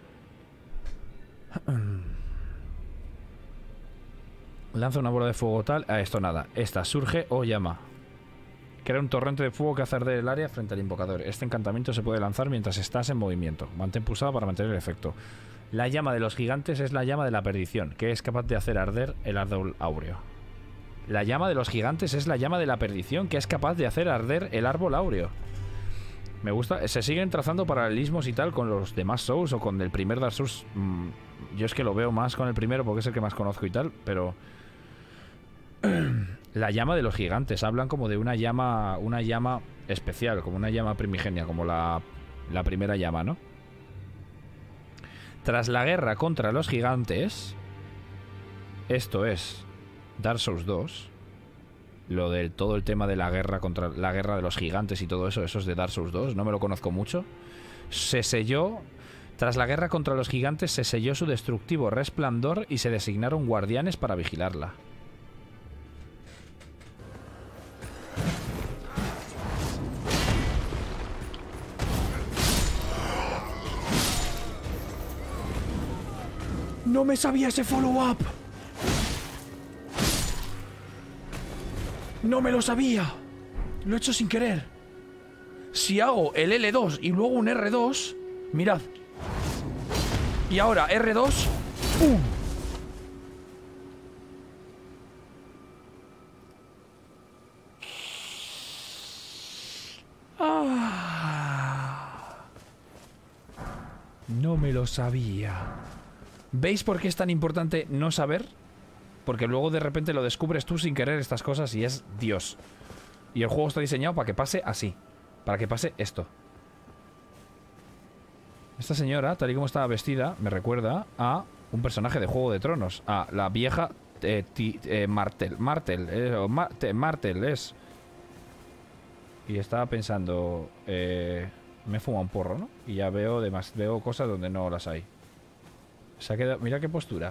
Lanza una bola de fuego tal... A esto nada. Esta surge o llama. Crea un torrente de fuego que hace arder el área frente al invocador. Este encantamiento se puede lanzar mientras estás en movimiento. Mantén pulsado para mantener el efecto. La llama de los gigantes es la llama de la perdición, que es capaz de hacer arder el árbol áureo. La llama de los gigantes es la llama de la perdición, que es capaz de hacer arder el árbol áureo. Me gusta. Se siguen trazando paralelismos y tal con los demás Souls o con el primer Dark Souls. Mmm, yo es que lo veo más con el primero porque es el que más conozco y tal, pero... La llama de los gigantes. Hablan como de una llama, una llama especial, como una llama primigenia, como la, la primera llama, ¿no? Tras la guerra contra los gigantes, esto es Dark Souls dos, lo del todo el tema de la guerra contra la guerra de los gigantes y todo eso, eso es de Dark Souls dos, no me lo conozco mucho. Se selló, tras la guerra contra los gigantes se selló su destructivo resplandor y se designaron guardianes para vigilarla. No me sabía ese follow-up. No me lo sabía. Lo he hecho sin querer. Si hago el L dos y luego un R dos, mirad. Y ahora R dos. ¡Pum! Ah. No me lo sabía. ¿Veis por qué es tan importante no saber? Porque luego de repente lo descubres tú sin querer estas cosas y es Dios. Y el juego está diseñado para que pase así. Para que pase esto. Esta señora, tal y como estaba vestida, me recuerda a un personaje de Juego de Tronos. A la vieja eh, ti, eh, Martel. Martel, eh, Martel, Martel es. Y estaba pensando... Eh, me fuma un porro, ¿no? Y ya veo, demás, veo cosas donde no las hay. Se ha quedado... Mira qué postura.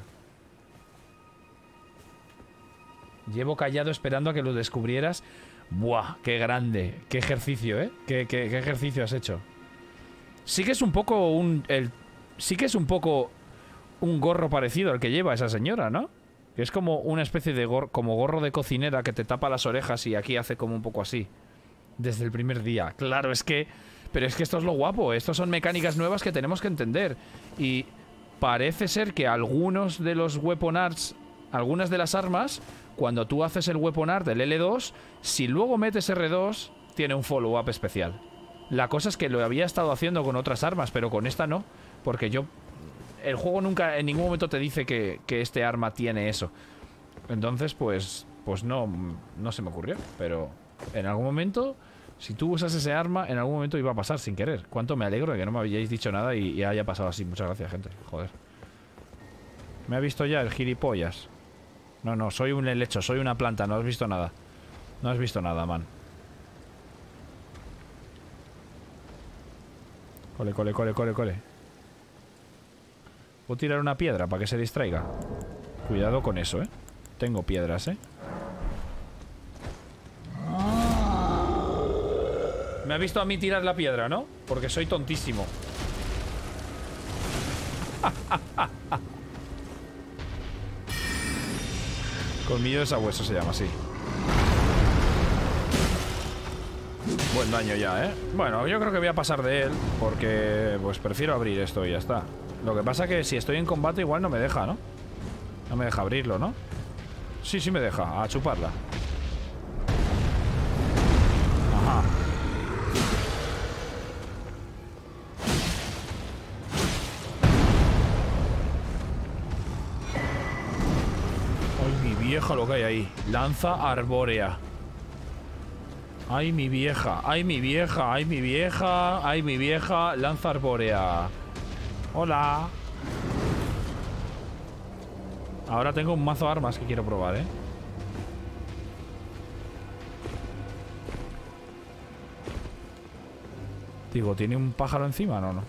Llevo callado esperando a que lo descubrieras. Buah, qué grande. Qué ejercicio, ¿eh? Qué, qué, qué ejercicio has hecho. Sí que es un poco un... El, sí que es un poco un gorro parecido al que lleva esa señora, ¿no? Que es como una especie de gorro, como gorro de cocinera que te tapa las orejas y aquí hace como un poco así. Desde el primer día. Claro, es que... Pero es que esto es lo guapo. Estos son mecánicas nuevas que tenemos que entender. Y parece ser que algunos de los weapon arts, algunas de las armas, cuando tú haces el weapon art del L dos, si luego metes R dos, tiene un follow-up especial. La cosa es que lo había estado haciendo con otras armas, pero con esta no. Porque yo... El juego nunca, en ningún momento te dice que, que este arma tiene eso. Entonces, pues... Pues no, no se me ocurrió. Pero en algún momento... Si tú usas ese arma, en algún momento iba a pasar sin querer. Cuánto me alegro de que no me habíais dicho nada y, y haya pasado así. Muchas gracias, gente. Joder. ¿Me ha visto ya el gilipollas? No, no, soy un helecho, soy una planta. No has visto nada. No has visto nada, man. Cole, cole, cole, cole, cole. ¿Puedo tirar una piedra para que se distraiga? Cuidado con eso, ¿eh? Tengo piedras, ¿eh? Me ha visto a mí tirar la piedra, ¿no? Porque soy tontísimo. Colmillo de sabueso se llama así. Buen daño ya, ¿eh? Bueno, yo creo que voy a pasar de él. Porque pues prefiero abrir esto y ya está. Lo que pasa que si estoy en combate igual no me deja, ¿no? No me deja abrirlo, ¿no? Sí, sí me deja, a chuparla. Ajá. Ay, mi vieja, lo que hay ahí. Lanza arbórea. Ay, mi vieja, ay, mi vieja, ay, mi vieja, ay, mi vieja, lanza arbórea. Hola. Ahora tengo un mazo de armas que quiero probar, ¿eh? Digo, ¿tiene un pájaro encima? No, no.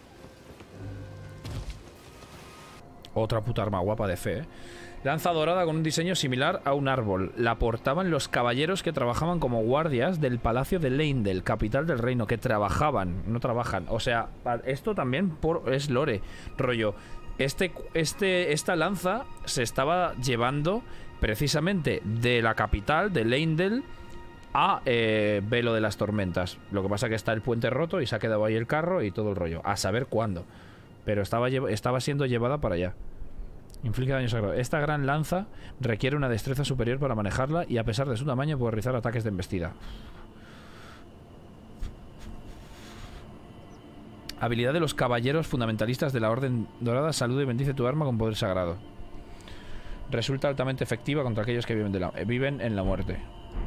Otra puta arma guapa de fe, ¿eh? Lanza dorada con un diseño similar a un árbol. La portaban los caballeros que trabajaban como guardias del palacio de Leyndell, capital del reino. Que trabajaban, no trabajan. O sea, esto también por, es lore. Rollo, este, este, esta lanza se estaba llevando precisamente de la capital, de Leyndell, a eh, Velo de las Tormentas. Lo que pasa que está el puente roto y se ha quedado ahí el carro y todo el rollo. A saber cuándo. Pero estaba, estaba siendo llevada para allá. Inflige daño sagrado. Esta gran lanza requiere una destreza superior para manejarla y a pesar de su tamaño puede realizar ataques de embestida. Habilidad de los caballeros fundamentalistas de la Orden Dorada. Saluda y bendice tu arma con poder sagrado. Resulta altamente efectiva contra aquellos que viven, de la, eh, viven en la muerte.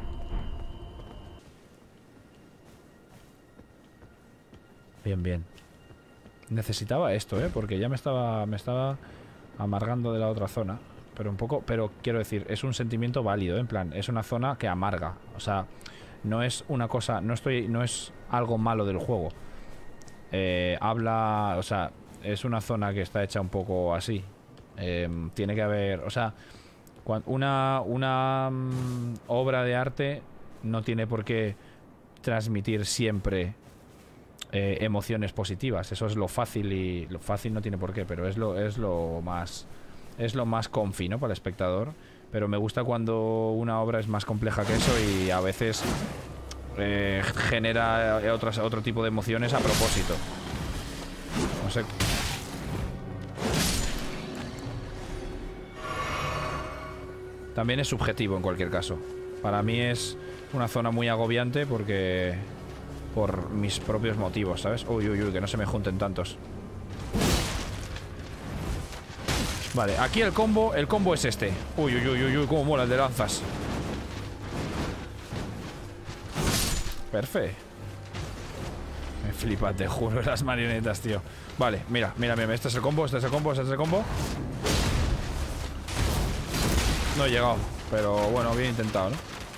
Bien, bien. Necesitaba esto, ¿eh? Porque ya me estaba... Me estaba... amargando de la otra zona. Pero un poco, pero quiero decir, es un sentimiento válido, ¿eh? En plan, es una zona que amarga. O sea, no es una cosa, no estoy, no es algo malo del juego. Eh, habla, o sea, es una zona que está hecha un poco así. Eh, tiene que haber, o sea, una, una um, obra de arte no tiene por qué transmitir siempre Eh, emociones positivas. Eso es lo fácil y lo fácil no tiene por qué, pero es lo, es lo más es lo más comfy, ¿no? Para el espectador. Pero me gusta cuando una obra es más compleja que eso y a veces eh, genera otras, otro tipo de emociones a propósito. No sé. También es subjetivo en cualquier caso. Para mí es una zona muy agobiante porque... por mis propios motivos, ¿sabes? Uy, uy, uy, que no se me junten tantos. Vale, aquí el combo, el combo es este. Uy, uy, uy, uy, uy, cómo mola el de lanzas. Perfecto. Me flipa, te juro, las marionetas, tío. Vale, mira, mira, mira, este es el combo, este es el combo, este es el combo. No he llegado, pero bueno, bien intentado, ¿no?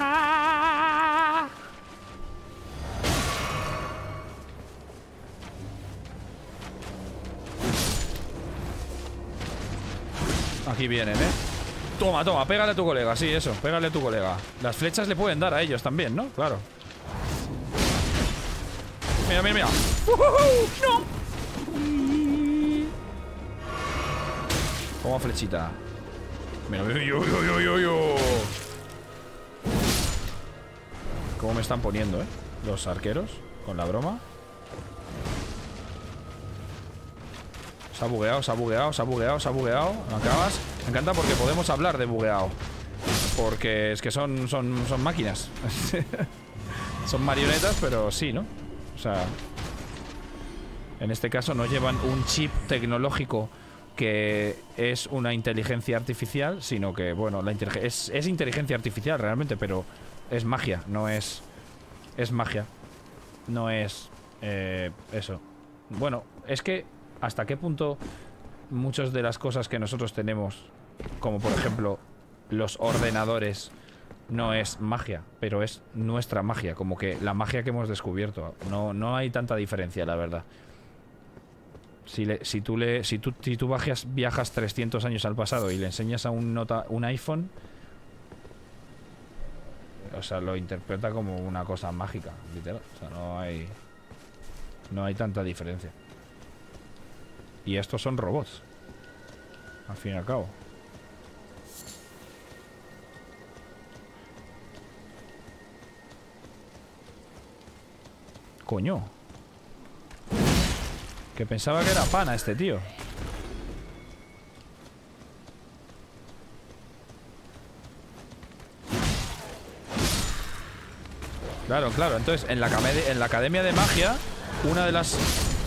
Aquí vienen, ¿eh? Toma, toma, pégale a tu colega, sí, eso, pégale a tu colega. Las flechas le pueden dar a ellos también, ¿no? Claro. Mira, mira, mira. ¡Uh, uh, uh! ¡No! Toma flechita. Mira, yo, yo, yo, yo, yo. ¿Cómo me están poniendo, eh? Los arqueros, con la broma. Se ha bugueado, se ha bugueado, se ha bugueado, se ha bugueado. ¿Me acabas? Me encanta porque podemos hablar de bugueado. Porque es que son, son, son máquinas. Son marionetas, pero sí, ¿no? O sea, en este caso no llevan un chip tecnológico que es una inteligencia artificial, sino que, bueno, la inteligencia es, es inteligencia artificial realmente, pero es magia, no es... Es magia. No es... Eh, eso. Bueno, es que hasta qué punto muchas de las cosas que nosotros tenemos, como por ejemplo los ordenadores, no es magia, pero es nuestra magia, como que la magia que hemos descubierto. No, no hay tanta diferencia, la verdad. Si, le, si tú le, si tú, si tú viajas, viajas trescientos años al pasado y le enseñas a un nota, un iPhone, o sea, lo interpreta como una cosa mágica, literal. O sea, no hay, no hay tanta diferencia. Y estos son robots, al fin y al cabo. Coño. Que pensaba que era pana este tío. Claro, claro. Entonces, en la, en la Academia de Magia, una de las...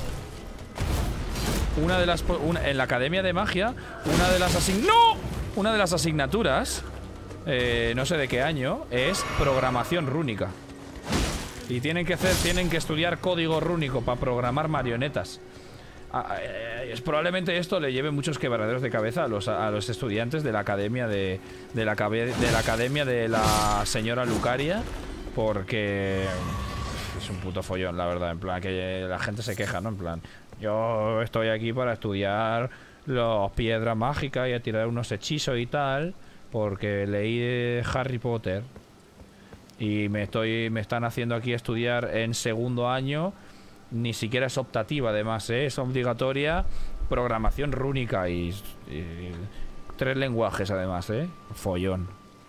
Una de las... Una, en la Academia de Magia, una de las asign... ¡No! Una de las asignaturas, eh, no sé de qué año, es programación rúnica. Y tienen que hacer, tienen que estudiar código rúnico para programar marionetas. Ah, eh, es, probablemente esto le lleve muchos quebraderos de cabeza a los, a los estudiantes de la academia de, de, la, de la academia de la señora Lucaria, porque es un puto follón, la verdad. En plan, que la gente se queja, ¿no? En plan, yo estoy aquí para estudiar las piedras mágicas y a tirar unos hechizos y tal, porque leí de Harry Potter. Y me estoy me están haciendo aquí estudiar en segundo año. Ni siquiera es optativa, además, ¿eh? Es obligatoria programación rúnica y, y tres lenguajes, además, ¿eh? Follón.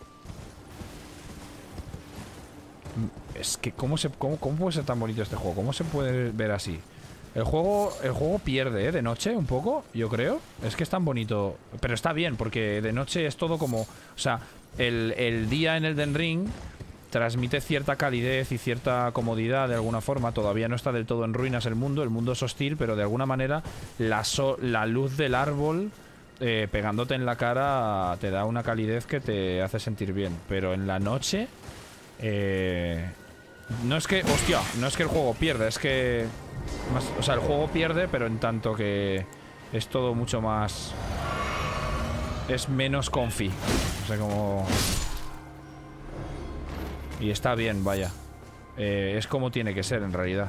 Es que ¿cómo, se, cómo, ¿cómo puede ser tan bonito este juego? ¿Cómo se puede ver así? El juego, el juego pierde, ¿eh? De noche un poco, yo creo. Es que es tan bonito. Pero está bien, porque de noche es todo como... O sea, el, el día en Elden Ring transmite cierta calidez y cierta comodidad de alguna forma. Todavía no está del todo en ruinas el mundo. El mundo es hostil, pero de alguna manera la, so la luz del árbol eh, pegándote en la cara te da una calidez que te hace sentir bien. Pero en la noche... Eh, no es que... Hostia, no es que el juego pierda, es que... Más, o sea, el juego pierde, pero en tanto que es todo mucho más... Es menos comfy. O sea, como... Y está bien, vaya. Eh, es como tiene que ser, en realidad.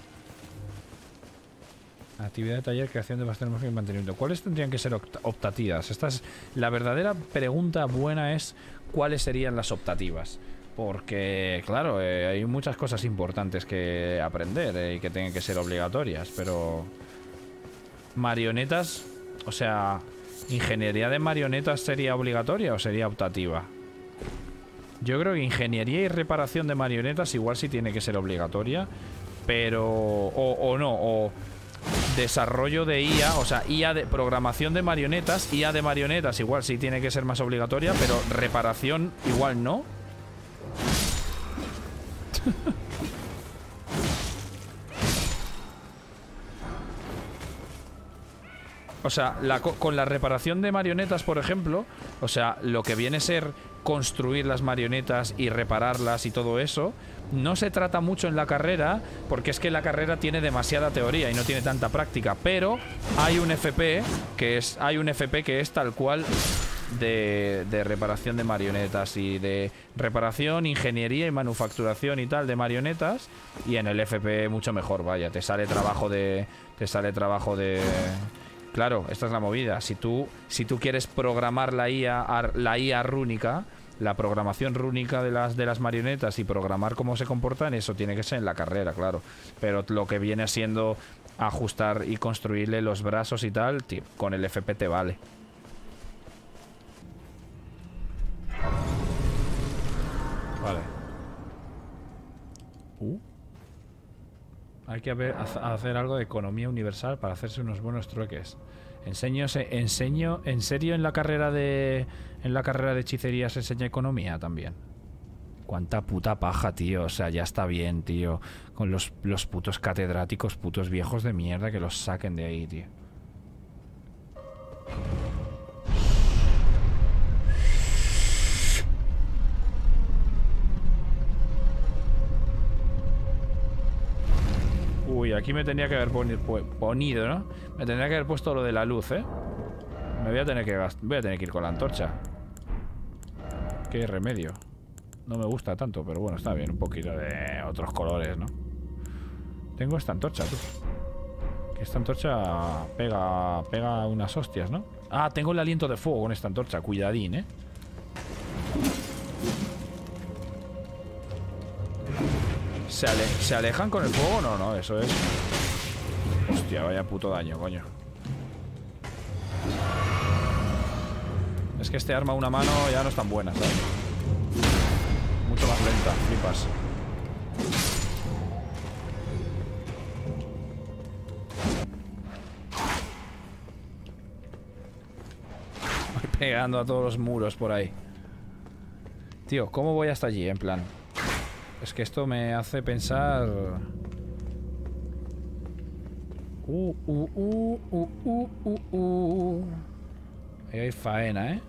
Actividad de taller, creación de pasteles mágicos y mantenimiento. ¿Cuáles tendrían que ser optativas? Esta es, la verdadera pregunta buena es ¿cuáles serían las optativas? Porque, claro, eh, hay muchas cosas importantes que aprender eh, y que tienen que ser obligatorias, pero... Marionetas, o sea... ¿Ingeniería de marionetas sería obligatoria o sería optativa? Yo creo que ingeniería y reparación de marionetas igual sí tiene que ser obligatoria, pero... O, o no, o... Desarrollo de I A, o sea, I A de programación de marionetas, I A de marionetas igual sí tiene que ser más obligatoria, pero reparación igual no. O sea, la, con la reparación de marionetas, por ejemplo, o sea, lo que viene a ser construir las marionetas y repararlas y todo eso, no se trata mucho en la carrera, porque es que la carrera tiene demasiada teoría y no tiene tanta práctica, pero hay un F P que es, hay un F P que es tal cual de, de reparación de marionetas y de reparación, ingeniería y manufacturación y tal de marionetas, y en el F P mucho mejor, vaya, te sale trabajo de... te sale trabajo de... Claro, esta es la movida. Si tú, si tú quieres programar la I A, la I A rúnica, la programación rúnica de las, de las marionetas y programar cómo se comportan, eso tiene que ser en la carrera, claro. Pero lo que viene siendo ajustar y construirle los brazos y tal, tío, con el F P te vale. Uh. Hay que haber, hacer algo de economía universal para hacerse unos buenos trueques. Enseño, enseño, ¿en serio en la carrera de en la carrera de hechicería se enseña economía también? Cuánta puta paja, tío. O sea, ya está bien, tío. Con los, los putos catedráticos, putos viejos de mierda, que los saquen de ahí, tío. Uy, aquí me tenía que haber ponido, ¿no? Me tendría que haber puesto lo de la luz, ¿eh? Me voy a tener que gast- voy a tener que ir con la antorcha. Qué remedio. No me gusta tanto, pero bueno, está bien. Un poquito de otros colores, ¿no? Tengo esta antorcha, tú. Que esta antorcha pega, pega unas hostias, ¿no? Ah, tengo el aliento de fuego con esta antorcha. Cuidadín, ¿eh? ¿Se, ale ¿Se alejan con el fuego? No, no, eso es... Hostia, vaya puto daño, coño. Es que este arma a una mano ya no es tan buena, ¿sabes? Mucho más lenta, flipas. Voy pegando a todos los muros por ahí. Tío, ¿cómo voy hasta allí, en plan? Es que esto me hace pensar... Uh, uh, uh, uh, uh, uh, uh. Ahí hay faena, ¿eh?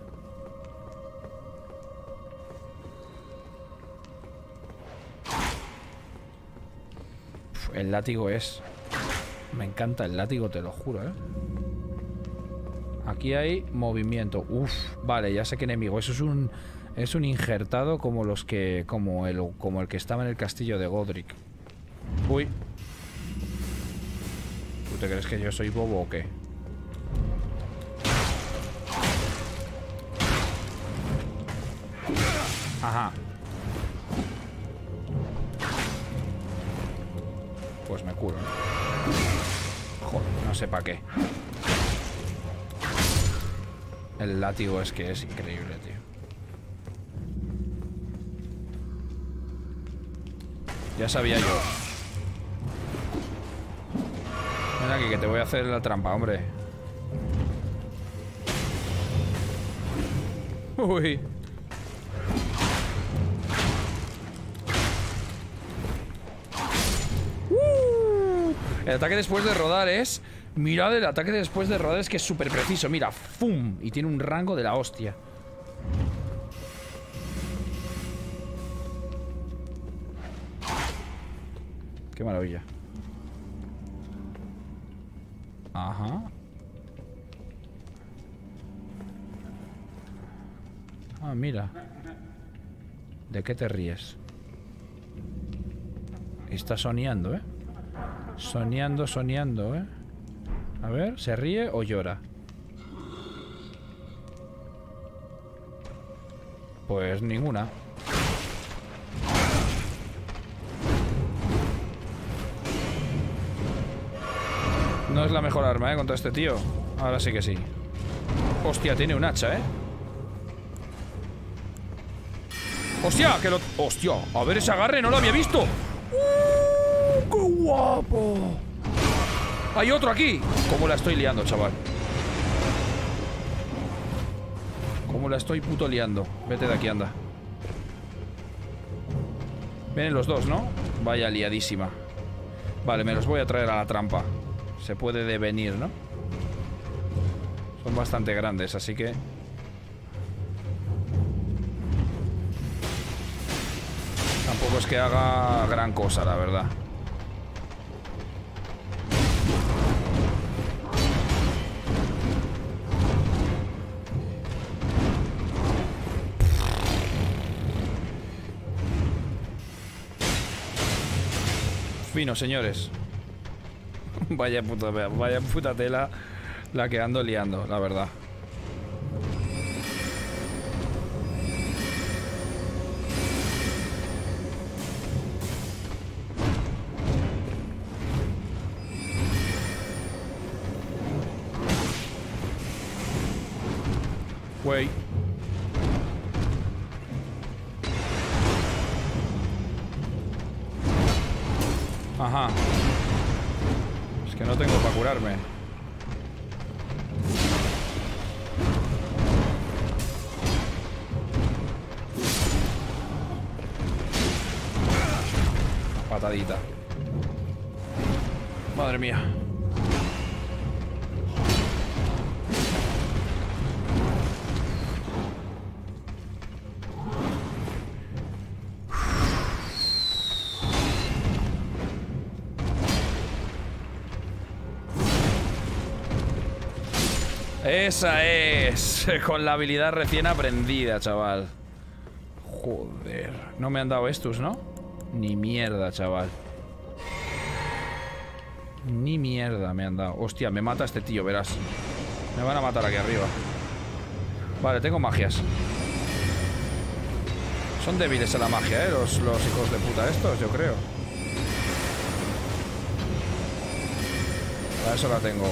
Uf, el látigo es... Me encanta el látigo, te lo juro, ¿eh? Aquí hay movimiento. Uf, vale, ya sé qué enemigo. Eso es un... Es un injertado como los que... Como el, como el que estaba en el castillo de Godric. Uy. ¿Tú te crees que yo soy bobo o qué? Ajá. Pues me curo. Joder, no sé para qué. El látigo es que es increíble, tío. Ya sabía yo. Ven aquí que te voy a hacer la trampa, hombre. Uy. Uh. El ataque después de rodar es... Mirad el ataque después de rodar es que es súper preciso. Mira, ¡fum! Y tiene un rango de la hostia. Qué maravilla. Ajá. Ah, mira. ¿De qué te ríes? Está soñando, ¿eh? Soñando, soñando, ¿eh? A ver, ¿se ríe o llora? Pues ninguna. No es la mejor arma, ¿eh? Contra este tío. Ahora sí que sí. Hostia, tiene un hacha, ¿eh? ¡Hostia! Que lo... ¡Hostia! A ver ese agarre, no lo había visto. ¡Uh! ¡Qué guapo! ¡Hay otro aquí! ¿Cómo la estoy liando, chaval? ¿Cómo la estoy puto liando? Vete de aquí, anda. Vienen los dos, ¿no? Vaya liadísima. Vale, me los voy a traer a la trampa. Se puede devenir, ¿no? Son bastante grandes, así que... Tampoco es que haga gran cosa, la verdad. Fino, señores. Vaya puta, vaya puta tela la que ando liando, la verdad. Güey. para curarme. Patadita. Madre mía. Esa es. Con la habilidad recién aprendida, chaval. Joder. No me han dado estos, ¿no? Ni mierda, chaval. Ni mierda me han dado. Hostia, me mata este tío, verás. Me van a matar aquí arriba. Vale, tengo magias. Son débiles a la magia, ¿eh? Los, los hijos de puta estos, yo creo. Para eso la tengo.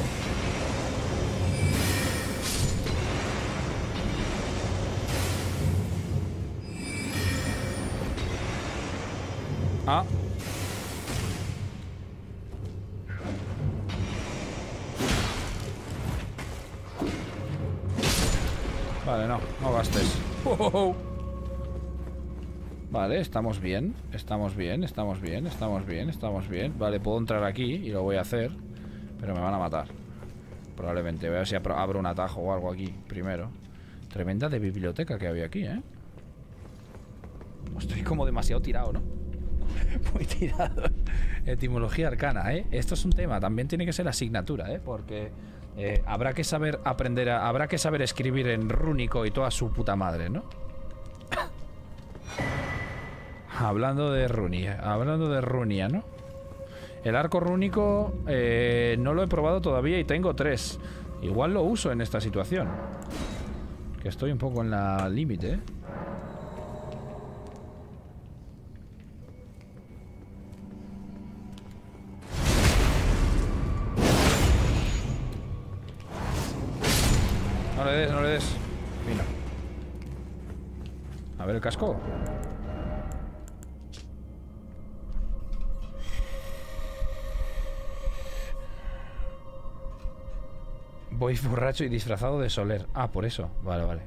Ah. Vale, no, no gastes. Oh, oh, oh. Vale, estamos bien. Estamos bien, estamos bien, estamos bien, estamos bien. Vale, puedo entrar aquí y lo voy a hacer. Pero me van a matar. Probablemente. Voy a ver si abro un atajo o algo aquí primero. Tremenda de biblioteca que había aquí, ¿eh? Estoy como demasiado tirado, ¿no? Muy tirado. Etimología arcana, ¿eh? Esto es un tema. También tiene que ser asignatura, ¿eh? Porque eh, habrá que saber aprender a, habrá que saber escribir en rúnico y toda su puta madre, ¿no? Hablando de runia, hablando de runia, ¿no? El arco rúnico eh, no lo he probado todavía y tengo tres. Igual lo uso en esta situación. Que estoy un poco en la límite, ¿eh? No le des, no le des. Mira. A ver el casco. Voy borracho y disfrazado de Soler. Ah, por eso. Vale, vale.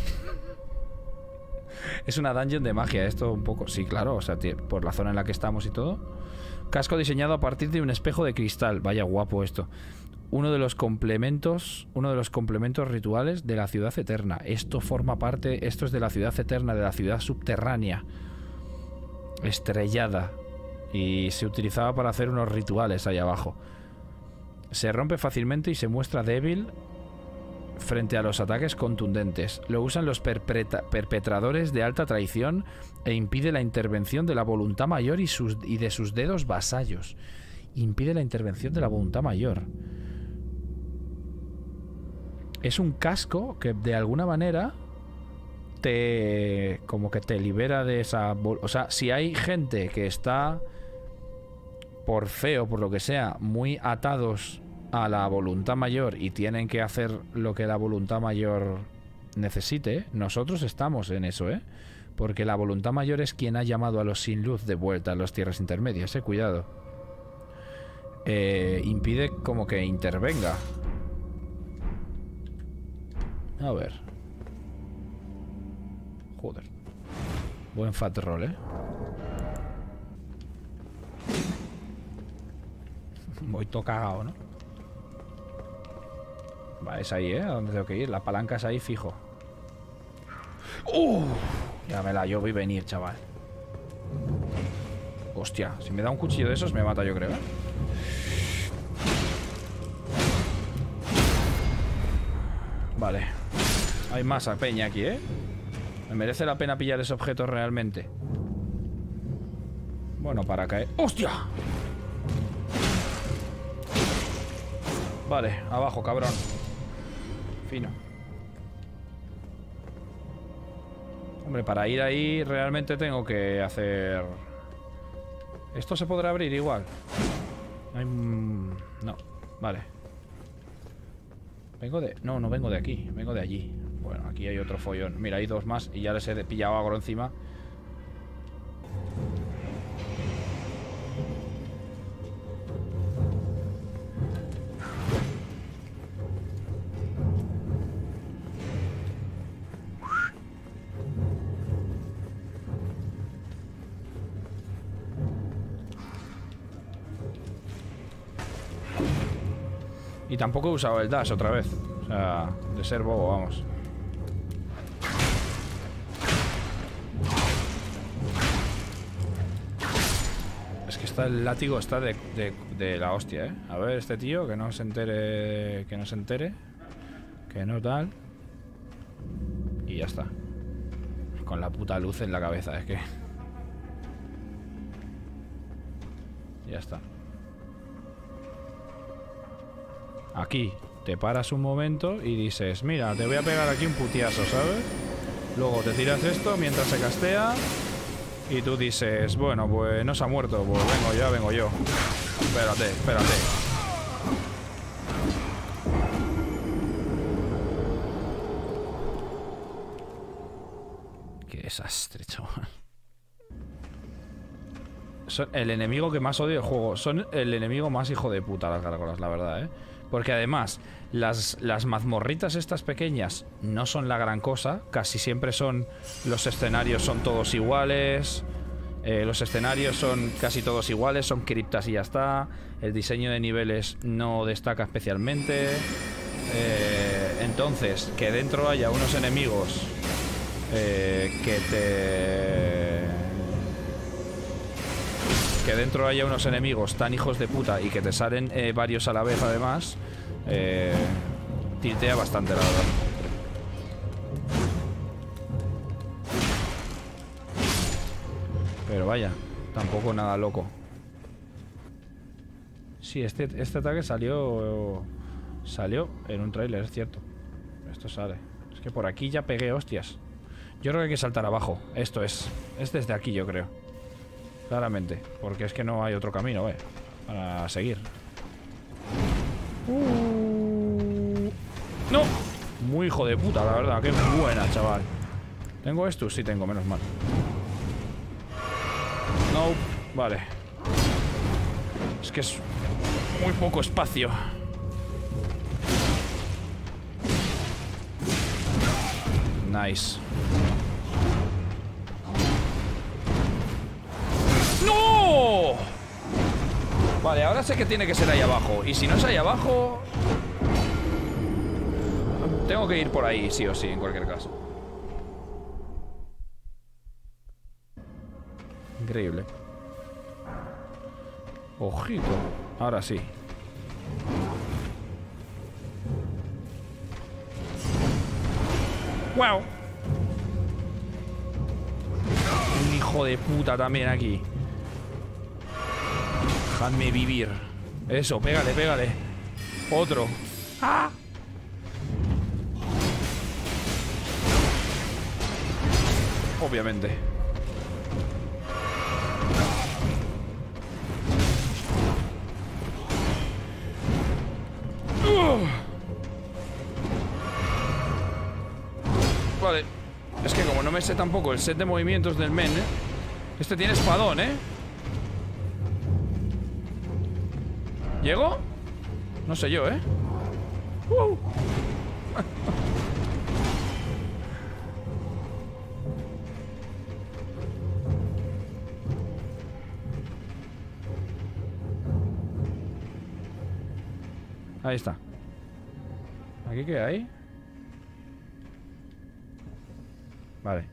Es una dungeon de magia, esto un poco. Sí, claro, o sea, por la zona en la que estamos y todo. Casco diseñado a partir de un espejo de cristal. Vaya guapo esto. Uno de los complementos, uno de los complementos rituales de la ciudad eterna. Esto forma parte, esto es de la ciudad eterna, de la ciudad subterránea. Estrellada. Y se utilizaba para hacer unos rituales ahí abajo. Se rompe fácilmente y se muestra débil frente a los ataques contundentes. Lo usan los perpetradores de alta traición e impide la intervención de la voluntad mayor y, sus, y de sus dedos vasallos. Impide la intervención de la voluntad mayor. Es un casco que de alguna manera te... como que te libera de esa... O sea, si hay gente que está... por feo, por lo que sea, muy atados a la voluntad mayor y tienen que hacer lo que la voluntad mayor necesite, nosotros estamos en eso, ¿eh? Porque la voluntad mayor es quien ha llamado a los sin luz de vuelta a las tierras intermedias, ¿eh? Cuidado. Eh, impide como que intervenga. A ver. Joder. Buen fat roll, ¿eh? Voy todo cagado, ¿no? Va, es ahí, ¿eh? ¿A dónde tengo que ir? La palanca es ahí fijo. ¡Uh! Ya me la yo vi venir, chaval. Hostia, si me da un cuchillo de esos me mata, yo creo, ¿eh? Vale. Hay más a peña aquí, ¿eh? ¿Me merece la pena pillar ese objeto realmente? Bueno, para caer... ¡Hostia! Vale, abajo, cabrón. Fino. Hombre, para ir ahí realmente tengo que hacer... ¿Esto se podrá abrir igual? Hay... No, vale. Vengo de... No, no vengo de aquí, vengo de allí. Bueno, aquí hay otro follón. Mira, hay dos más y ya les he pillado agro encima. Y tampoco he usado el dash otra vez. O sea, de ser bobo, vamos. Es que está el látigo, está de, de, de la hostia, ¿eh? A ver, este tío, que no se entere... Que no se entere. Que no tal. Y ya está. Con la puta luz en la cabeza, es que... Ya está. Aquí te paras un momento y dices, mira, te voy a pegar aquí un putiazo, ¿sabes? Luego te tiras esto mientras se castea y tú dices, bueno, pues no se ha muerto, pues vengo yo, vengo yo. Espérate, espérate. Qué desastre, chaval. Son el enemigo que más odio del juego. Son el enemigo más hijo de puta las gárgolas, la verdad, ¿eh? Porque además, las, las mazmorritas estas pequeñas no son la gran cosa. Casi siempre son... Los escenarios son todos iguales. Eh, los escenarios son casi todos iguales. Son criptas y ya está. El diseño de niveles no destaca especialmente. Eh, entonces, que dentro haya unos enemigos eh, que te... Que dentro haya unos enemigos tan hijos de puta y que te salen eh, varios a la vez además, eh, tiltea bastante, la verdad. Pero vaya, tampoco nada loco. Sí, este, este ataque salió salió en un tráiler, es cierto. Esto sale. Es que por aquí ya pegué hostias. Yo creo que hay que saltar abajo. Esto es. Es desde aquí, yo creo. Claramente, porque es que no hay otro camino, eh, para seguir. Uh, ¡No! Muy hijo de puta, la verdad. Qué buena, chaval. ¿Tengo esto? Sí tengo, menos mal. No, vale. Es que es muy poco espacio. Nice. ¡No! Vale, ahora sé que tiene que ser ahí abajo. Y si no es ahí abajo... Tengo que ir por ahí, sí o sí, en cualquier caso. Increíble. Ojito. Ahora sí. ¡Wow! Un hijo de puta también aquí. Dejadme vivir. Eso, pégale, pégale. Otro. ¡Ah! Obviamente. Uh. Vale. Es que como no me sé tampoco el set de movimientos del men, ¿eh? Este tiene espadón, ¿eh? ¿Llego? No sé yo, ¿eh? Uh. Ahí está. ¿Aquí qué hay? Vale.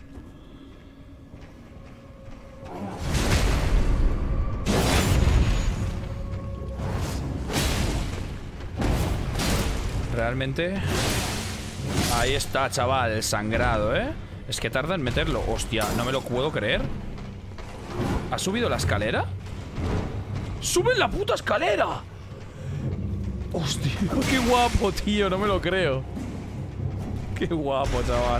Realmente... Ahí está, chaval, el sangrado, ¿eh? Es que tarda en meterlo. Hostia, no me lo puedo creer. ¿Ha subido la escalera? ¡Sube la puta escalera! Hostia, qué guapo, tío, no me lo creo. Qué guapo, chaval.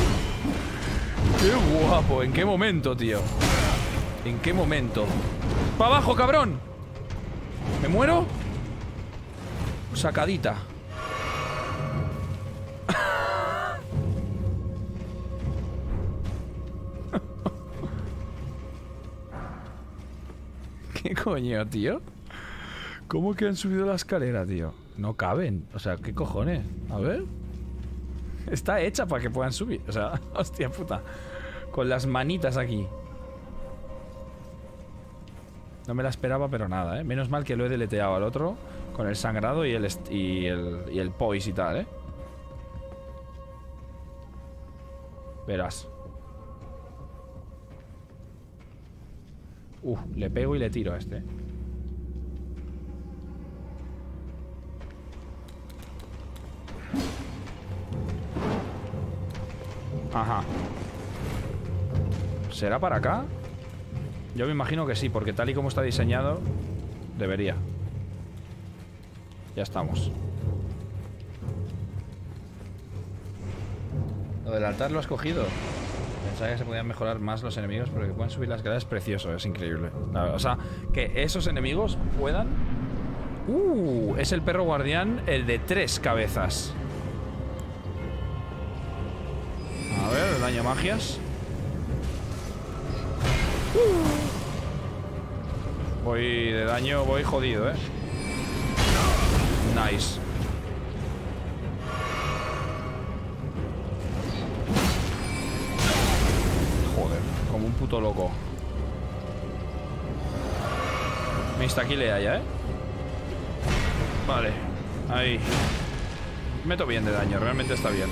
Qué guapo, ¿en qué momento, tío? ¿En qué momento? ¡Para abajo, cabrón! ¿Me muero? Sacadita. ¿Qué coño, tío? ¿Cómo que han subido la escalera, tío? No caben. O sea, ¿qué cojones? A ver. Está hecha para que puedan subir. O sea, hostia puta. Con las manitas aquí. No me la esperaba, pero nada, ¿eh? Menos mal que lo he deleteado al otro Con el sangrado y el, y el, y el poise y tal, ¿eh? Verás. Uh, le pego y le tiro a este. Ajá. ¿Será para acá? Yo me imagino que sí, porque tal y como está diseñado, debería. Ya estamos. Lo del altar lo has cogido. Pensaba que se podían mejorar más los enemigos, pero que puedan subir las gradas es precioso, es increíble. O sea, que esos enemigos puedan... Uh, es el perro guardián, el de tres cabezas. A ver, el daño magias. Voy de daño, voy jodido, eh. Nice. Joder, como un puto loco. Me instaquilea ya, eh. Vale, ahí. Meto bien de daño, realmente está bien.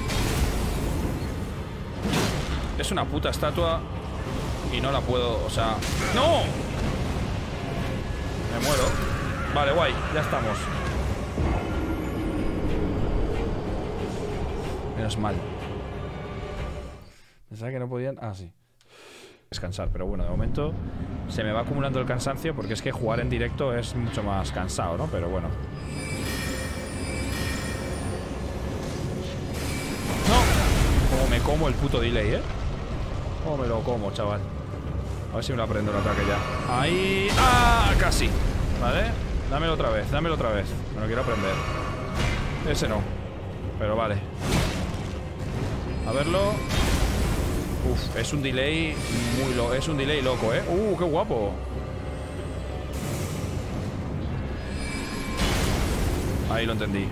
Es una puta estatua y no la puedo, o sea... ¡No! Me muero. Vale, guay, ya estamos. Menos mal. Pensaba que no podían... Ah, sí. Descansar, pero bueno, de momento se me va acumulando el cansancio porque es que jugar en directo es mucho más cansado, ¿no? Pero bueno. ¡No! Como me como el puto delay, ¿eh? Como me lo como, chaval. A ver si me lo aprendo el ataque ya. Ahí... ¡Ah! Casi. ¿Vale? Dámelo otra vez, dámelo otra vez. Me lo quiero aprender. Ese no. Pero vale. A verlo. Uf, es un delay muy loco. Es un delay loco, ¿eh? ¡Uh, qué guapo! Ahí lo entendí.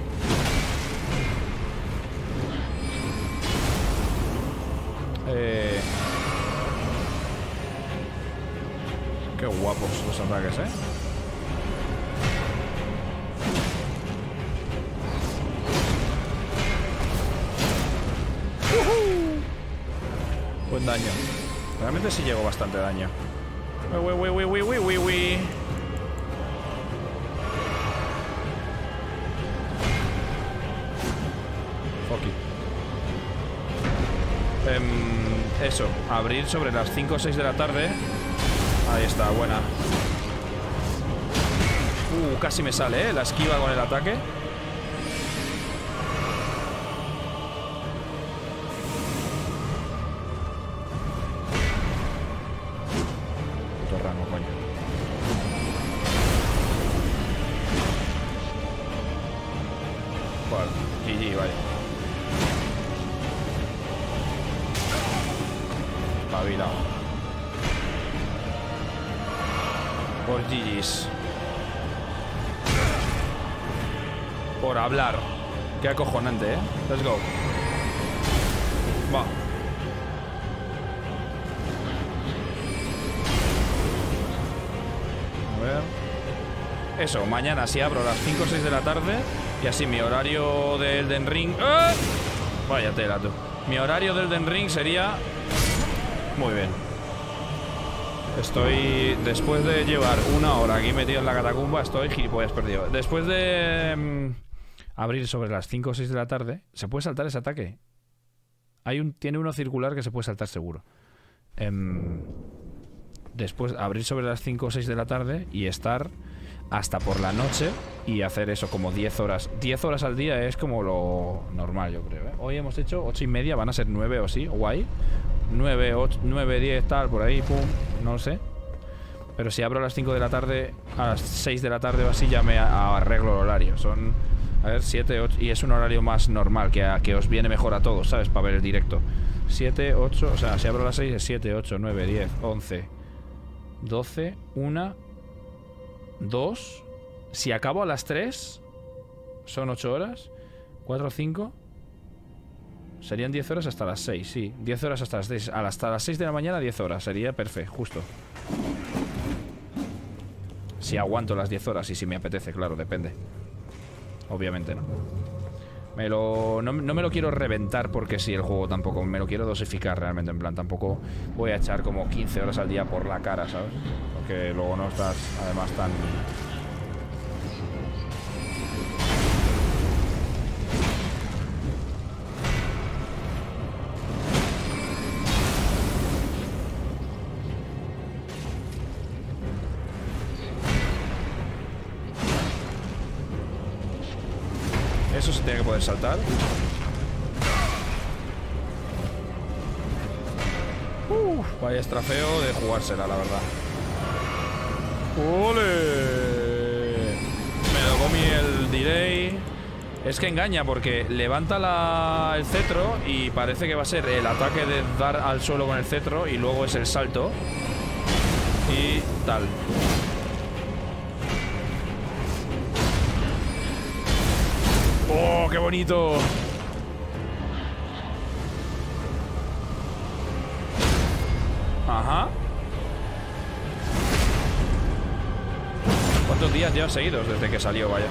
Eh... Qué guapos los ataques, ¿eh? Buen daño. Realmente sí llegó bastante daño. Uy, uy, uy, uy, uy, uy, uy. Fuck it. Eh, eso, abrir sobre las cinco o seis de la tarde. Ahí está, buena. Uh, casi me sale, ¿eh? La esquiva con el ataque. Por G Gs. Por hablar. Qué acojonante, ¿eh? Let's go. Va. A ver. Eso, mañana sí abro a las cinco o seis de la tarde. Y así mi horario de Elden Ring... ¡Eh! Vaya tela, tú. Mi horario de Elden Ring sería... Muy bien. Estoy... Después de llevar una hora aquí metido en la catacumba, estoy gilipollas perdido. Después de... Mmm, abrir sobre las cinco o seis de la tarde... ¿Se puede saltar ese ataque? Hay un... Tiene uno circular que se puede saltar seguro. Um, después abrir sobre las cinco o seis de la tarde y estar hasta por la noche y hacer eso como diez horas. diez horas al día es como lo normal, yo creo, ¿eh? Hoy hemos hecho ocho y media, van a ser nueve o sí, guay. nueve, ocho, nueve, diez, tal, por ahí, pum, no lo sé. Pero si abro a las cinco de la tarde, a las seis de la tarde o así, ya me arreglo el horario. Son, a ver, siete, ocho, y es un horario más normal, que, a, que os viene mejor a todos, ¿sabes? Para ver el directo. siete, ocho, o sea, si abro a las seis es siete, ocho, nueve, diez, once, doce, una, dos. Si acabo a las tres, son ocho horas, cuatro, cinco... Serían diez horas hasta las seis, sí. diez horas hasta las seis. Hasta las seis de la mañana, diez horas. Sería perfecto, justo. Si aguanto las diez horas y si me apetece, claro, depende. Obviamente no. Me lo, no, no me lo quiero reventar porque sí, el juego tampoco. Me lo quiero dosificar realmente. En plan, tampoco voy a echar como quince horas al día por la cara, ¿sabes? Porque luego no estás además tan... Eso se tiene que poder saltar. Uf, vaya estrafeo de jugársela, la verdad. ¡Ole! Me lo comí el delay. Es que engaña porque levanta la, el cetro y parece que va a ser el ataque de dar al suelo con el cetro y luego es el salto. Y tal. ¡Oh, qué bonito! Ajá. ¿Cuántos días ya seguidos desde que salió, vaya?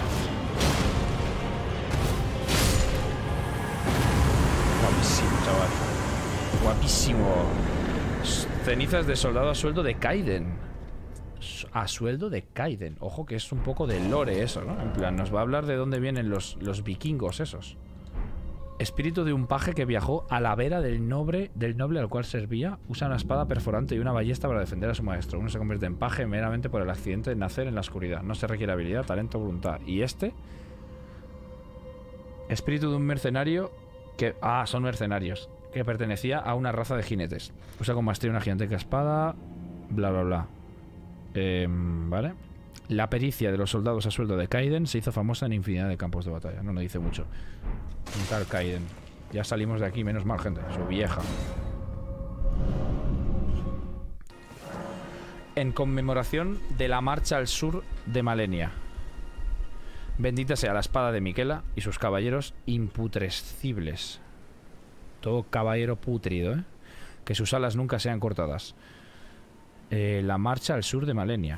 Guapísimo, chaval. Guapísimo. Cenizas de soldado a sueldo de Kaiden. A sueldo de Kaiden. Ojo que es un poco de lore eso, ¿no? En plan, nos va a hablar de dónde vienen los, los vikingos esos. Espíritu de un paje que viajó a la vera del noble, del noble al cual servía. Usa una espada perforante y una ballesta para defender a su maestro. Uno se convierte en paje meramente por el accidente de nacer en la oscuridad. No se requiere habilidad, talento o voluntad. Y este... Espíritu de un mercenario que... Ah, son mercenarios. Que pertenecía a una raza de jinetes. Usa con maestría una gigantesca espada. Bla, bla, bla. Eh, vale. La pericia de los soldados a sueldo de Kaiden se hizo famosa en infinidad de campos de batalla. No nos dice mucho. Un tal Kaiden. Ya salimos de aquí, menos mal, gente. Su vieja. En conmemoración de la marcha al sur de Malenia. Bendita sea la espada de Miquela y sus caballeros imputrescibles. Todo caballero putrido, ¿eh? Que sus alas nunca sean cortadas. Eh, la marcha al sur de Malenia.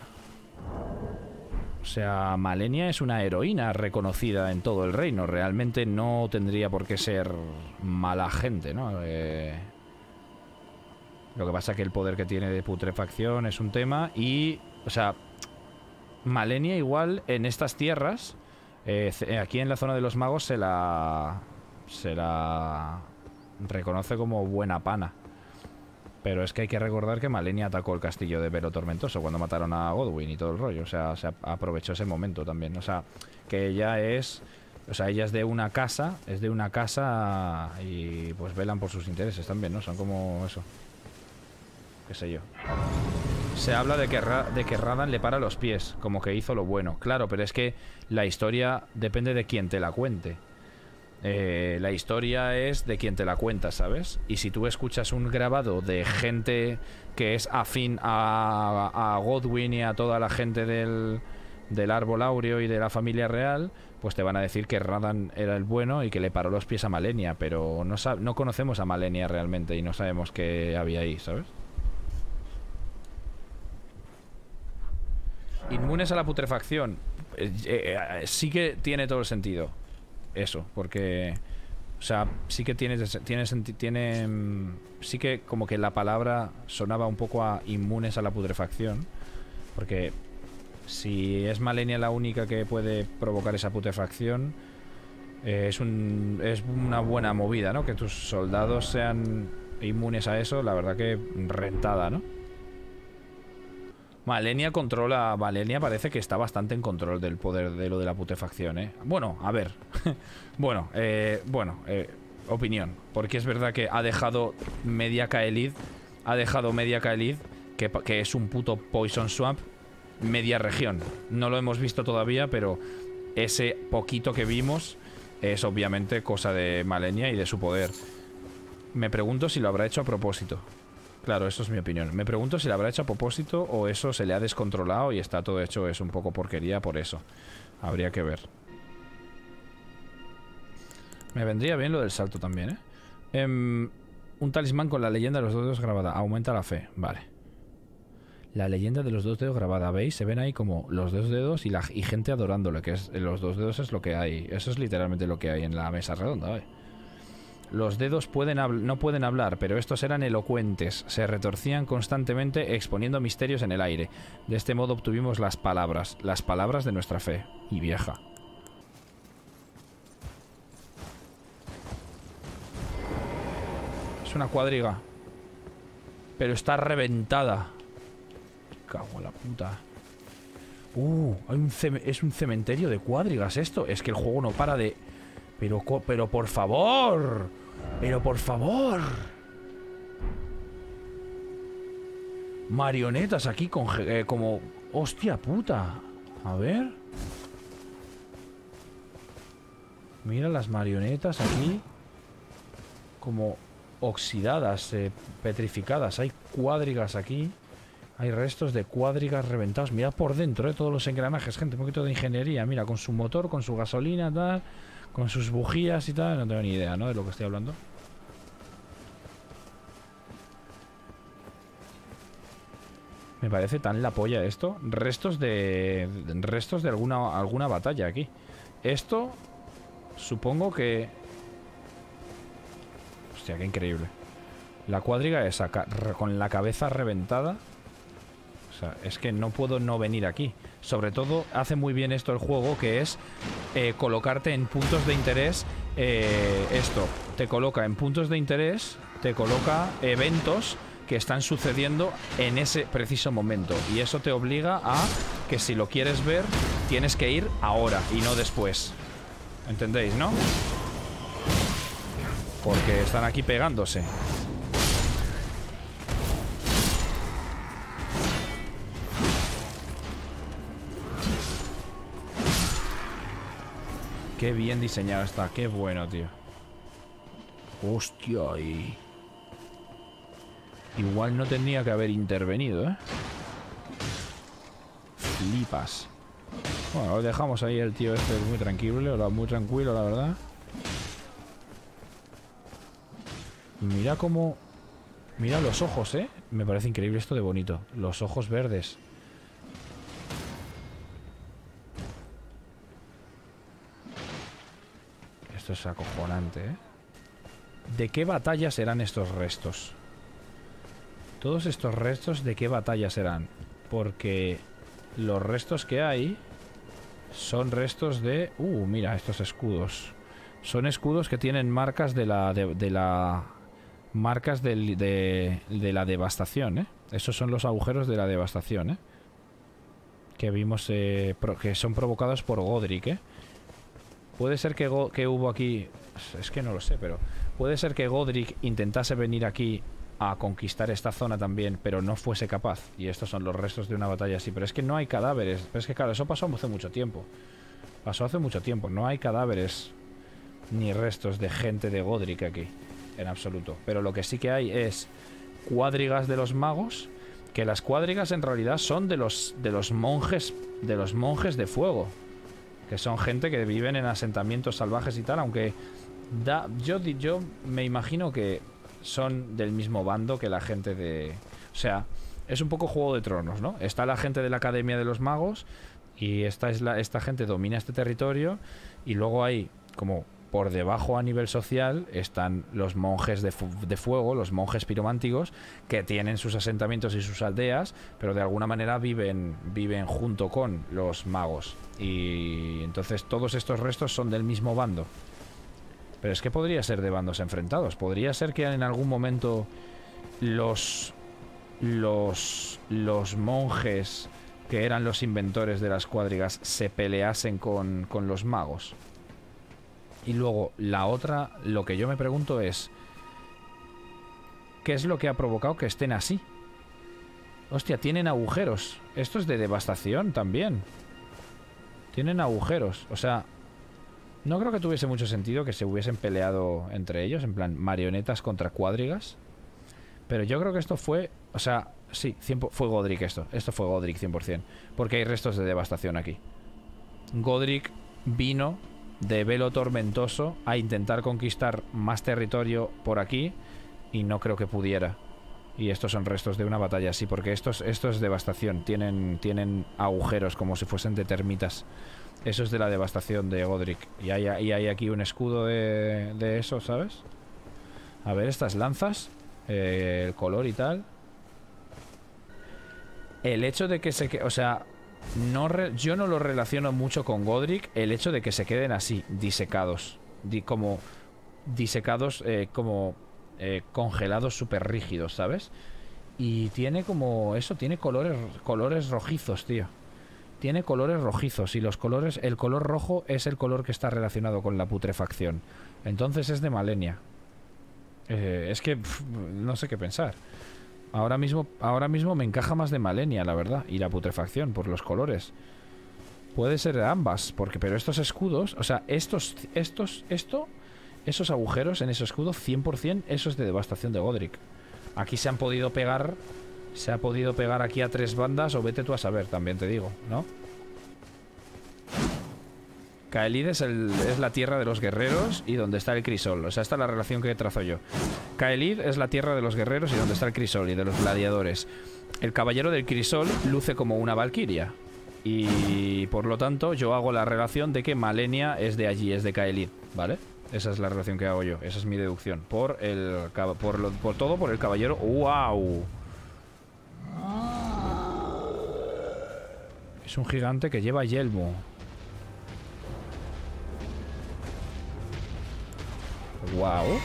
O sea, Malenia es una heroína reconocida en todo el reino. Realmente no tendría por qué ser mala gente, ¿no? Eh, lo que pasa es que el poder que tiene de putrefacción es un tema. Y, o sea, Malenia igual en estas tierras, eh, aquí en la zona de los magos se la... Se la reconoce como buena pana. Pero es que hay que recordar que Malenia atacó el castillo de Velo Tormentoso cuando mataron a Godwyn y todo el rollo. O sea, se aprovechó ese momento también. O sea, que ella es... O sea, ella es de una casa, es de una casa y pues velan por sus intereses también, ¿no? Son como eso. Qué sé yo. Se habla de que, Ra de que Radan le para los pies, como que hizo lo bueno. Claro, pero es que la historia depende de quién te la cuente. Eh, la historia es de quien te la cuenta, ¿sabes? Y si tú escuchas un grabado de gente que es afín a, a Godwyn y a toda la gente del, del árbol áureo y de la familia real, pues te van a decir que Radan era el bueno y que le paró los pies a Malenia, pero no, no conocemos a Malenia realmente y no sabemos qué había ahí, ¿sabes? Inmunes a la putrefacción. Eh, eh, sí que tiene todo el sentido. Eso, porque... O sea, sí que tiene, tiene, tiene... Sí que como que la palabra sonaba un poco a inmunes a la putrefacción. Porque si es Malenia la única que puede provocar esa putrefacción, eh, es, un, es una buena movida, ¿no? Que tus soldados sean inmunes a eso, la verdad que rentada, ¿no? Malenia controla... Malenia parece que está bastante en control del poder de lo de la putrefacción, ¿eh? Bueno, a ver. bueno, eh, bueno, eh, opinión. Porque es verdad que ha dejado media Caelid. Ha dejado media Caelid, que, que es un puto Poison Swamp, media región. No lo hemos visto todavía, pero ese poquito que vimos es obviamente cosa de Malenia y de su poder. Me pregunto si lo habrá hecho a propósito. Claro, eso es mi opinión. Me pregunto si lo habrá hecho a propósito o eso se le ha descontrolado y está todo hecho, es un poco porquería por eso. Habría que ver. Me vendría bien lo del salto también, ¿eh? Eh un talismán con la leyenda de los dedos grabada. Aumenta la fe. Vale. La leyenda de los dos dedos grabada, ¿veis? Se ven ahí como los dos dedos y, la, y gente adorándole, que es los dos dedos es lo que hay. Eso es literalmente lo que hay en la mesa redonda, ¿eh? Los dedos pueden no pueden hablar, pero estos eran elocuentes. Se retorcían constantemente exponiendo misterios en el aire. De este modo obtuvimos las palabras, las palabras de nuestra fe. Y vieja. Es una cuadriga. Pero está reventada. Cago en la puta. Uh, hay un es un cementerio de cuadrigas esto. Es que el juego no para de... Pero, pero por favor. Pero por favor. Marionetas aquí con... Eh, como... Hostia puta. A ver. Mira las marionetas aquí. Como oxidadas, eh, petrificadas. Hay cuadrigas aquí. Hay restos de cuadrigas reventados. Mirad por dentro, eh, todos los engranajes, gente. Un poquito de ingeniería. Mira, con su motor, con su gasolina, tal... Con sus bujías y tal, no tengo ni idea, ¿no? De lo que estoy hablando. Me parece tan la polla esto. Restos de... Restos de alguna, alguna batalla aquí. Esto... Supongo que... Hostia, qué increíble. La cuadriga esa, con la cabeza reventada. O sea, es que no puedo no venir aquí. Sobre todo, hace muy bien esto el juego, que es eh, colocarte en puntos de interés. Eh, esto, te coloca en puntos de interés, te coloca eventos que están sucediendo en ese preciso momento. Y eso te obliga a que si lo quieres ver, tienes que ir ahora y no después. ¿Entendéis, no? Porque están aquí pegándose. Qué bien diseñado está, qué bueno, tío. Hostia, y... Igual no tenía que haber intervenido, ¿eh? Flipas. Bueno, lo dejamos ahí el tío este muy tranquilo, muy tranquilo, la verdad. Y mira cómo... Mira los ojos, ¿eh? Me parece increíble esto de bonito. Los ojos verdes. Esto es acojonante, ¿eh? ¿De qué batalla serán estos restos? Todos estos restos, ¿de qué batalla serán? Porque los restos que hay son restos de... Uh, mira, estos escudos. Son escudos que tienen marcas de la... De, de la marcas de, de, de la devastación, ¿eh? Esos son los agujeros de la devastación, ¿eh? Que vimos... Eh, pro, que son provocados por Godric, ¿eh? Puede ser que, Go que hubo aquí... Es que no lo sé, pero... Puede ser que Godric intentase venir aquí a conquistar esta zona también, pero no fuese capaz. Y estos son los restos de una batalla así. Pero es que no hay cadáveres. Pero es que claro, eso pasó hace mucho tiempo. Pasó hace mucho tiempo. No hay cadáveres ni restos de gente de Godric aquí. En absoluto. Pero lo que sí que hay es cuadrigas de los magos. Que las cuadrigas en realidad son de los, de los monjes. De los monjes de fuego. Que son gente que viven en asentamientos salvajes y tal. Aunque da, yo, yo me imagino que son del mismo bando que la gente de... O sea, es un poco Juego de Tronos, ¿no? Está la gente de la Academia de los Magos. Y esta, es la, esta gente domina este territorio. Y luego hay como... Por debajo a nivel social están los monjes de, fu de fuego, los monjes pirománticos, que tienen sus asentamientos y sus aldeas, pero de alguna manera viven, viven junto con los magos. Y entonces todos estos restos son del mismo bando. Pero es que podría ser de bandos enfrentados. Podría ser que en algún momento los, los, los monjes que eran los inventores de las cuadrigas se peleasen con, con los magos. Y luego, la otra, lo que yo me pregunto es... ¿Qué es lo que ha provocado que estén así? Hostia, tienen agujeros. Esto es de devastación también. Tienen agujeros. O sea, no creo que tuviese mucho sentido que se hubiesen peleado entre ellos. En plan, marionetas contra cuadrigas. Pero yo creo que esto fue... O sea, sí, fue Godric esto. Esto fue Godric cien por cien. Porque hay restos de devastación aquí. Godric vino... de velo tormentoso a intentar conquistar más territorio por aquí y no creo que pudiera. Y estos son restos de una batalla, sí, porque estos, esto es devastación. Tienen, tienen agujeros como si fuesen de termitas. Eso es de la devastación de Godric. Y hay, y hay aquí un escudo de, de eso, ¿sabes? A ver, estas lanzas. Eh, el color y tal. El hecho de que se... Que, o sea, no re, yo no lo relaciono mucho con Godric. El hecho de que se queden así, disecados. Di, como... Disecados, eh, como... Eh, congelados súper rígidos, ¿sabes? Y tiene como... Eso, tiene colores colores rojizos, tío. Tiene colores rojizos. Y los colores... El color rojo es el color que está relacionado con la putrefacción. Entonces es de Malenia. eh, Es que... Pff, no sé qué pensar. Ahora mismo, ahora mismo me encaja más de Malenia, la verdad. Y la putrefacción, por los colores. Puede ser ambas, porque... Pero estos escudos... O sea, estos... Estos... Esto... Esos agujeros en ese escudo, cien por cien, eso es de devastación de Godric. Aquí se han podido pegar... Se ha podido pegar aquí a tres bandas, o vete tú a saber, también te digo, ¿no? Caelid es, el, es la tierra de los guerreros y donde está el crisol. O sea, esta es la relación que trazo yo. Caelid es la tierra de los guerreros y donde está el crisol y de los gladiadores. El caballero del crisol luce como una valquiria. Y por lo tanto yo hago la relación de que Malenia es de allí, es de Caelid, ¿vale? Esa es la relación que hago yo, esa es mi deducción. Por el por, lo, por todo por el caballero. ¡Wow! Es un gigante que lleva yelmo. ¡Wow!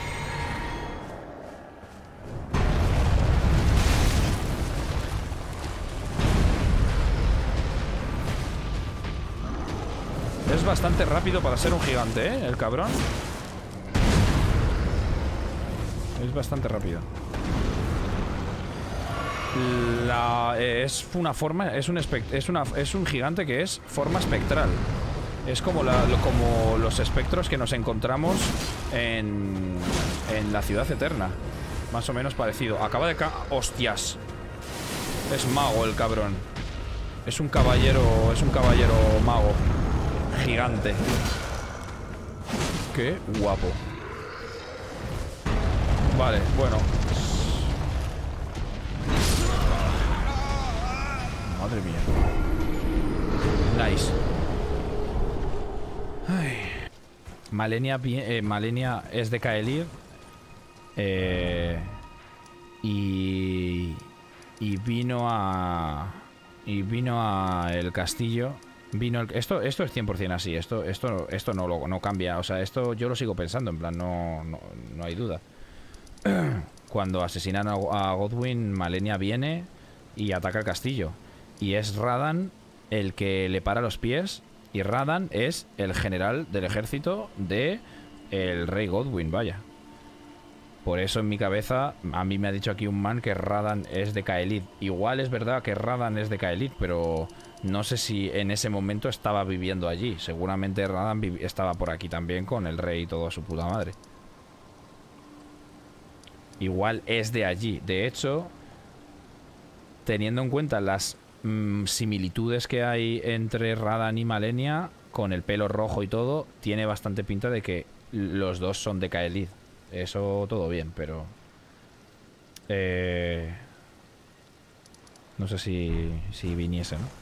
Es bastante rápido para ser un gigante, ¿eh? El cabrón. Es bastante rápido. La, eh, es una forma, es un, espect, es, una, es un gigante que es forma espectral. Es como, la, lo, como los espectros que nos encontramos en, en la ciudad eterna. Más o menos parecido. Acaba de ca... ¡Hostias! Es mago el cabrón. Es un caballero, es un caballero mago. Gigante. Qué guapo. Vale, bueno. Madre mía. Nice. Ay. Malenia, eh, Malenia es de Caelid. Eh, y... Y vino a... Y vino a el castillo. Vino el, esto, esto es cien por cien así. Esto, esto, esto no, lo, no cambia. O sea, esto yo lo sigo pensando. En plan, no, no, no hay duda. Cuando asesinan a, a Godwyn, Malenia viene y ataca el castillo. Y es Radan el que le para los pies. Y Radan es el general del ejército de el rey Godwyn, vaya. Por eso en mi cabeza a mí me ha dicho aquí un man que Radan es de Caelid. Igual es verdad que Radan es de Caelid, pero no sé si en ese momento estaba viviendo allí. Seguramente Radan estaba por aquí también con el rey y toda su puta madre. Igual es de allí. De hecho, teniendo en cuenta las mmm, similitudes que hay entre Radan y Malenia, con el pelo rojo y todo, tiene bastante pinta de que los dos son de Caelid. Eso todo bien, pero... Eh, no sé si, si viniese, ¿no?